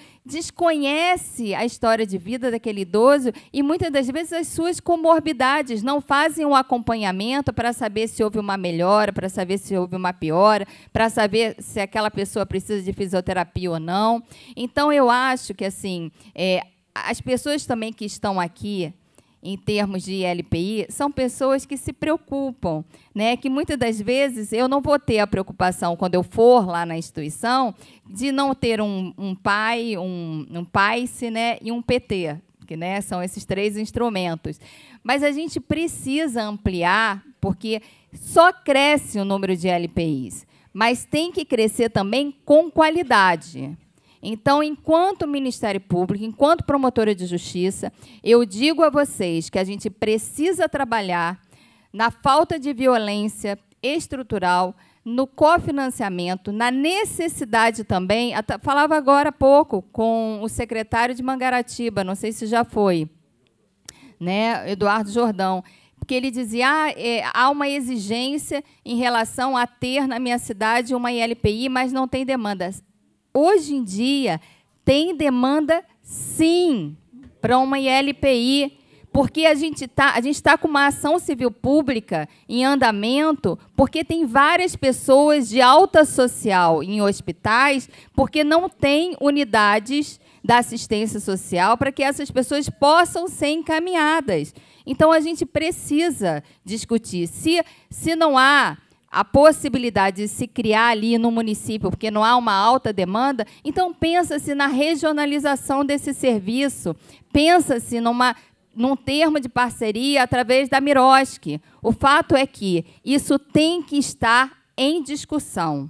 Desconhece a história de vida daquele idoso e, muitas das vezes, as suas comorbidades, não fazem um acompanhamento para saber se houve uma melhora, para saber se houve uma piora, para saber se aquela pessoa precisa de fisioterapia ou não. Então, eu acho que assim, é, as pessoas também que estão aqui, em termos de I L P I, são pessoas que se preocupam, né? Que muitas das vezes eu não vou ter a preocupação, quando eu for lá na instituição, de não ter um, um pai, um, um PAICE, né, e um P T, que, né, são esses três instrumentos. Mas a gente precisa ampliar, porque só cresce o número de I L P Is, mas tem que crescer também com qualidade. Então, enquanto Ministério Público, enquanto promotora de justiça, eu digo a vocês que a gente precisa trabalhar na falta de violência estrutural, no cofinanciamento, na necessidade também. Falava agora há pouco com o secretário de Mangaratiba, não sei se já foi, né, Eduardo Jordão, porque ele dizia ah, é, há uma exigência em relação a ter na minha cidade uma I L P I, mas não tem demanda. Hoje em dia, tem demanda, sim, para uma I L P I, porque a gente está a gente está com uma ação civil pública em andamento, porque tem várias pessoas de alta social em hospitais, porque não tem unidades, da assistência social para que essas pessoas possam ser encaminhadas. Então, a gente precisa discutir. Se, se não há a possibilidade de se criar ali no município, porque não há uma alta demanda, então pensa-se na regionalização desse serviço, pensa-se numa, num termo de parceria através da Mirosc. O fato é que isso tem que estar em discussão.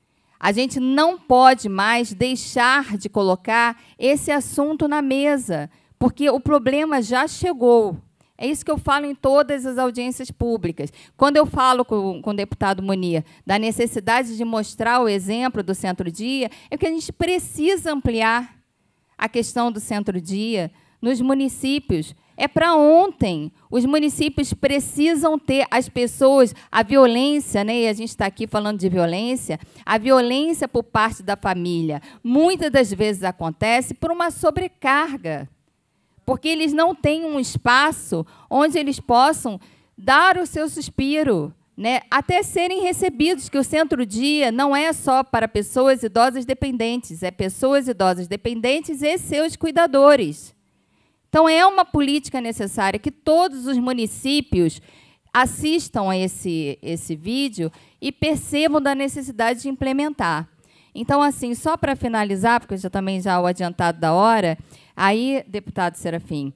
A gente não pode mais deixar de colocar esse assunto na mesa, porque o problema já chegou. É isso que eu falo em todas as audiências públicas. Quando eu falo com, com o deputado Munir da necessidade de mostrar o exemplo do Centro-Dia, é que a gente precisa ampliar a questão do Centro-Dia nos municípios. É para ontem. Os municípios precisam ter as pessoas, a violência, né? E a gente está aqui falando de violência, a violência por parte da família, muitas das vezes acontece por uma sobrecarga, porque eles não têm um espaço onde eles possam dar o seu suspiro, né? Até serem recebidos, que o Centro-Dia não é só para pessoas idosas dependentes, é pessoas idosas dependentes e seus cuidadores. Então, é uma política necessária que todos os municípios assistam a esse, esse vídeo e percebam da necessidade de implementar. Então, assim, só para finalizar, porque já também já o adiantado da hora, aí, deputado Serafim,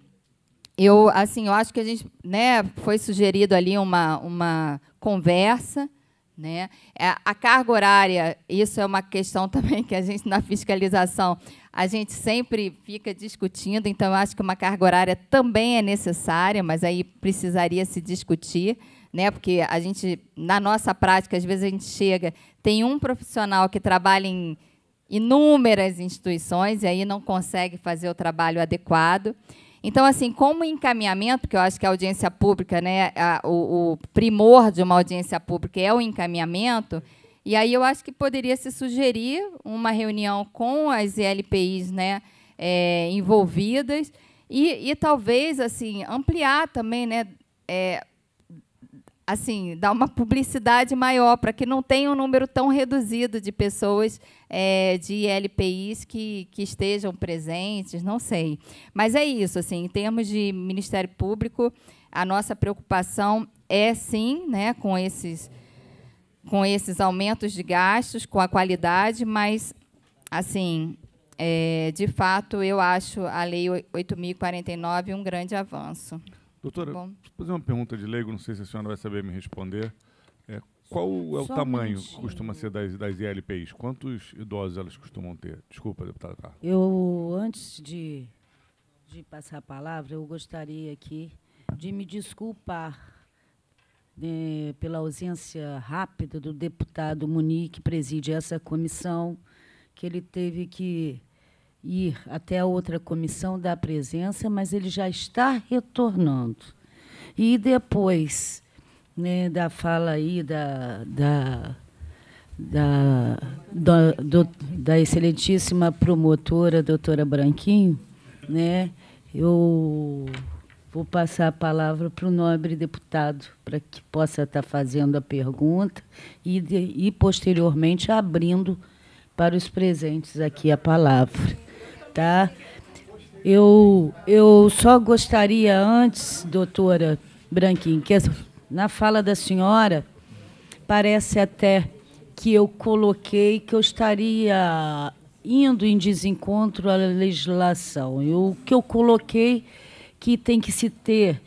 eu, assim, eu acho que a gente, né, foi sugerido ali uma, uma conversa, né? A carga horária, isso é uma questão também que a gente, na fiscalização, a gente sempre fica discutindo, então, eu acho que uma carga horária também é necessária, mas aí precisaria se discutir, né? Porque a gente, na nossa prática, às vezes a gente chega, tem um profissional que trabalha em inúmeras instituições e aí não consegue fazer o trabalho adequado. Então, assim, como encaminhamento, que eu acho que a audiência pública, né, a, o, o primor de uma audiência pública é o encaminhamento, e aí eu acho que poderia se sugerir uma reunião com as E L P Is, né, é, envolvidas e, e talvez assim ampliar também, né, é, assim, dar uma publicidade maior para que não tenha um número tão reduzido de pessoas é, de I L P Is que, que estejam presentes, não sei. Mas é isso, assim, em termos de Ministério Público, a nossa preocupação é, sim, né, com esses, com esses aumentos de gastos, com a qualidade, mas, assim, é, de fato, eu acho a Lei oito mil e quarenta e nove um grande avanço. Doutora, Bom. deixa eu fazer uma pergunta de leigo, não sei se a senhora vai saber me responder. É, qual é o Só um tamanho que minutinho. costuma ser das, das I L P Is? Quantos idosos elas costumam ter? Desculpa, deputado Carlos. Eu, antes de, de passar a palavra, eu gostaria aqui de me desculpar né, pela ausência rápida do deputado Munir, que preside essa comissão, que ele teve que ir até a outra comissão dar presença, mas ele já está retornando. E depois né, da fala aí da, da, da, da, do, da excelentíssima promotora, doutora Branquinho, né, eu vou passar a palavra para o nobre deputado, para que possa estar fazendo a pergunta e, de, e, posteriormente, abrindo para os presentes aqui a palavra. Tá? Eu, eu só gostaria antes, doutora Branquinho, que na fala da senhora, parece até que eu coloquei que eu estaria indo em desencontro à legislação. Eu, o que eu coloquei que tem que se ter,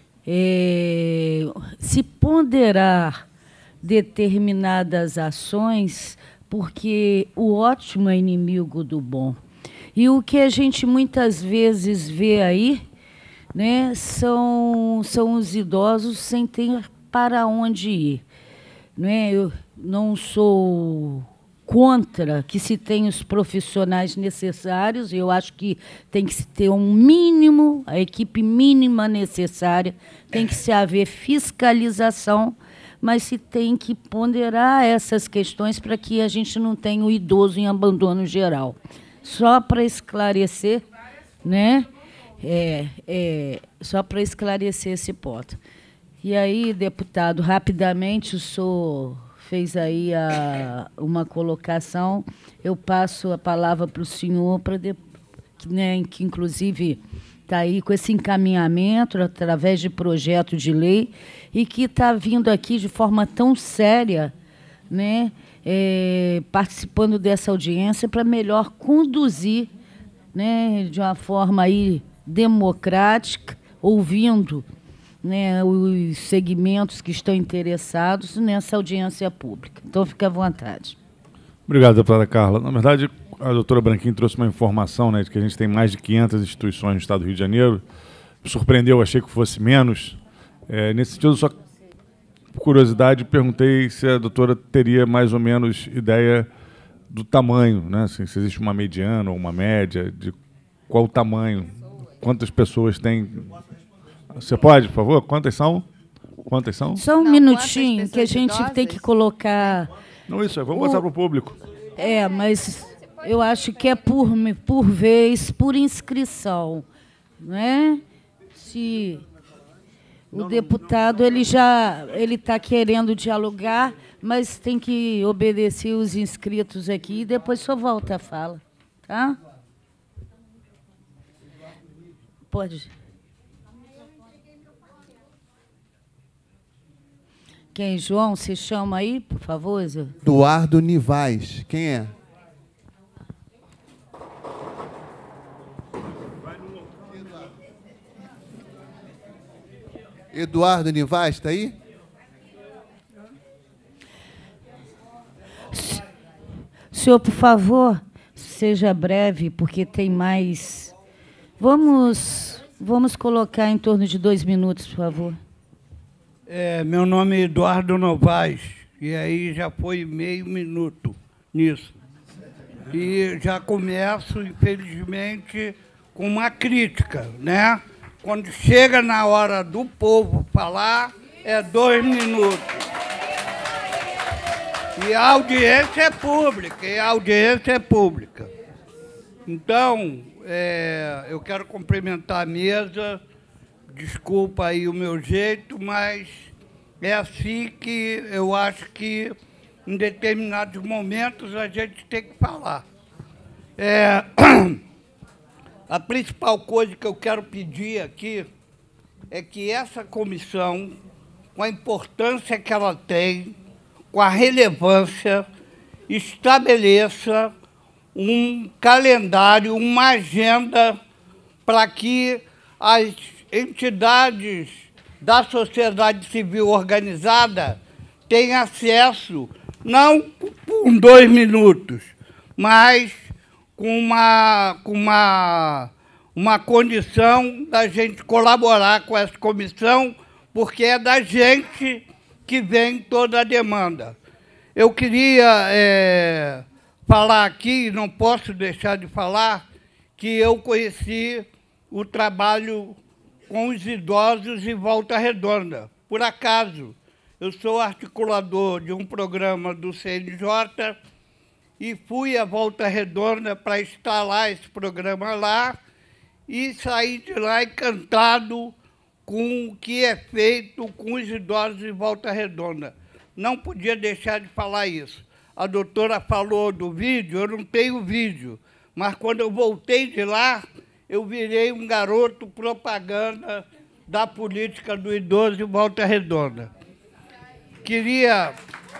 é, se ponderar determinadas ações, porque o ótimo é inimigo do bom. E o que a gente muitas vezes vê aí, né, são, são os idosos sem ter para onde ir. Né? Eu não sou contra que se tenha os profissionais necessários, eu acho que tem que se ter um mínimo, a equipe mínima necessária, tem que se haver fiscalização, mas se tem que ponderar essas questões para que a gente não tenha o idoso em abandono geral. Só para esclarecer, né? É, é, só para esclarecer esse ponto. E aí, deputado, rapidamente, o senhor fez aí a, uma colocação, eu passo a palavra para o senhor, para né, que inclusive está aí com esse encaminhamento através de projeto de lei e que está vindo aqui de forma tão séria, né, é, participando dessa audiência para melhor conduzir, né, de uma forma aí democrática, ouvindo, né, os segmentos que estão interessados nessa audiência pública. Então, fique à vontade. Obrigado, deputada Carla. Na verdade, a doutora Branquinho trouxe uma informação, né, de que a gente tem mais de quinhentas instituições no estado do Rio de Janeiro. Me surpreendeu, achei que fosse menos. É, nesse sentido, só por curiosidade, perguntei se a doutora teria mais ou menos ideia do tamanho, né, assim, se existe uma mediana ou uma média, de qual o tamanho, quantas pessoas tem. Você pode, por favor? Quantas são? Quantas são? Só um Não, minutinho, que a gente idosas? tem que colocar... Não, isso é, vamos o... passar para o público. É, mas eu acho que é por, por vez, por inscrição, né? Se o não, deputado não, não, não. ele já ele está querendo dialogar, mas tem que obedecer os inscritos aqui e depois só volta a fala, tá? Pode. Quem, João, se chama aí, por favor, Zé? Eduardo Nivaz. Quem é? Eduardo Nivaz, está aí? Senhor, por favor, seja breve, porque tem mais... Vamos, vamos colocar em torno de dois minutos, por favor. É, meu nome é Eduardo Novaes, e aí já foi meio minuto nisso. E já começo, infelizmente, com uma crítica, né? Quando chega na hora do povo falar, é dois minutos. E a audiência é pública, e a audiência é pública. Então, é, eu quero cumprimentar a mesa. Desculpa aí o meu jeito, mas é assim que eu acho que, em determinados momentos, a gente tem que falar. É, a principal coisa que eu quero pedir aqui é que essa comissão, com a importância que ela tem, com a relevância, estabeleça um calendário, uma agenda para que as entidades da sociedade civil organizada têm acesso, não com dois minutos, mas com uma, com uma, uma condição da gente colaborar com essa comissão, porque é da gente que vem toda a demanda. Eu queria é, falar aqui, não posso deixar de falar, que eu conheci o trabalho com os idosos em Volta Redonda. Por acaso, eu sou articulador de um programa do C N J e fui a Volta Redonda para instalar esse programa lá e saí de lá encantado com o que é feito com os idosos em Volta Redonda. Não podia deixar de falar isso. A doutora falou do vídeo, eu não tenho vídeo, mas quando eu voltei de lá, eu virei um garoto propaganda da política do idoso em Volta Redonda. Queria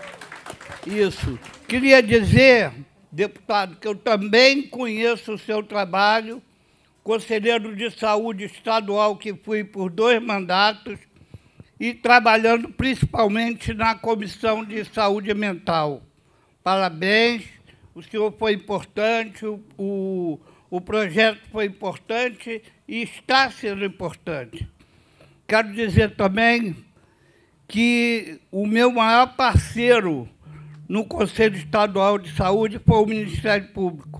isso. Queria dizer, deputado, que eu também conheço o seu trabalho, conselheiro de saúde estadual que fui por dois mandatos e trabalhando principalmente na Comissão de Saúde Mental. Parabéns, o senhor foi importante, o, o O projeto foi importante e está sendo importante. Quero dizer também que o meu maior parceiro no Conselho Estadual de Saúde foi o Ministério Público.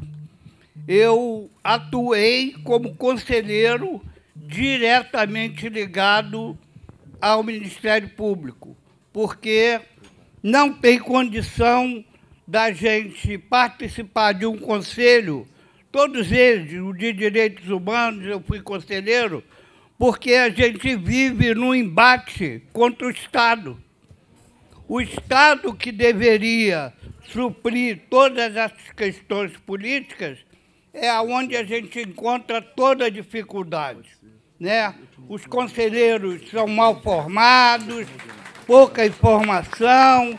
Eu atuei como conselheiro diretamente ligado ao Ministério Público, porque não tem condição da gente participar de um conselho, todos eles, o de direitos humanos, eu fui conselheiro, porque a gente vive num embate contra o Estado. O Estado que deveria suprir todas essas questões políticas é onde a gente encontra toda a dificuldade, né? Os conselheiros são mal formados, pouca informação.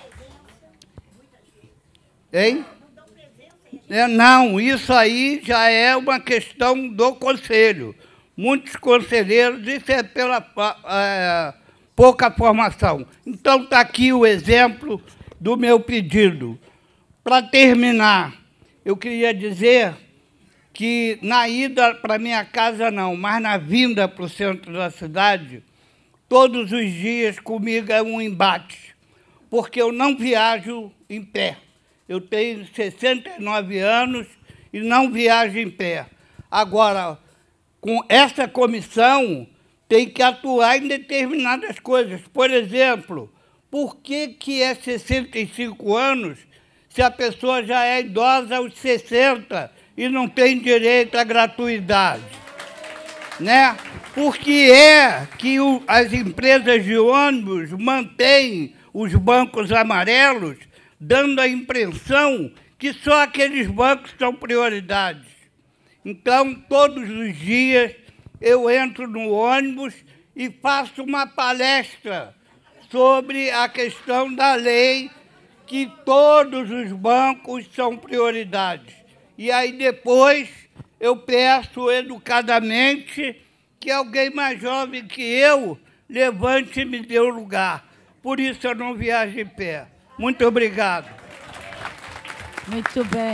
Hein? É, não, isso aí já é uma questão do conselho. Muitos conselheiros, isso é pela é, pouca formação. Então, está aqui o exemplo do meu pedido. Para terminar, eu queria dizer que na ida para minha casa não, mas na vinda para o centro da cidade, todos os dias comigo é um embate, porque eu não viajo em pé. Eu tenho sessenta e nove anos e não viajo em pé. Agora, com essa comissão, tem que atuar em determinadas coisas. Por exemplo, por que, que é sessenta e cinco anos se a pessoa já é idosa aos sessenta e não tem direito à gratuidade? Né? Por que é que o, as empresas de ônibus mantêm os bancos amarelos, dando a impressão que só aqueles bancos são prioridades? Então, todos os dias, eu entro no ônibus e faço uma palestra sobre a questão da lei, que todos os bancos são prioridades. E aí, depois, eu peço educadamente que alguém mais jovem que eu levante e me dê o lugar. Por isso, eu não viajo em pé. Muito obrigado. Muito bem.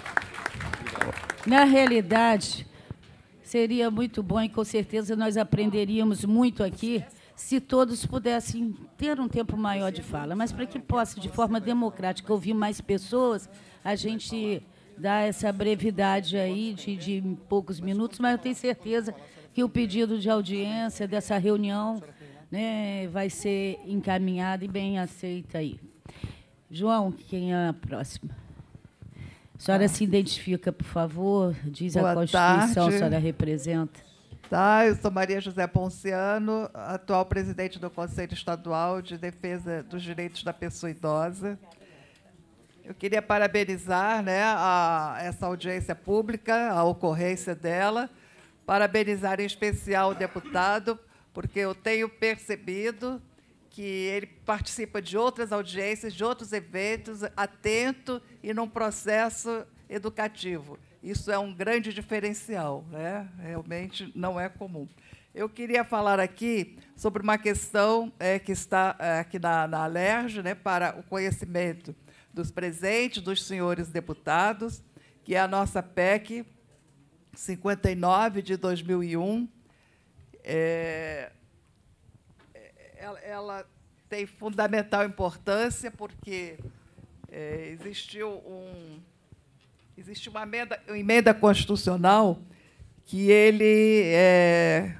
Na realidade, seria muito bom e, com certeza, nós aprenderíamos muito aqui se todos pudessem ter um tempo maior de fala. Mas, para que possa, de forma democrática, ouvir mais pessoas, a gente dá essa brevidade aí de, de poucos minutos, mas eu tenho certeza que o pedido de audiência dessa reunião, né, vai ser encaminhado e bem aceito aí. João, quem é a próxima? A senhora ah. se identifica, por favor, diz Boa a Constituição, tarde. A senhora representa. Tá, eu sou Maria José Ponciano, atual presidente do Conselho Estadual de Defesa dos Direitos da Pessoa Idosa. Eu queria parabenizar, né, a, essa audiência pública, a ocorrência dela, parabenizar em especial o deputado, porque eu tenho percebido que ele participa de outras audiências, de outros eventos, atento e num processo educativo. Isso é um grande diferencial, né? Realmente não é comum. Eu queria falar aqui sobre uma questão é, que está é, aqui na, na Alerj, né, para o conhecimento dos presentes, dos senhores deputados, que é a nossa P E C cinquenta e nove de dois mil e um. É, ela, ela tem fundamental importância porque é, existiu um, existe uma emenda, uma emenda constitucional que ele, é,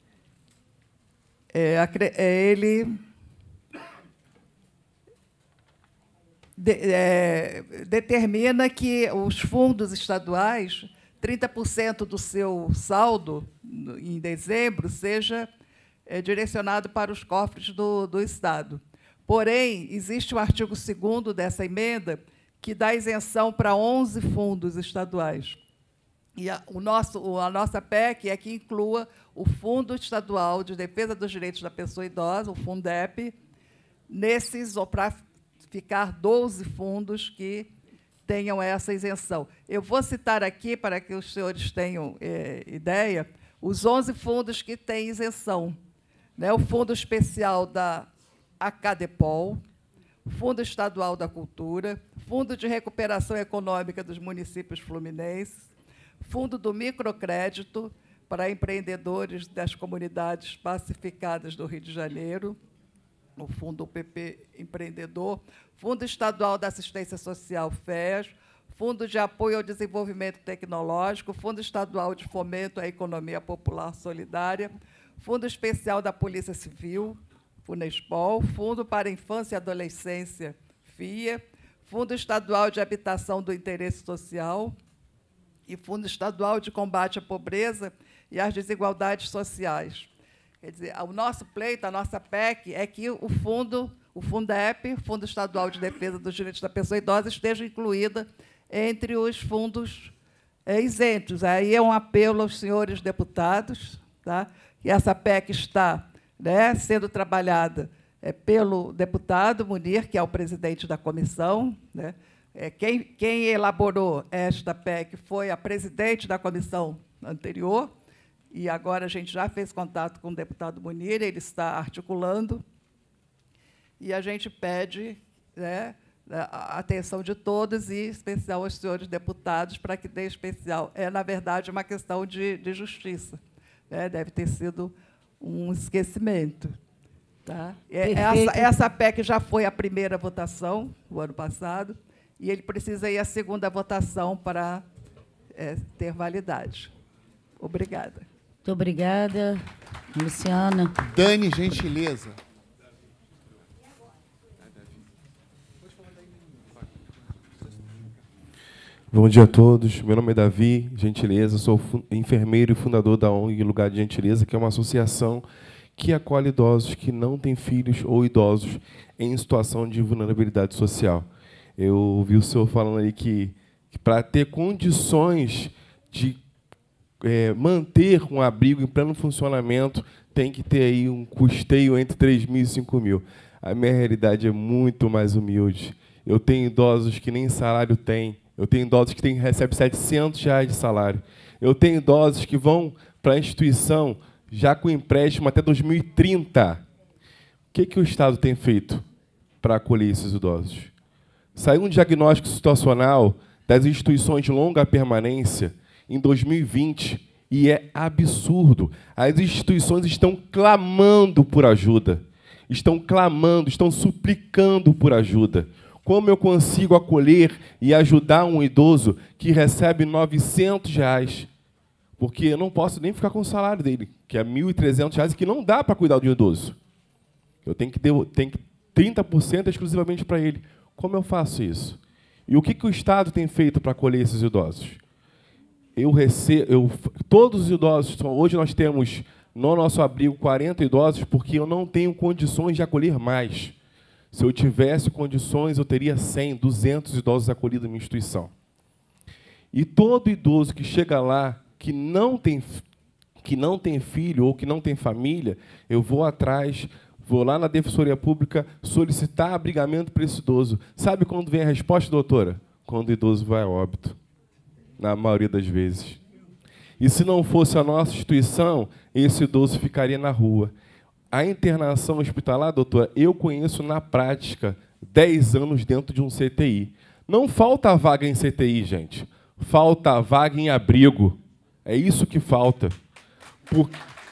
é, ele de, é, determina que os fundos estaduais, trinta por cento do seu saldo em dezembro seja é, direcionado para os cofres do, do Estado. Porém, existe o artigo segundo dessa emenda que dá isenção para onze fundos estaduais. E a, o nosso, a nossa P E C é que inclua o Fundo Estadual de Defesa dos Direitos da Pessoa Idosa, o Fundep, nesses, ou para ficar doze fundos que tenham essa isenção. Eu vou citar aqui, para que os senhores tenham é, ideia, os onze fundos que têm isenção. Né? O Fundo Especial da Acadepol, Fundo Estadual da Cultura, Fundo de Recuperação Econômica dos Municípios Fluminenses, Fundo do Microcrédito para empreendedores das comunidades pacificadas do Rio de Janeiro, o Fundo P P Empreendedor, Fundo Estadual da Assistência Social, F E S, Fundo de Apoio ao Desenvolvimento Tecnológico, Fundo Estadual de Fomento à Economia Popular Solidária, Fundo Especial da Polícia Civil, Funespol, Fundo para a Infância e Adolescência, F I A, Fundo Estadual de Habitação do Interesse Social e Fundo Estadual de Combate à Pobreza e às Desigualdades Sociais. Quer dizer, o nosso pleito, a nossa P E C, é que o fundo, o Fundep, Fundo Estadual de Defesa dos Direitos da Pessoa Idosa, esteja incluída entre os fundos é, isentos. Aí é um apelo aos senhores deputados, tá? E essa P E C está, né, sendo trabalhada é, pelo deputado Munir, que é o presidente da comissão, né? É, quem, quem elaborou esta P E C foi a presidente da comissão anterior, e agora a gente já fez contato com o deputado Munir, ele está articulando, e a gente pede, né, a atenção de todos, e em especial aos senhores deputados, para que dê especial. É, na verdade, uma questão de, de justiça. Né? Deve ter sido um esquecimento. Tá? Essa, essa P E C já foi a primeira votação, o ano passado, e ele precisa ir à segunda votação para é, ter validade. Obrigada. Muito obrigada, Luciana. Dani, gentileza. Bom dia a todos. Meu nome é Davi, gentileza. Sou enfermeiro e fundador da O N G Lugar de Gentileza, que é uma associação que acolhe idosos que não têm filhos ou idosos em situação de vulnerabilidade social. Eu ouvi o senhor falando aí que, que para ter condições de é, manter um abrigo em pleno funcionamento, tem que ter aí um custeio entre três mil e cinco mil. A minha realidade é muito mais humilde. Eu tenho idosos que nem salário têm. Eu tenho idosos que têm, recebem setecentos reais de salário. Eu tenho idosos que vão para a instituição já com empréstimo até dois mil e trinta. O que, que o Estado tem feito para acolher esses idosos? Saiu um diagnóstico situacional das instituições de longa permanência em dois mil e vinte e é absurdo. As instituições estão clamando por ajuda. Estão clamando, estão suplicando por ajuda. Como eu consigo acolher e ajudar um idoso que recebe novecentos reais? Porque eu não posso nem ficar com o salário dele, que é mil e trezentos reais, e que não dá para cuidar do idoso. Eu tenho que ter tenho que, trinta por cento exclusivamente para ele. Como eu faço isso? E o que, que o Estado tem feito para acolher esses idosos? Eu recebo, eu, todos os idosos, hoje nós temos no nosso abrigo quarenta idosos, porque eu não tenho condições de acolher mais. Se eu tivesse condições, eu teria cem, duzentos idosos acolhidos na minha instituição. E todo idoso que chega lá, que não tem, que não tem filho ou que não tem família, eu vou atrás, vou lá na Defensoria Pública solicitar abrigamento para esse idoso. Sabe quando vem a resposta, doutora? Quando o idoso vai a óbito, na maioria das vezes. E se não fosse a nossa instituição, esse idoso ficaria na rua. A internação hospitalar, doutora, eu conheço na prática dez anos dentro de um C T I. Não falta vaga em C T I, gente. Falta vaga em abrigo. É isso que falta. Por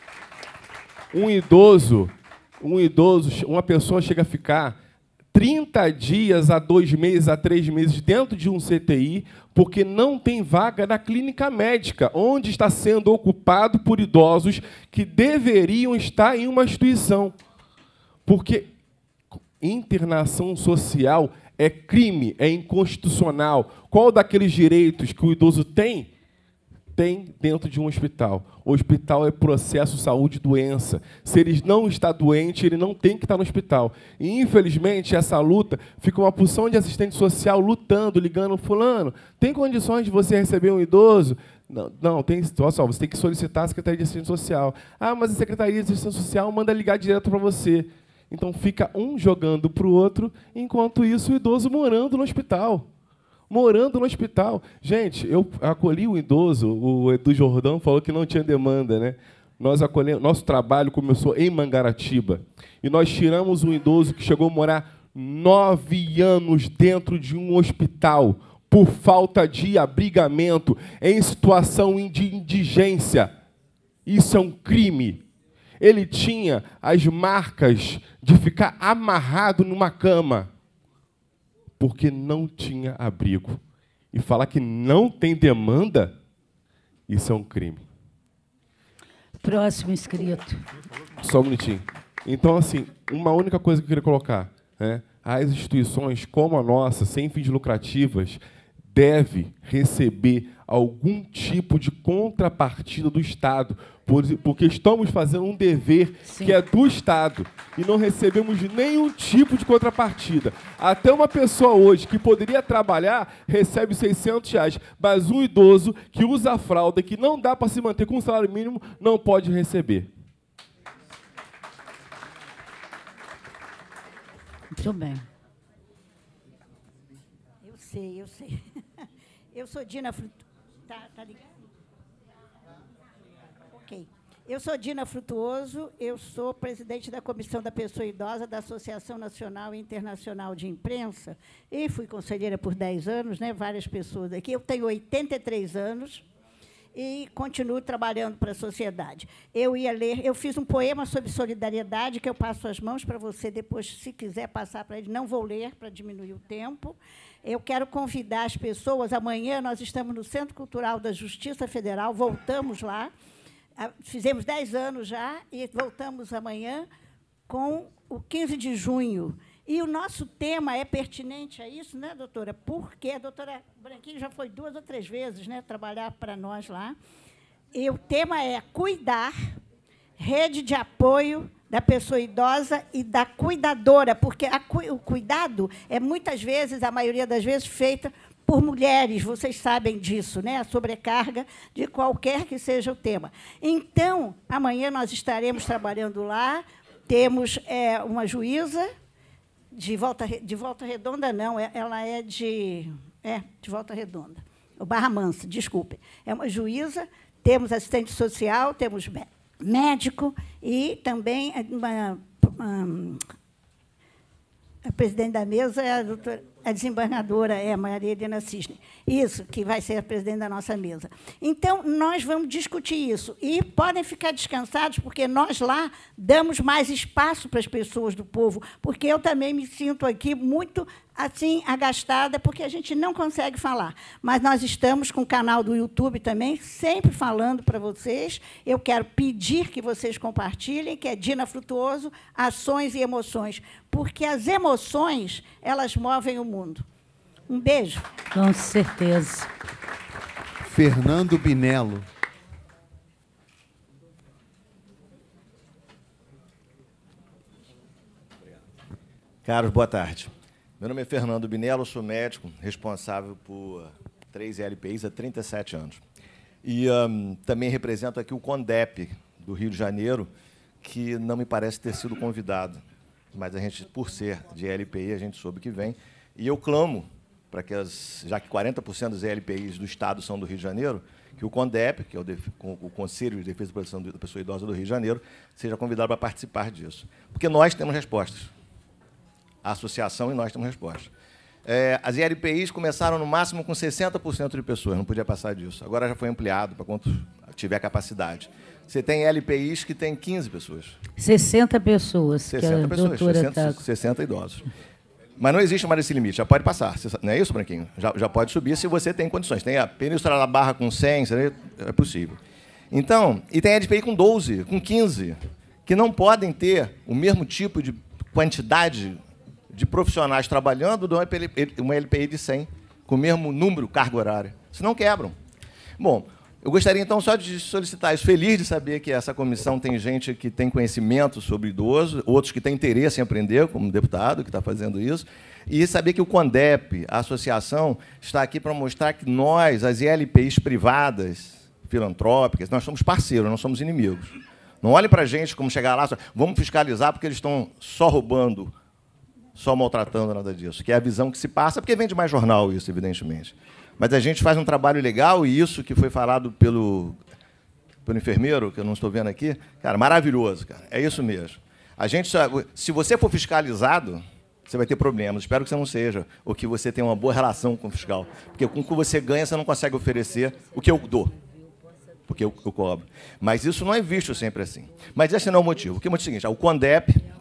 um idoso, um idoso, uma pessoa chega a ficar trinta dias a dois meses, a três meses dentro de um C T I, porque não tem vaga na clínica médica, onde está sendo ocupado por idosos que deveriam estar em uma instituição. Porque internação social é crime, é inconstitucional. Qual daqueles direitos que o idoso tem? Tem dentro de um hospital. O hospital é processo saúde-doença. Se ele não está doente, ele não tem que estar no hospital. E, infelizmente, essa luta fica uma porção de assistente social lutando, ligando, fulano, tem condições de você receber um idoso? Não, não tem, olha só, você tem que solicitar a Secretaria de Assistência Social. Ah, mas a Secretaria de Assistência Social manda ligar direto para você. Então, fica um jogando para o outro, enquanto isso, o idoso morando no hospital. Morando no hospital. Gente, eu acolhi um idoso, o Edu Jordão falou que não tinha demanda, né? Nós acolhemos, nosso trabalho começou em Mangaratiba. E nós tiramos um idoso que chegou a morar nove anos dentro de um hospital por falta de abrigamento, em situação de indigência. Isso é um crime. Ele tinha as marcas de ficar amarrado numa cama, porque não tinha abrigo. E falar que não tem demanda, isso é um crime. Próximo inscrito. Só um minutinho. Então, assim, uma única coisa que eu queria colocar, né? As instituições como a nossa, sem fins lucrativas, deve receber algum tipo de contrapartida do Estado, porque estamos fazendo um dever Sim. que é do Estado e não recebemos nenhum tipo de contrapartida. Até uma pessoa hoje que poderia trabalhar recebe seiscentos reais, mas um idoso que usa fralda, que não dá para se manter com um salário mínimo, não pode receber. Muito bem. Eu sei, eu sei. Eu sou Dina Frutuoso. Tá, tá ligado? Ok. Eu sou Dina Frutuoso, eu sou presidente da Comissão da Pessoa Idosa da Associação Nacional e Internacional de Imprensa e fui conselheira por dez anos, né, várias pessoas aqui. Eu tenho oitenta e três anos e continuo trabalhando para a sociedade. Eu ia ler, eu fiz um poema sobre solidariedade que eu passo as mãos para você depois, se quiser passar para ele. Não vou ler para diminuir o tempo. Eu quero convidar as pessoas. Amanhã nós estamos no Centro Cultural da Justiça Federal, voltamos lá. Fizemos dez anos já e voltamos amanhã com o quinze de junho. E o nosso tema é pertinente a isso, né, doutora? Porque a doutora Branquinho já foi duas ou três vezes, né, trabalhar para nós lá. E o tema é cuidar, rede de apoio da pessoa idosa e da cuidadora, porque a, o cuidado é, muitas vezes, a maioria das vezes, feita por mulheres, vocês sabem disso, né? A sobrecarga de qualquer que seja o tema. Então, amanhã nós estaremos trabalhando lá, temos é, uma juíza de Volta, de Volta Redonda, não, ela é de, é, de Volta Redonda, Barra Mansa, desculpe. É uma juíza, temos assistente social, temos médico e também uma, uma, a presidente da mesa é a doutora... A desembargadora é a Maria Helena Cisne. Isso, que vai ser a presidente da nossa mesa. Então, nós vamos discutir isso. E podem ficar descansados, porque nós lá damos mais espaço para as pessoas do povo, porque eu também me sinto aqui muito assim agastada, porque a gente não consegue falar. Mas nós estamos com o canal do YouTube também, sempre falando para vocês. Eu quero pedir que vocês compartilhem, que é Dina Frutuoso, Ações e Emoções, porque as emoções, elas movem o mundo. Um beijo. Com certeza. Fernando Binello. Caros, boa tarde. Meu nome é Fernando Binello, sou médico, responsável por três L P Is há trinta e sete anos. E um, também represento aqui o CONDEP, do Rio de Janeiro, que não me parece ter sido convidado. Mas a gente, por ser de L P I, a gente soube que vem. E eu clamo para que, as, já que quarenta por cento dos L P Is do Estado são do Rio de Janeiro, que o CONDEP, que é o, o Conselho de Defesa e Proteção da Pessoa Idosa do Rio de Janeiro, seja convidado para participar disso. Porque nós temos respostas. A associação e nós temos respostas. É, as L P Is começaram, no máximo, com sessenta por cento de pessoas, não podia passar disso. Agora já foi ampliado para quanto tiver capacidade. Você tem L P Is que tem quinze pessoas. sessenta pessoas. sessenta que a pessoas, doutora sessenta, tá... sessenta idosos. Mas não existe mais esse limite, já pode passar. Não é isso, Branquinho? Já, já pode subir se você tem condições. Tem a Península da Barra com cem, é possível. Então, e tem L P I com doze, com quinze, que não podem ter o mesmo tipo de quantidade de profissionais trabalhando de uma L P I de cem, com o mesmo número, carga horária. Senão quebram. Bom, eu gostaria, então, só de solicitar isso. Feliz de saber que essa comissão tem gente que tem conhecimento sobre idoso, outros que têm interesse em aprender, como deputado, que está fazendo isso, e saber que o CONDEP, a associação, está aqui para mostrar que nós, as L P Is privadas, filantrópicas, nós somos parceiros, não somos inimigos. Não olhem para a gente como chegar lá, vamos fiscalizar porque eles estão só roubando, só maltratando, nada disso, que é a visão que se passa, porque vende mais jornal isso, evidentemente. Mas a gente faz um trabalho legal, e isso que foi falado pelo, pelo enfermeiro, que eu não estou vendo aqui, cara, maravilhoso, cara, é isso mesmo. A gente, se você for fiscalizado, você vai ter problemas, espero que você não seja, ou que você tenha uma boa relação com o fiscal, porque com o que você ganha, você não consegue oferecer o que eu dou, porque eu, eu cobro. Mas isso não é visto sempre assim. Mas esse não é o motivo. O que é o seguinte, o CONDEP,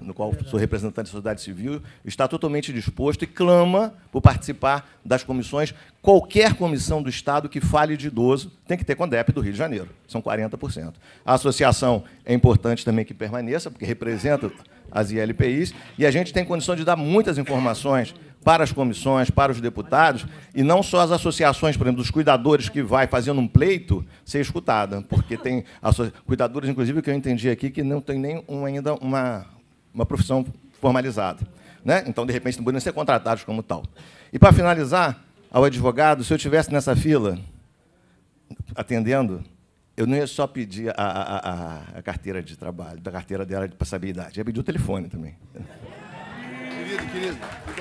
no qual sou representante da sociedade civil, está totalmente disposto e clama por participar das comissões. Qualquer comissão do Estado que fale de idoso tem que ter CONDEP do Rio de Janeiro, são quarenta por cento. A associação é importante também que permaneça, porque representa as I L P Is, e a gente tem condição de dar muitas informações para as comissões, para os deputados, e não só as associações, por exemplo, dos cuidadores que vai fazendo um pleito ser escutada, porque tem cuidadores, inclusive, que eu entendi aqui, que não tem nem um, ainda uma, uma profissão formalizada, né? Então, de repente, não podem ser contratados como tal. E, para finalizar, ao advogado, se eu estivesse nessa fila, atendendo, eu não ia só pedir a, a, a, a carteira de trabalho, da carteira dela de passabilidade, ia pedir o telefone também. Querido, querido.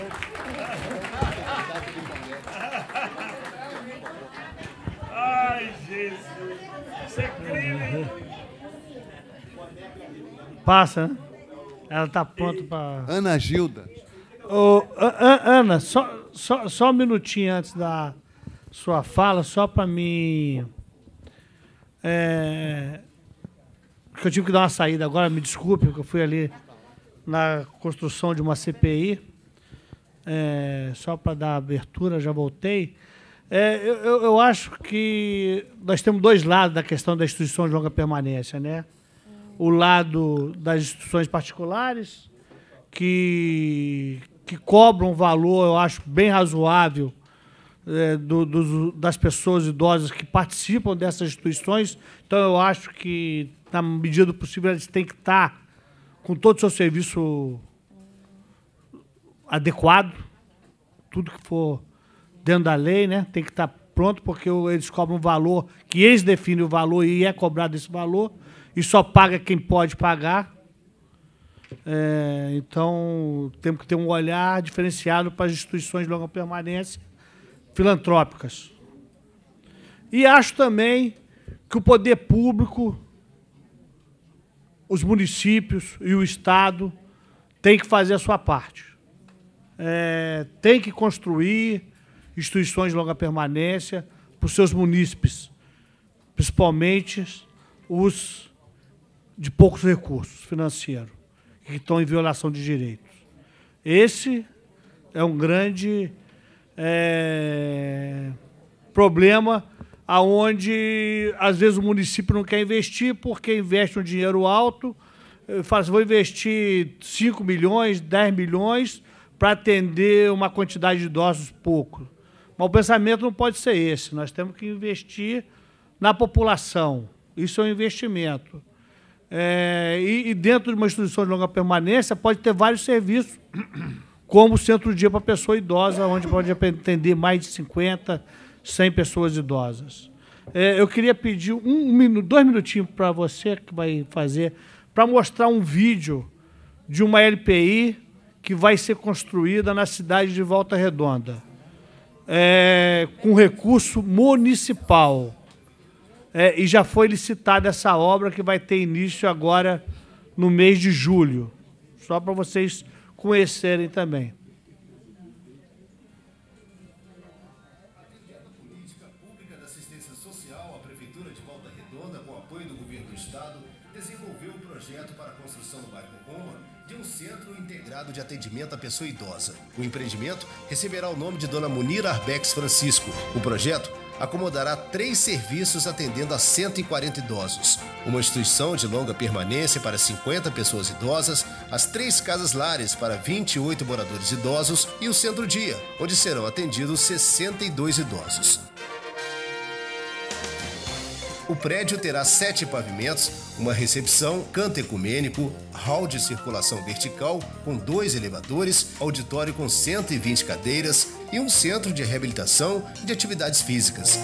Ai, Jesus. Você é crime. Passa, né? Ela está pronta para... Ana Gilda. Ô, Ana, só, só, só um minutinho antes da sua fala, só para mim... É, que eu tive que dar uma saída agora, me desculpe, porque eu fui ali na construção de uma C P I, é, só para dar abertura, já voltei. É, eu, eu acho que nós temos dois lados da questão da instituição de longa permanência, né? O lado das instituições particulares, que, que cobram um valor, eu acho, bem razoável, é, do, do, das pessoas idosas que participam dessas instituições. Então, eu acho que, na medida do possível, eles têm que estar com todo o seu serviço adequado, tudo que for dentro da lei, né, tem que estar pronto, porque eles cobram um valor, que eles definem o valor e é cobrado esse valor, e só paga quem pode pagar. É, então, temos que ter um olhar diferenciado para as instituições de longa permanência filantrópicas. E acho também que o poder público, os municípios e o Estado têm que fazer a sua parte. É, tem que construir instituições de longa permanência para os seus munícipes, principalmente os de poucos recursos financeiros, que estão em violação de direitos. Esse é um grande é, problema, aonde às vezes o município não quer investir, porque investe um dinheiro alto, fala assim, vou investir cinco milhões, dez milhões para atender uma quantidade de idosos pouco. Mas o pensamento não pode ser esse, nós temos que investir na população, isso é um investimento. É, e, e dentro de uma instituição de longa permanência pode ter vários serviços, como o centro-dia para pessoa idosa, onde pode atender mais de cinquenta, cem pessoas idosas. É, eu queria pedir um, um minuto, dois minutinhos para você, que vai fazer, para mostrar um vídeo de uma L P I que vai ser construída na cidade de Volta Redonda, é, com recurso municipal. É, e já foi licitada essa obra, que vai ter início agora no mês de julho. Só para vocês conhecerem também. Política Pública da Assistência Social, a Prefeitura de Volta Redonda, com apoio do Governo do Estado, desenvolveu um projeto para a construção no bairro Roma de um centro integrado de atendimento à pessoa idosa. O empreendimento receberá o nome de Dona Munira Arbex Francisco. O projeto acomodará três serviços atendendo a cento e quarenta idosos. Uma instituição de longa permanência para cinquenta pessoas idosas, as três casas lares para vinte e oito moradores idosos e o centro-dia, onde serão atendidos sessenta e dois idosos. O prédio terá sete pavimentos, uma recepção, canto ecumênico, hall de circulação vertical com dois elevadores, auditório com cento e vinte cadeiras e um centro de reabilitação e de atividades físicas.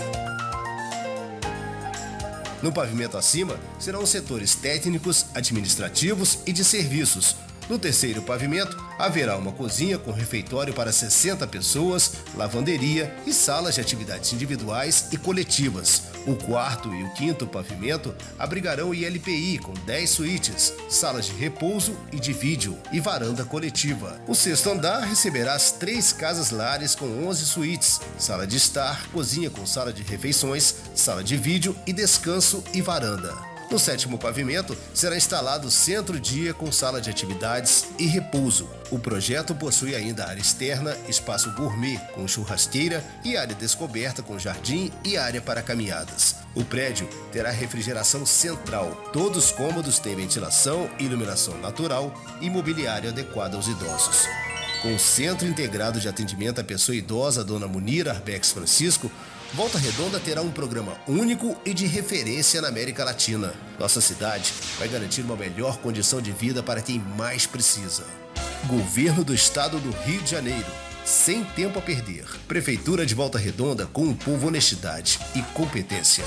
No pavimento acima serão os setores técnicos, administrativos e de serviços. No terceiro pavimento, haverá uma cozinha com refeitório para sessenta pessoas, lavanderia e salas de atividades individuais e coletivas. O quarto e o quinto pavimento abrigarão I L P I com dez suítes, salas de repouso e de vídeo e varanda coletiva. O sexto andar receberá as três casas lares com onze suítes, sala de estar, cozinha com sala de refeições, sala de vídeo e descanso e varanda. No sétimo pavimento, será instalado centro-dia com sala de atividades e repouso. O projeto possui ainda área externa, espaço gourmet com churrasqueira e área descoberta com jardim e área para caminhadas. O prédio terá refrigeração central. Todos os cômodos têm ventilação, iluminação natural e mobiliário adequado aos idosos. Com o Centro Integrado de Atendimento à Pessoa Idosa, Dona Munira Arbex Francisco, Volta Redonda terá um programa único e de referência na América Latina. Nossa cidade vai garantir uma melhor condição de vida para quem mais precisa. Governo do Estado do Rio de Janeiro. Sem tempo a perder. Prefeitura de Volta Redonda com um povo honestidade e competência.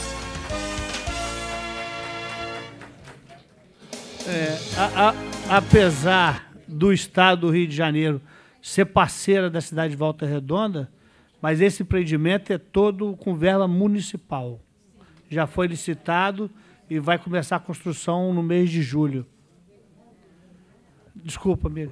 É, a, a, apesar do Estado do Rio de Janeiro ser parceira da cidade de Volta Redonda, mas esse empreendimento é todo com verba municipal. Já foi licitado e vai começar a construção no mês de julho. Desculpa, amiga.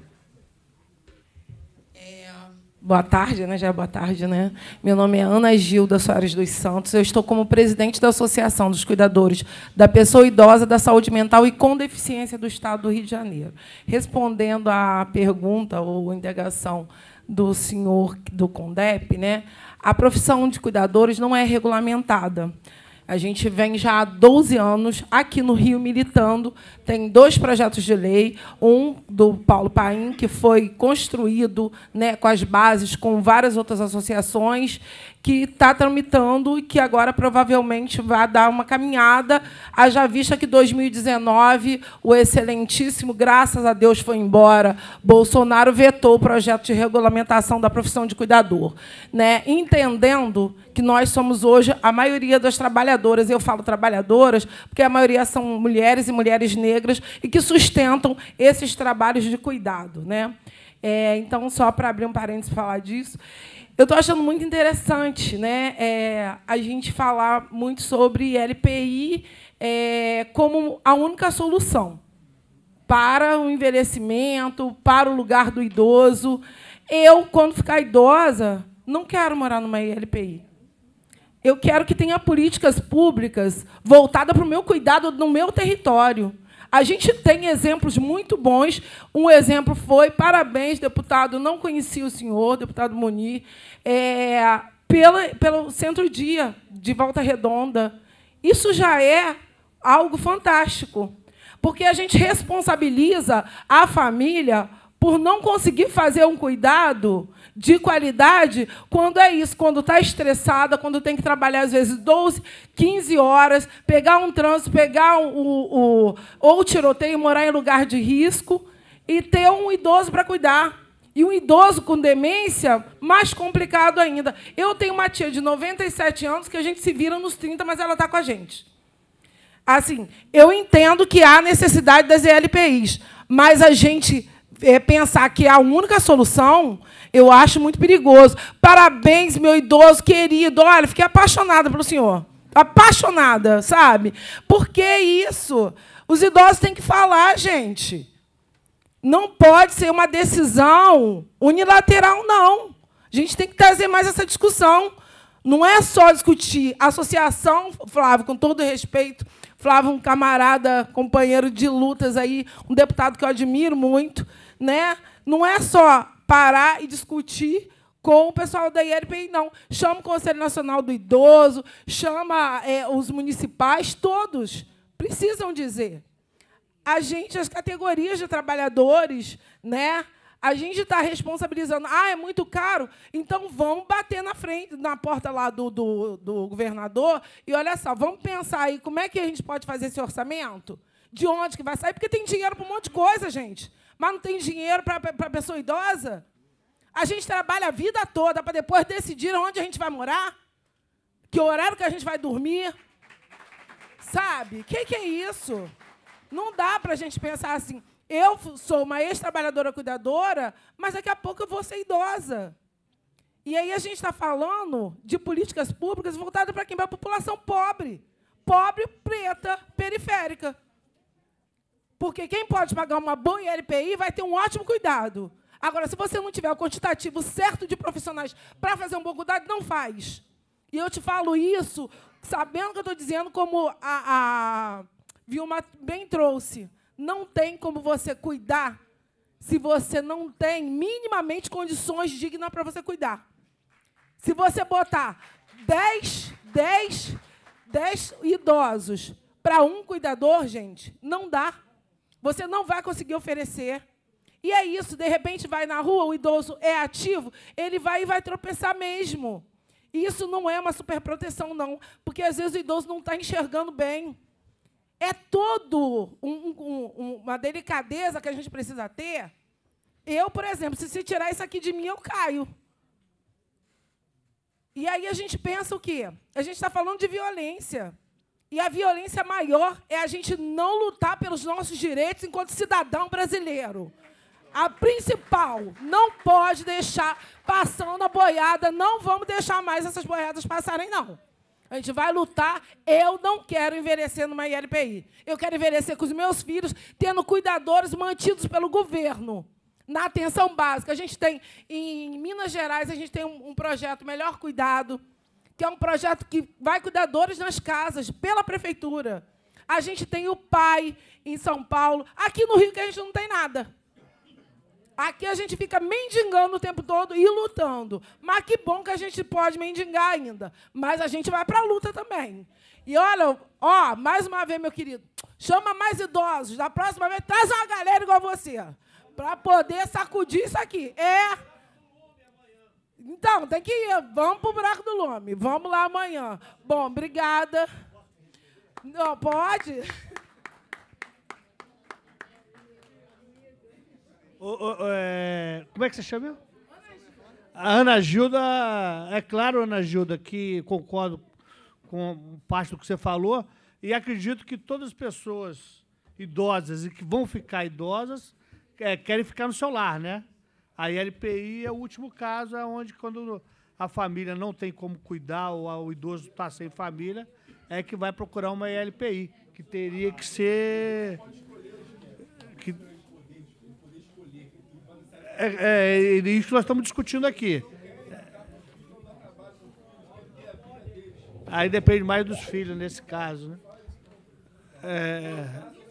É, boa tarde, né? Já é boa tarde, né? Meu nome é Ana Gilda Soares dos Santos. Eu estou como presidente da Associação dos Cuidadores da Pessoa Idosa, da Saúde Mental e com Deficiência do Estado do Rio de Janeiro. Respondendo à pergunta ou indagação do senhor do CONDEP, né? A profissão de cuidadores não é regulamentada. A gente vem já há doze anos aqui no Rio militando. Tem dois projetos de lei, um do Paulo Paim, que foi construído, né, com as bases, com várias outras associações, que está tramitando e que agora provavelmente vai dar uma caminhada, haja vista que dois mil e dezenove, o excelentíssimo, graças a Deus, foi embora, Bolsonaro vetou o projeto de regulamentação da profissão de cuidador, né? Entendendo que nós somos hoje a maioria das trabalhadoras, eu falo trabalhadoras, porque a maioria são mulheres e mulheres negras e que sustentam esses trabalhos de cuidado, né? É, então, só para abrir um parênteses e falar disso, eu estou achando muito interessante, né, é, a gente falar muito sobre L P I é, como a única solução para o envelhecimento, para o lugar do idoso. Eu, quando ficar idosa, não quero morar numa L P I. Eu quero que tenha políticas públicas voltadas para o meu cuidado no meu território. A gente tem exemplos muito bons. Um exemplo foi, parabéns, deputado, não conheci o senhor, deputado Munir, é, pela, pelo Centro-Dia de Volta Redonda. Isso já é algo fantástico, porque a gente responsabiliza a família por não conseguir fazer um cuidado de qualidade quando é isso, quando está estressada, quando tem que trabalhar, às vezes, doze, quinze horas, pegar um trânsito, pegar o, o, ou tiroteio, morar em lugar de risco e ter um idoso para cuidar. E um idoso com demência, mais complicado ainda. Eu tenho uma tia de noventa e sete anos que a gente se vira nos trinta, mas ela está com a gente. Assim, eu entendo que há necessidade das E L P Is, mas a gente é, pensar que é a única solução, eu acho muito perigoso. Parabéns, meu idoso querido. Olha, fiquei apaixonada pelo senhor. Apaixonada, sabe? Por que isso? Os idosos têm que falar, gente. Não pode ser uma decisão unilateral, não. A gente tem que trazer mais essa discussão. Não é só discutir. A associação, Flávio, com todo respeito, Flávio, um camarada, companheiro de lutas, aí, um deputado que eu admiro muito, né? Não é só parar e discutir com o pessoal da I L P I, não. Chama o Conselho Nacional do Idoso, chama é, os municipais, todos precisam dizer. A gente, as categorias de trabalhadores, né? A gente está responsabilizando. Ah, é muito caro? Então vamos bater na frente, na porta lá do, do, do governador e olha só, vamos pensar aí como é que a gente pode fazer esse orçamento? De onde que vai sair? Porque tem dinheiro para um monte de coisa, gente. Mas não tem dinheiro para a pessoa idosa? A gente trabalha a vida toda para depois decidir onde a gente vai morar? Que horário que a gente vai dormir? Sabe? O que, que é isso? Não dá para a gente pensar assim, eu sou uma ex-trabalhadora cuidadora, mas daqui a pouco eu vou ser idosa. E aí a gente está falando de políticas públicas voltadas para quem? Para a população pobre. Pobre, preta, periférica. Porque quem pode pagar uma boa I L P I vai ter um ótimo cuidado. Agora, se você não tiver o quantitativo certo de profissionais para fazer um bom cuidado, não faz. E eu te falo isso sabendo que eu estou dizendo como a, a Vilma bem trouxe. Não tem como você cuidar se você não tem minimamente condições dignas para você cuidar. Se você botar dez, dez, dez idosos para um cuidador, gente, não dá. Você não vai conseguir oferecer. E é isso, de repente vai na rua, o idoso é ativo, ele vai e vai tropeçar mesmo. E isso não é uma superproteção, não, porque às vezes o idoso não está enxergando bem. É todo um, um, uma delicadeza que a gente precisa ter. Eu, por exemplo, se se tirar isso aqui de mim, eu caio. E aí a gente pensa o quê? A gente está falando de violência. E a violência maior é a gente não lutar pelos nossos direitos enquanto cidadão brasileiro. A principal, não pode deixar passando a boiada, não vamos deixar mais essas boiadas passarem, não. A gente vai lutar. Eu não quero envelhecer numa I L P I. Eu quero envelhecer com os meus filhos, tendo cuidadores mantidos pelo governo. Na atenção básica. A gente tem, em Minas Gerais, a gente tem um, um projeto Melhor Cuidado, que é um projeto que vai cuidadores nas casas, pela prefeitura. A gente tem o P A I em São Paulo. Aqui no Rio, que a gente não tem nada. Aqui a gente fica mendigando o tempo todo e lutando. Mas que bom que a gente pode mendigar ainda. Mas a gente vai para a luta também. E olha, ó, mais uma vez, meu querido, chama mais idosos. Da próxima vez, traz uma galera igual você, para poder sacudir isso aqui. É. Então, tem que ir. Vamos para o buraco do lume. Vamos lá amanhã. Bom, obrigada. Não, pode? O, o, é, como é que você chama? A Ana Gilda, é claro, Ana Gilda, que concordo com parte do que você falou, e acredito que todas as pessoas idosas e que vão ficar idosas é, querem ficar no seu lar, né? A I L P I é o último caso, é onde, quando a família não tem como cuidar, ou o idoso está sem família, é que vai procurar uma I L P I, que teria que ser... Que, É, é isso que nós estamos discutindo aqui. Aí depende mais dos filhos, nesse caso, né? É...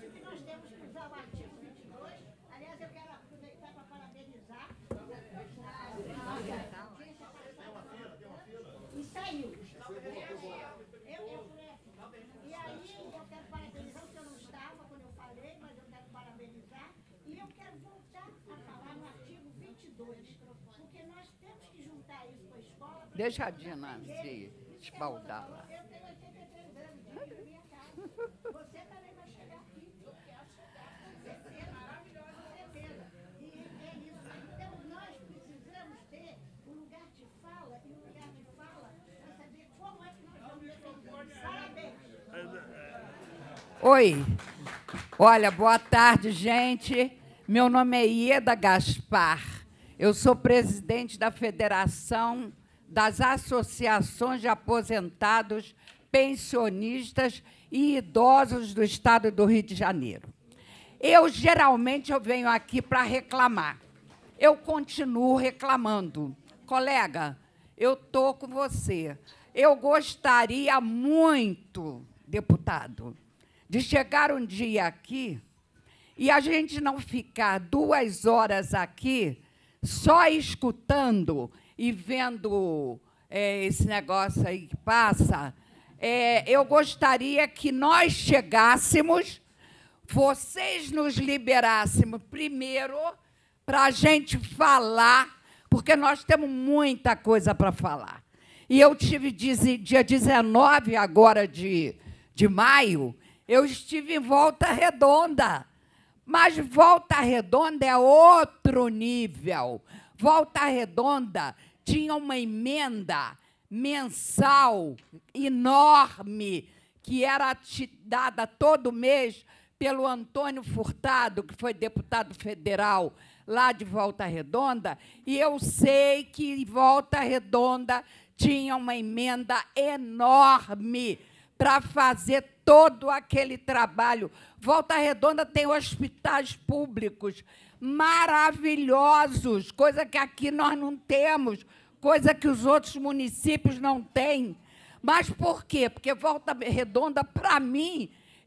Deixa a Dina se espaldar lá. Você também vai chegar aqui. Certeza. E é isso. Então, nós precisamos ter um lugar de fala, e um lugar de fala para saber como é que nós vamos defender. Parabéns. Oi. Olha, boa tarde, gente. Meu nome é Ieda Gaspar. Eu sou presidente da Federação das Associações de Aposentados, Pensionistas e Idosos do Estado do Rio de Janeiro. Eu, geralmente, eu venho aqui para reclamar. Eu continuo reclamando. Colega, eu estou com você. Eu gostaria muito, deputado, de chegar um dia aqui e a gente não ficar duas horas aqui só escutando e vendo é, esse negócio aí que passa. É, eu gostaria que nós chegássemos, vocês nos liberassemos primeiro para a gente falar, porque nós temos muita coisa para falar. E eu tive dia dezenove agora de, de maio, eu estive em Volta Redonda. Mas Volta Redonda é outro nível. Volta Redonda tinha uma emenda mensal enorme, que era dada todo mês pelo Antônio Furtado, que foi deputado federal lá de Volta Redonda, e eu sei que Volta Redonda tinha uma emenda enorme para fazer todo aquele trabalho. Volta Redonda tem hospitais públicos maravilhosos, coisa que aqui nós não temos, coisa que os outros municípios não têm. Mas por quê? Porque Volta Redonda, para mim,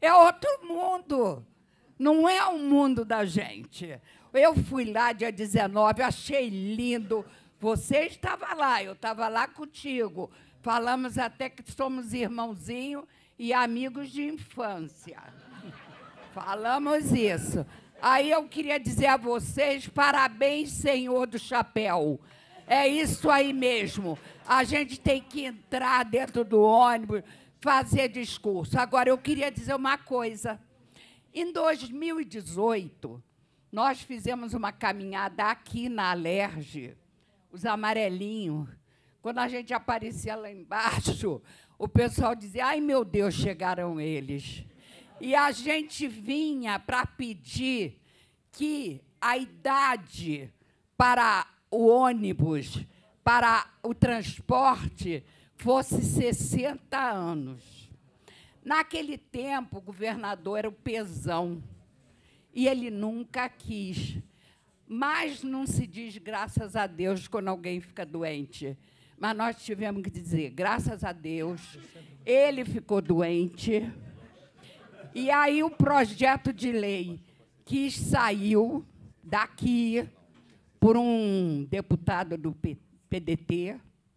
É outro mundo. Não é o mundo da gente. Eu fui lá dia dezenove, achei lindo. Você estava lá, eu estava lá contigo. Falamos até que somos irmãozinhos e amigos de infância. Falamos isso. Aí eu queria dizer a vocês, parabéns, senhor do chapéu. É isso aí mesmo. A gente tem que entrar dentro do ônibus, fazer discurso. Agora, eu queria dizer uma coisa. Em dois mil e dezoito, nós fizemos uma caminhada aqui na Alerj, os amarelinhos. Quando a gente aparecia lá embaixo, o pessoal dizia, ai, meu Deus, chegaram eles. E a gente vinha para pedir que a idade para o ônibus, para o transporte, fosse sessenta anos. Naquele tempo, o governador era o Pezão, e ele nunca quis. Mas não se diz graças a Deus quando alguém fica doente. Mas nós tivemos que dizer, graças a Deus, ele ficou doente. E aí o projeto de lei que saiu daqui por um deputado do P D T,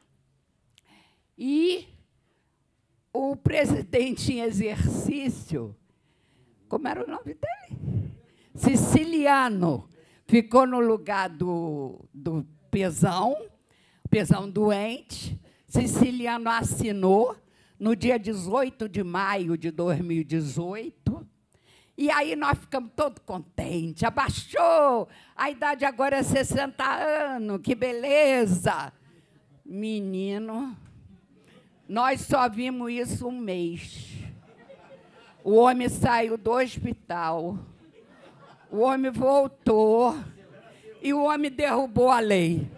e o presidente em exercício, como era o nome dele? Siciliano, ficou no lugar do, do Pezão, Pezão doente. Siciliano assinou no dia dezoito de maio de dois mil e dezoito, e aí nós ficamos todos contentes. Abaixou, a idade agora é sessenta anos, que beleza. Menino, nós só vimos isso um mês. O homem saiu do hospital, o homem voltou e o homem derrubou a lei.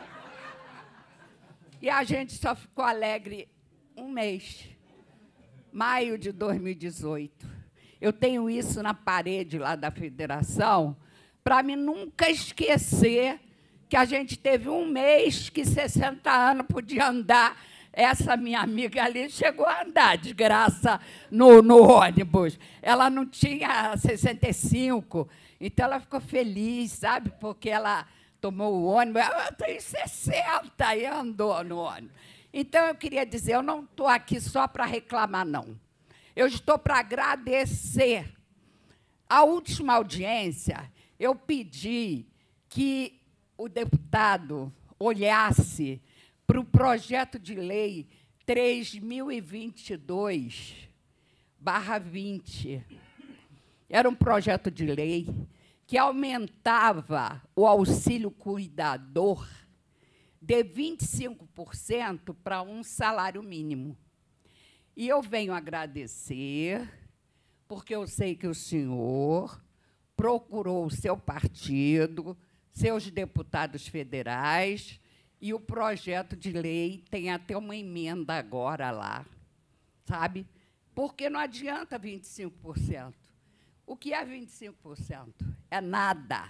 E a gente só ficou alegre um mês, maio de dois mil e dezoito. Eu tenho isso na parede lá da federação, para mim nunca esquecer que a gente teve um mês que sessenta anos podia andar. Essa minha amiga ali chegou a andar, de graça, no, no ônibus. Ela não tinha sessenta e cinco, então ela ficou feliz, sabe? Porque ela tomou o ônibus, ela tem sessenta e andou no ônibus. Então, eu queria dizer, eu não estou aqui só para reclamar, não. Eu estou para agradecer. A última audiência, eu pedi que o deputado olhasse para o projeto de lei três mil e vinte e dois barra vinte. Era um projeto de lei que aumentava o auxílio cuidador de vinte e cinco por cento para um salário mínimo. E eu venho agradecer, porque eu sei que o senhor procurou o seu partido, seus deputados federais, e o projeto de lei tem até uma emenda agora lá, sabe? Porque não adianta vinte e cinco por cento. O que é vinte e cinco por cento? É nada.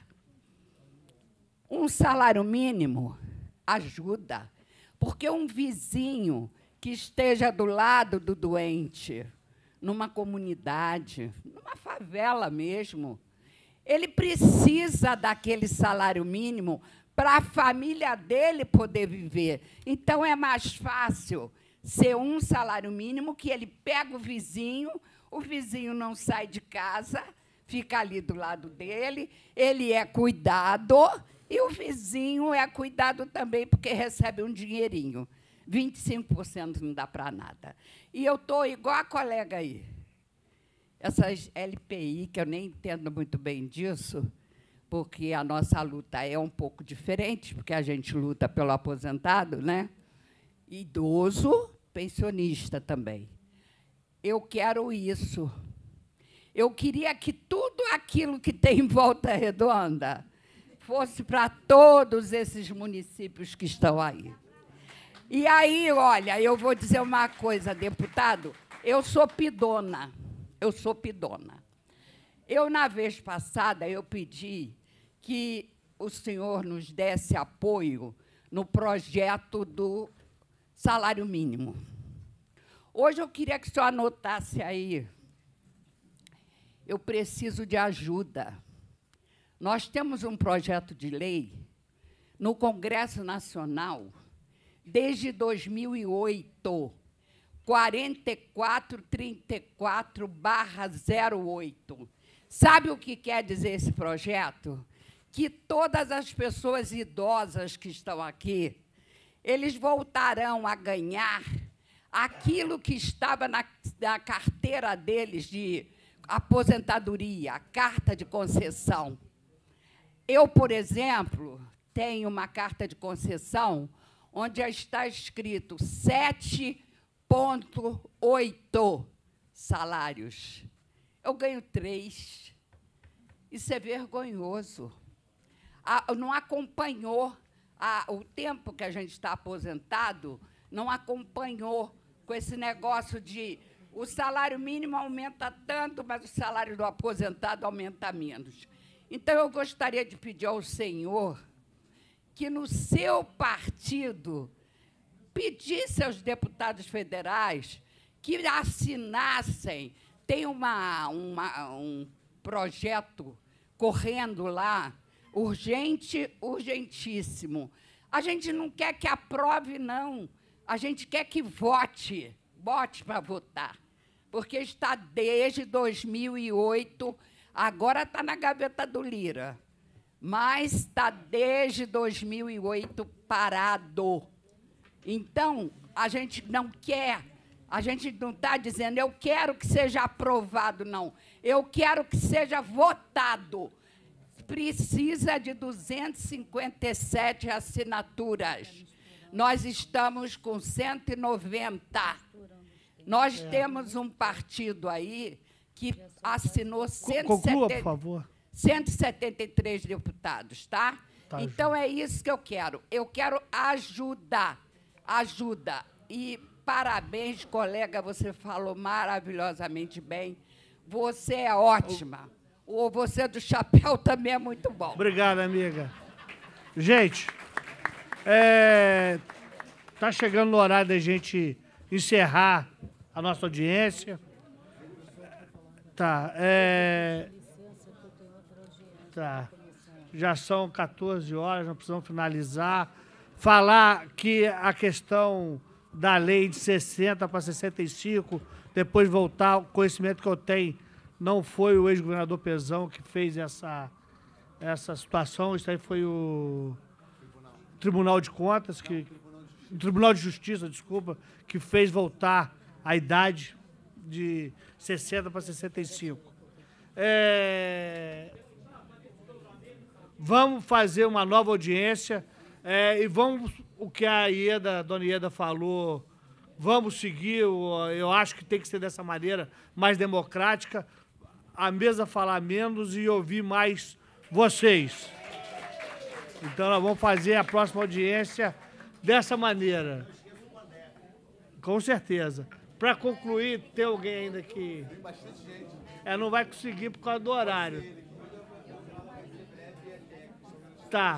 Um salário mínimo ajuda, porque um vizinho que esteja do lado do doente, numa comunidade, numa favela mesmo, ele precisa daquele salário mínimo para a família dele poder viver. Então, é mais fácil ser um salário mínimo que ele pega o vizinho, o vizinho não sai de casa, fica ali do lado dele, ele é cuidado, e o vizinho é cuidado também, porque recebe um dinheirinho. vinte e cinco por cento não dá para nada. E eu estou igual a colega aí. Essas L P I, que eu nem entendo muito bem disso, porque a nossa luta é um pouco diferente, porque a gente luta pelo aposentado, né? Idoso, pensionista também. Eu quero isso. Eu queria que tudo aquilo que tem em Volta Redonda fosse para todos esses municípios que estão aí. E aí, olha, eu vou dizer uma coisa, deputado, eu sou pidona, eu sou pidona. Eu, na vez passada, eu pedi que o senhor nos desse apoio no projeto do salário mínimo. Hoje eu queria que o senhor anotasse aí eu preciso de ajuda. Nós temos um projeto de lei no Congresso Nacional desde dois mil e oito, quarenta e quatro trinta e quatro barra zero oito. Sabe o que quer dizer esse projeto? Que todas as pessoas idosas que estão aqui, eles voltarão a ganhar aquilo que estava na, na carteira deles de aposentadoria, a carta de concessão. Eu, por exemplo, tenho uma carta de concessão onde está escrito sete vírgula oito salários. Eu ganho três. Isso é vergonhoso. A, não acompanhou a, o tempo que a gente está aposentado, não acompanhou com esse negócio de o salário mínimo aumenta tanto, mas o salário do aposentado aumenta menos. Então, eu gostaria de pedir ao senhor que, no seu partido, pedisse aos deputados federais que assinassem. Tem uma, uma, um projeto correndo lá, urgente, urgentíssimo. A gente não quer que aprove, não. A gente quer que vote, bote para votar, porque está desde dois mil e oito, agora está na gaveta do Lira, mas está desde dois mil e oito parado. Então, a gente não quer, a gente não está dizendo, eu quero que seja aprovado, não. Eu quero que seja votado. Precisa de duzentas e cinquenta e sete assinaturas. Nós estamos com cento e noventa. Nós temos um partido aí que assinou cento e setenta, Conclua, por favor. cento e setenta e três deputados, tá? Tá, então, é isso que eu quero. Eu quero ajudar. Ajuda. E parabéns, colega, você falou maravilhosamente bem. Você é ótima. O você do chapéu também é muito bom. Obrigado, amiga. Gente, é, tá chegando no horário da gente encerrar a nossa audiência. Tá, é, tá. Já são quatorze horas, nós precisamos finalizar. Falar que a questão da lei de sessenta para sessenta e cinco, depois voltar, o conhecimento que eu tenho, não foi o ex-governador Pezão que fez essa, essa situação, isso aí foi o Tribunal de Contas, que, o Tribunal de Justiça, desculpa, que fez voltar a idade de sessenta para sessenta e cinco. É, vamos fazer uma nova audiência é, e vamos, o que a Ieda, a dona Ieda falou, vamos seguir, eu acho que tem que ser dessa maneira, mais democrática, a mesa falar menos e ouvir mais vocês. Então, nós vamos fazer a próxima audiência dessa maneira. Com certeza. Para concluir, tem alguém ainda que... É, não vai conseguir por causa do horário. Tá.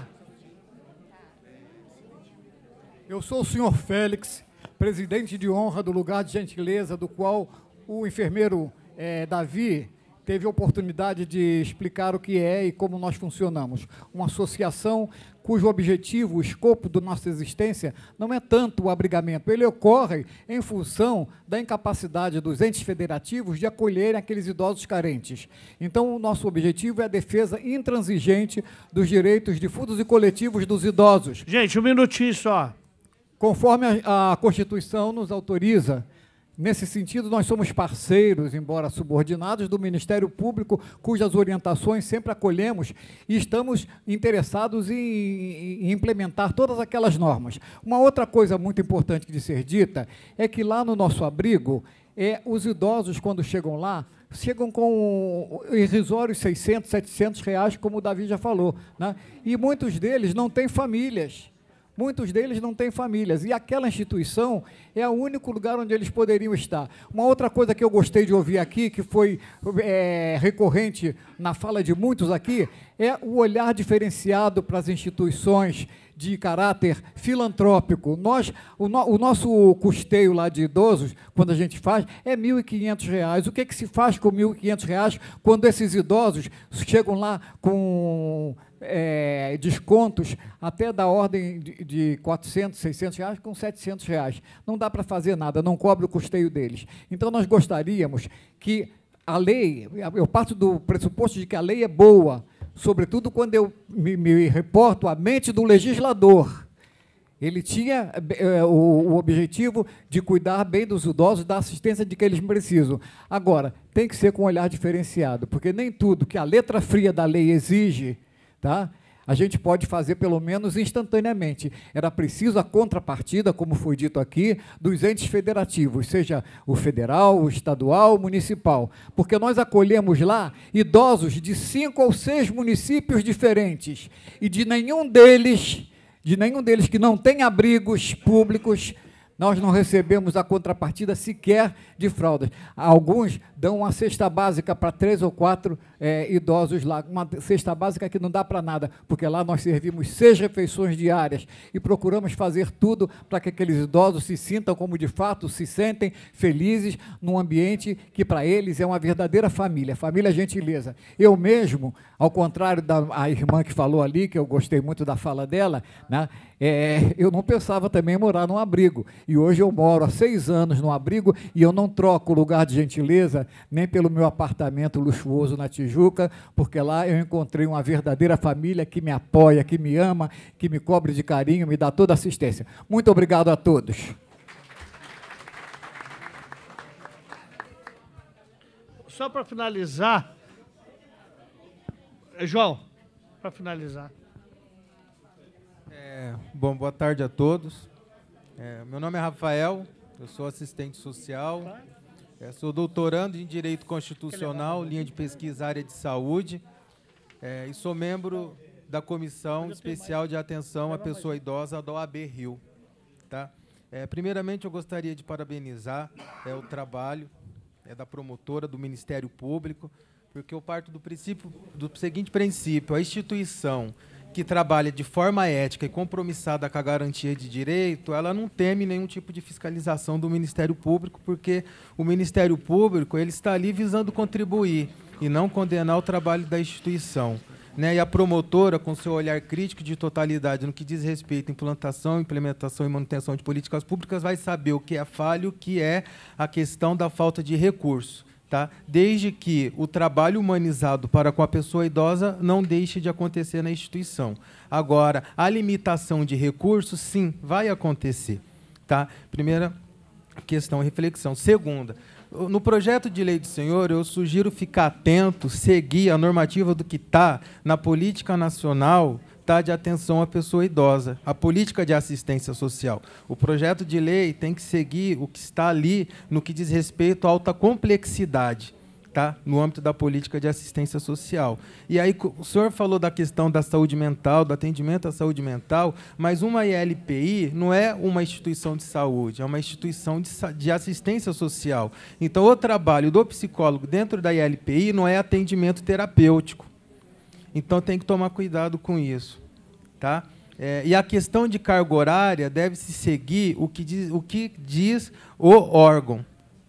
Eu sou o senhor Félix, presidente de honra do lugar de gentileza, do qual o enfermeiro eh, Davi teve a oportunidade de explicar o que é e como nós funcionamos. Uma associação cujo objetivo, o escopo da nossa existência, não é tanto o abrigamento. Ele ocorre em função da incapacidade dos entes federativos de acolherem aqueles idosos carentes. Então, o nosso objetivo é a defesa intransigente dos direitos difusos e coletivos dos idosos. Gente, um minutinho só. Conforme a, a Constituição nos autoriza, nesse sentido, nós somos parceiros, embora subordinados, do Ministério Público, cujas orientações sempre acolhemos e estamos interessados em, em implementar todas aquelas normas. Uma outra coisa muito importante de ser dita é que lá no nosso abrigo, é, os idosos, quando chegam lá, chegam com irrisórios seiscentos, setecentos reais, como o Davi já falou, né? E muitos deles não têm famílias. Muitos deles não têm famílias, e aquela instituição é o único lugar onde eles poderiam estar. Uma outra coisa que eu gostei de ouvir aqui, que foi é, recorrente na fala de muitos aqui, é o olhar diferenciado para as instituições de caráter filantrópico. Nós, o, no, o nosso custeio lá de idosos, quando a gente faz, é mil e quinhentos reais. O que, que se faz com mil e quinhentos reais quando esses idosos chegam lá com é, descontos até da ordem de, de quatrocentos, seiscentos reais com setecentos reais? Não dá para fazer nada, não cobre o custeio deles. Então, nós gostaríamos que a lei, eu parto do pressuposto de que a lei é boa, sobretudo quando eu me, me reporto à mente do legislador. Ele tinha é, o, o objetivo de cuidar bem dos idosos, da assistência de que eles precisam. Agora, tem que ser com um olhar diferenciado, porque nem tudo que a letra fria da lei exige, tá, a gente pode fazer, pelo menos, instantaneamente. Era preciso a contrapartida, como foi dito aqui, dos entes federativos, seja o federal, o estadual, o municipal, porque nós acolhemos lá idosos de cinco ou seis municípios diferentes, e de nenhum deles, de nenhum deles que não tem abrigos públicos, nós não recebemos a contrapartida sequer de fraldas. Alguns dão uma cesta básica para três ou quatro é, idosos lá, uma cesta básica que não dá para nada, porque lá nós servimos seis refeições diárias e procuramos fazer tudo para que aqueles idosos se sintam como de fato se sentem felizes num ambiente que para eles é uma verdadeira família, família gentileza. Eu mesmo, ao contrário da a irmã que falou ali, que eu gostei muito da fala dela, né, é, eu não pensava também em morar num abrigo. E hoje eu moro há seis anos num abrigo e eu não troco o lugar de gentileza nem pelo meu apartamento luxuoso na Tijuca, porque lá eu encontrei uma verdadeira família que me apoia, que me ama, que me cobre de carinho, me dá toda assistência. Muito obrigado a todos. Só para finalizar, João, para finalizar. É, bom, boa tarde a todos. É, meu nome é Rafael, eu sou assistente social, é, sou doutorando em Direito Constitucional, linha de pesquisa área de saúde, é, e sou membro da Comissão Especial de Atenção à Pessoa Idosa da O A B Rio. Tá? É, primeiramente, eu gostaria de parabenizar é, o trabalho é, da promotora, do Ministério Público, porque eu parto do princípio, do seguinte princípio: a instituição que trabalha de forma ética e compromissada com a garantia de direito, ela não teme nenhum tipo de fiscalização do Ministério Público, porque o Ministério Público ele está ali visando contribuir e não condenar o trabalho da instituição. Né? E a promotora, com seu olhar crítico de totalidade no que diz respeito à implantação, implementação e manutenção de políticas públicas, vai saber o que é falho, o que é a questão da falta de recurso. Tá? Desde que o trabalho humanizado para com a pessoa idosa não deixe de acontecer na instituição. Agora, a limitação de recursos, sim, vai acontecer. Tá? Primeira questão, reflexão. Segunda, no projeto de lei do senhor, eu sugiro ficar atento, seguir a normativa do que está na política nacional, tá, de atenção à pessoa idosa, a política de assistência social. O projeto de lei tem que seguir o que está ali no que diz respeito à alta complexidade, tá, no âmbito da política de assistência social. E aí o senhor falou da questão da saúde mental, do atendimento à saúde mental, mas uma I L P I não é uma instituição de saúde, é uma instituição de, de assistência social. Então, o trabalho do psicólogo dentro da I L P I não é atendimento terapêutico. Então, tem que tomar cuidado com isso. Tá? É, e a questão de carga horária deve-se seguir o que diz o, que diz o órgão,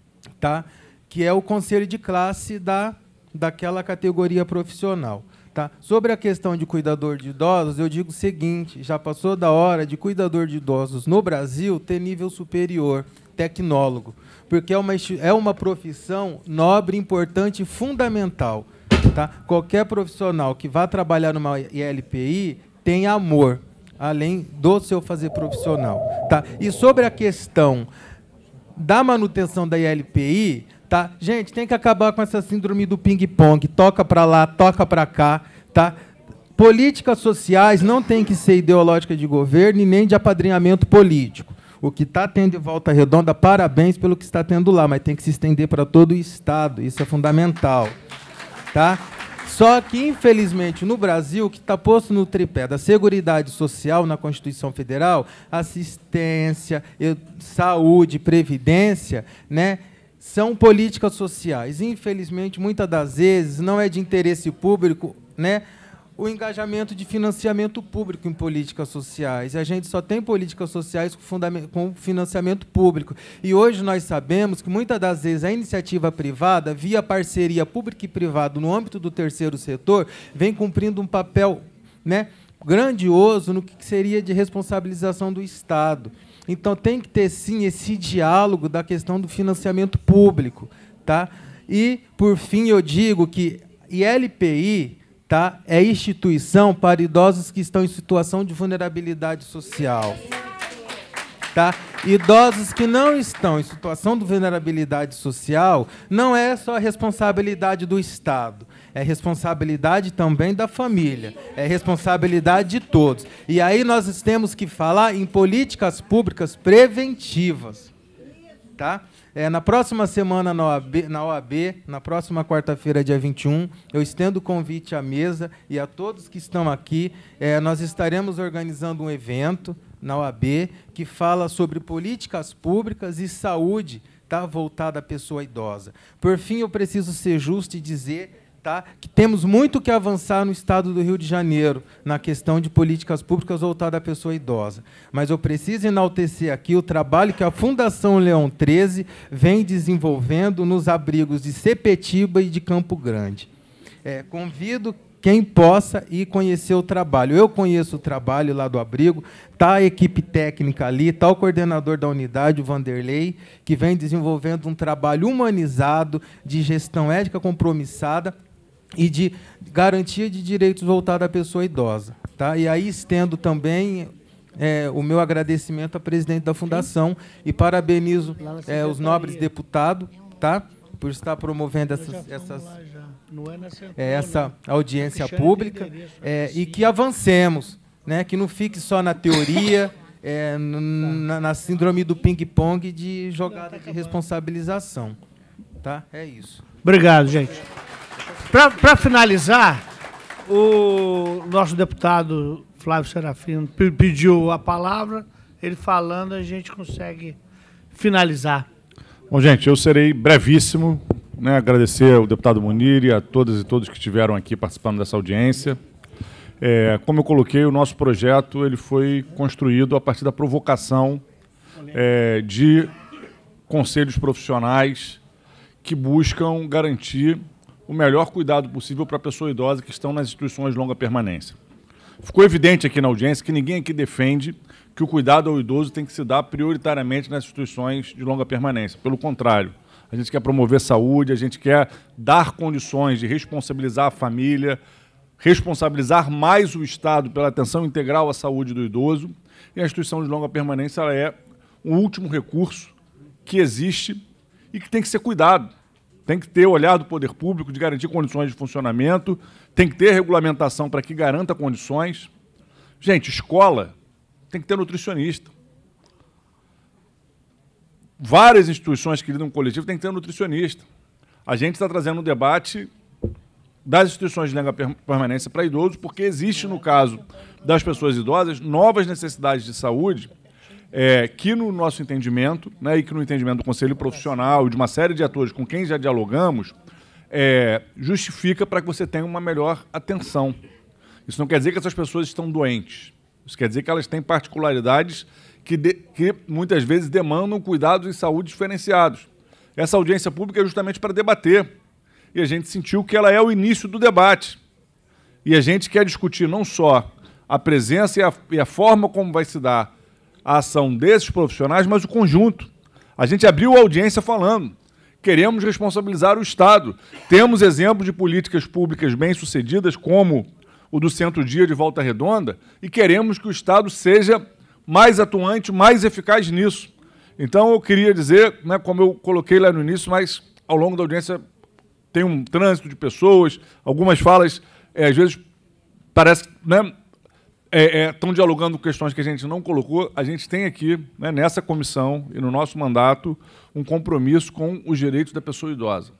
tá? Que é o conselho de classe da, daquela categoria profissional. Tá? Sobre a questão de cuidador de idosos, eu digo o seguinte: já passou da hora de cuidador de idosos no Brasil ter nível superior, tecnólogo, porque é uma, é uma profissão nobre, importante e fundamental. Tá? Qualquer profissional que vá trabalhar numa I L P I tem amor, além do seu fazer profissional. Tá? E sobre a questão da manutenção da I L P I, tá? Gente, tem que acabar com essa síndrome do ping-pong, toca para lá, toca para cá. Tá? Políticas sociais não tem que ser ideológica de governo e nem de apadrinhamento político. O que está tendo em Volta Redonda, parabéns pelo que está tendo lá, mas tem que se estender para todo o Estado, isso é fundamental. Tá? Só que, infelizmente, no Brasil, o que está posto no tripé da Seguridade Social na Constituição Federal, assistência, saúde, previdência, né, são políticas sociais. Infelizmente, muitas das vezes, não é de interesse público, né, o engajamento de financiamento público em políticas sociais. A gente só tem políticas sociais com, com financiamento público. E hoje nós sabemos que, muitas das vezes, a iniciativa privada, via parceria pública e privada no âmbito do terceiro setor, vem cumprindo um papel, né, grandioso no que seria de responsabilização do Estado. Então, tem que ter, sim, esse diálogo da questão do financiamento público. Tá? E, por fim, eu digo que I L P I... Tá? É instituição para idosos que estão em situação de vulnerabilidade social. Tá? Idosos que não estão em situação de vulnerabilidade social não é só responsabilidade do Estado, é responsabilidade também da família, é responsabilidade de todos. E aí nós temos que falar em políticas públicas preventivas. Tá? É, na próxima semana na O A B, na O A B, na próxima quarta-feira, dia vinte e um, eu estendo o convite à mesa e a todos que estão aqui. É, nós estaremos organizando um evento na O A B que fala sobre políticas públicas e saúde, tá, voltada à pessoa idosa. Por fim, eu preciso ser justo e dizer, tá, que temos muito que avançar no Estado do Rio de Janeiro na questão de políticas públicas voltadas à pessoa idosa. Mas eu preciso enaltecer aqui o trabalho que a Fundação Leão treze vem desenvolvendo nos abrigos de Sepetiba e de Campo Grande. É, convido quem possa ir conhecer o trabalho. Eu conheço o trabalho lá do abrigo, está a equipe técnica ali, está o coordenador da unidade, o Vanderlei, que vem desenvolvendo um trabalho humanizado, de gestão ética compromissada, e de garantia de direitos voltados à pessoa idosa. Tá? E aí estendo também é, o meu agradecimento à presidente da Fundação e parabenizo é, os nobres deputados, tá, por estar promovendo essas, essas, é, essa audiência pública é, e que avancemos, né, que não fique só na teoria, é, na, na síndrome do ping-pong de jogada de responsabilização. Tá? É isso. Obrigado, gente. Para finalizar, o nosso deputado Flávio Serafino pediu a palavra, ele falando, a gente consegue finalizar. Bom, gente, eu serei brevíssimo, né, agradecer ao deputado Munir e a todas e todos que estiveram aqui participando dessa audiência. É, como eu coloquei, o nosso projeto ele foi construído a partir da provocação é, de conselhos profissionais que buscam garantir o melhor cuidado possível para a pessoa idosa que estão nas instituições de longa permanência. Ficou evidente aqui na audiência que ninguém aqui defende que o cuidado ao idoso tem que se dar prioritariamente nas instituições de longa permanência. Pelo contrário, a gente quer promover saúde, a gente quer dar condições de responsabilizar a família, responsabilizar mais o Estado pela atenção integral à saúde do idoso, e a instituição de longa permanência ela é o último recurso que existe e que tem que ser cuidado. Tem que ter olhar do poder público de garantir condições de funcionamento, tem que ter regulamentação para que garanta condições. Gente, escola tem que ter nutricionista. Várias instituições que lidam com coletivo têm que ter nutricionista. A gente está trazendo um debate das instituições de longa permanência para idosos, porque existe, no caso das pessoas idosas, novas necessidades de saúde É, que no nosso entendimento, né, e que no entendimento do Conselho Profissional e de uma série de atores com quem já dialogamos, é, justifica para que você tenha uma melhor atenção. Isso não quer dizer que essas pessoas estão doentes. Isso quer dizer que elas têm particularidades que, de, que muitas vezes demandam cuidados em saúde diferenciados. Essa audiência pública é justamente para debater. E a gente sentiu que ela é o início do debate. E a gente quer discutir não só a presença e a, e a forma como vai se dar a ação desses profissionais, mas o conjunto. A gente abriu a audiência falando, queremos responsabilizar o Estado. Temos exemplos de políticas públicas bem-sucedidas, como o do Centro-Dia de Volta Redonda, e queremos que o Estado seja mais atuante, mais eficaz nisso. Então, eu queria dizer, né, como eu coloquei lá no início, mas ao longo da audiência tem um trânsito de pessoas, algumas falas, é, às vezes, parece, né, estão é, é, dialogando questões que a gente não colocou. A gente tem aqui, né, nessa comissão e no nosso mandato, um compromisso com os direitos da pessoa idosa.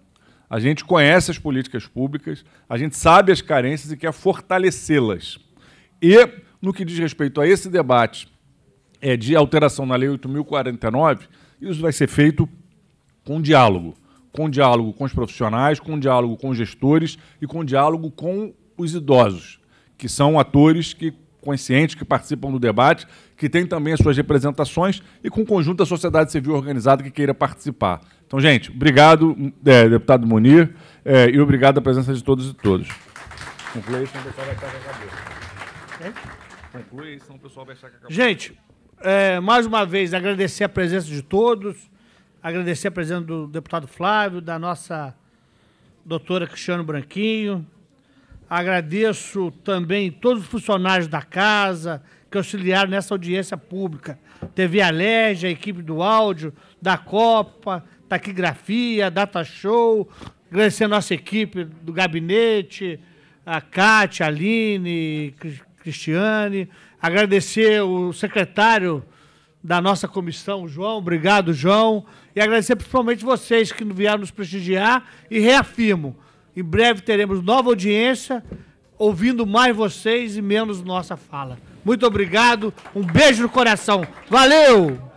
A gente conhece as políticas públicas, a gente sabe as carências e quer fortalecê-las. E, no que diz respeito a esse debate é, de alteração na Lei oito mil e quarenta e nove, isso vai ser feito com diálogo. Com diálogo com os profissionais, com diálogo com os gestores e com diálogo com os idosos, que são atores que, conscientes, que participam do debate, que têm também as suas representações e com o conjunto da sociedade civil organizada que queira participar. Então, gente, obrigado, é, deputado Munir, é, e obrigado à presença de todos e todas. Conclui aí, senão o pessoal vai achar que acabou. É? Conclui aí, senão o pessoal vai achar que acabou. Gente, é, mais uma vez, agradecer a presença de todos, agradecer a presença do deputado Flávio, da nossa doutora Cristiano Branquinho. Agradeço também todos os funcionários da casa que auxiliaram nessa audiência pública. T V Alerj, a equipe do áudio, da Copa, Taquigrafia, Data Show. Agradecer a nossa equipe do gabinete, a Cátia, a Aline, Cristiane. Agradecer o secretário da nossa comissão, o João. Obrigado, João. E agradecer principalmente vocês que vieram nos prestigiar. E reafirmo, em breve teremos nova audiência, ouvindo mais vocês e menos nossa fala. Muito obrigado, um beijo no coração. Valeu!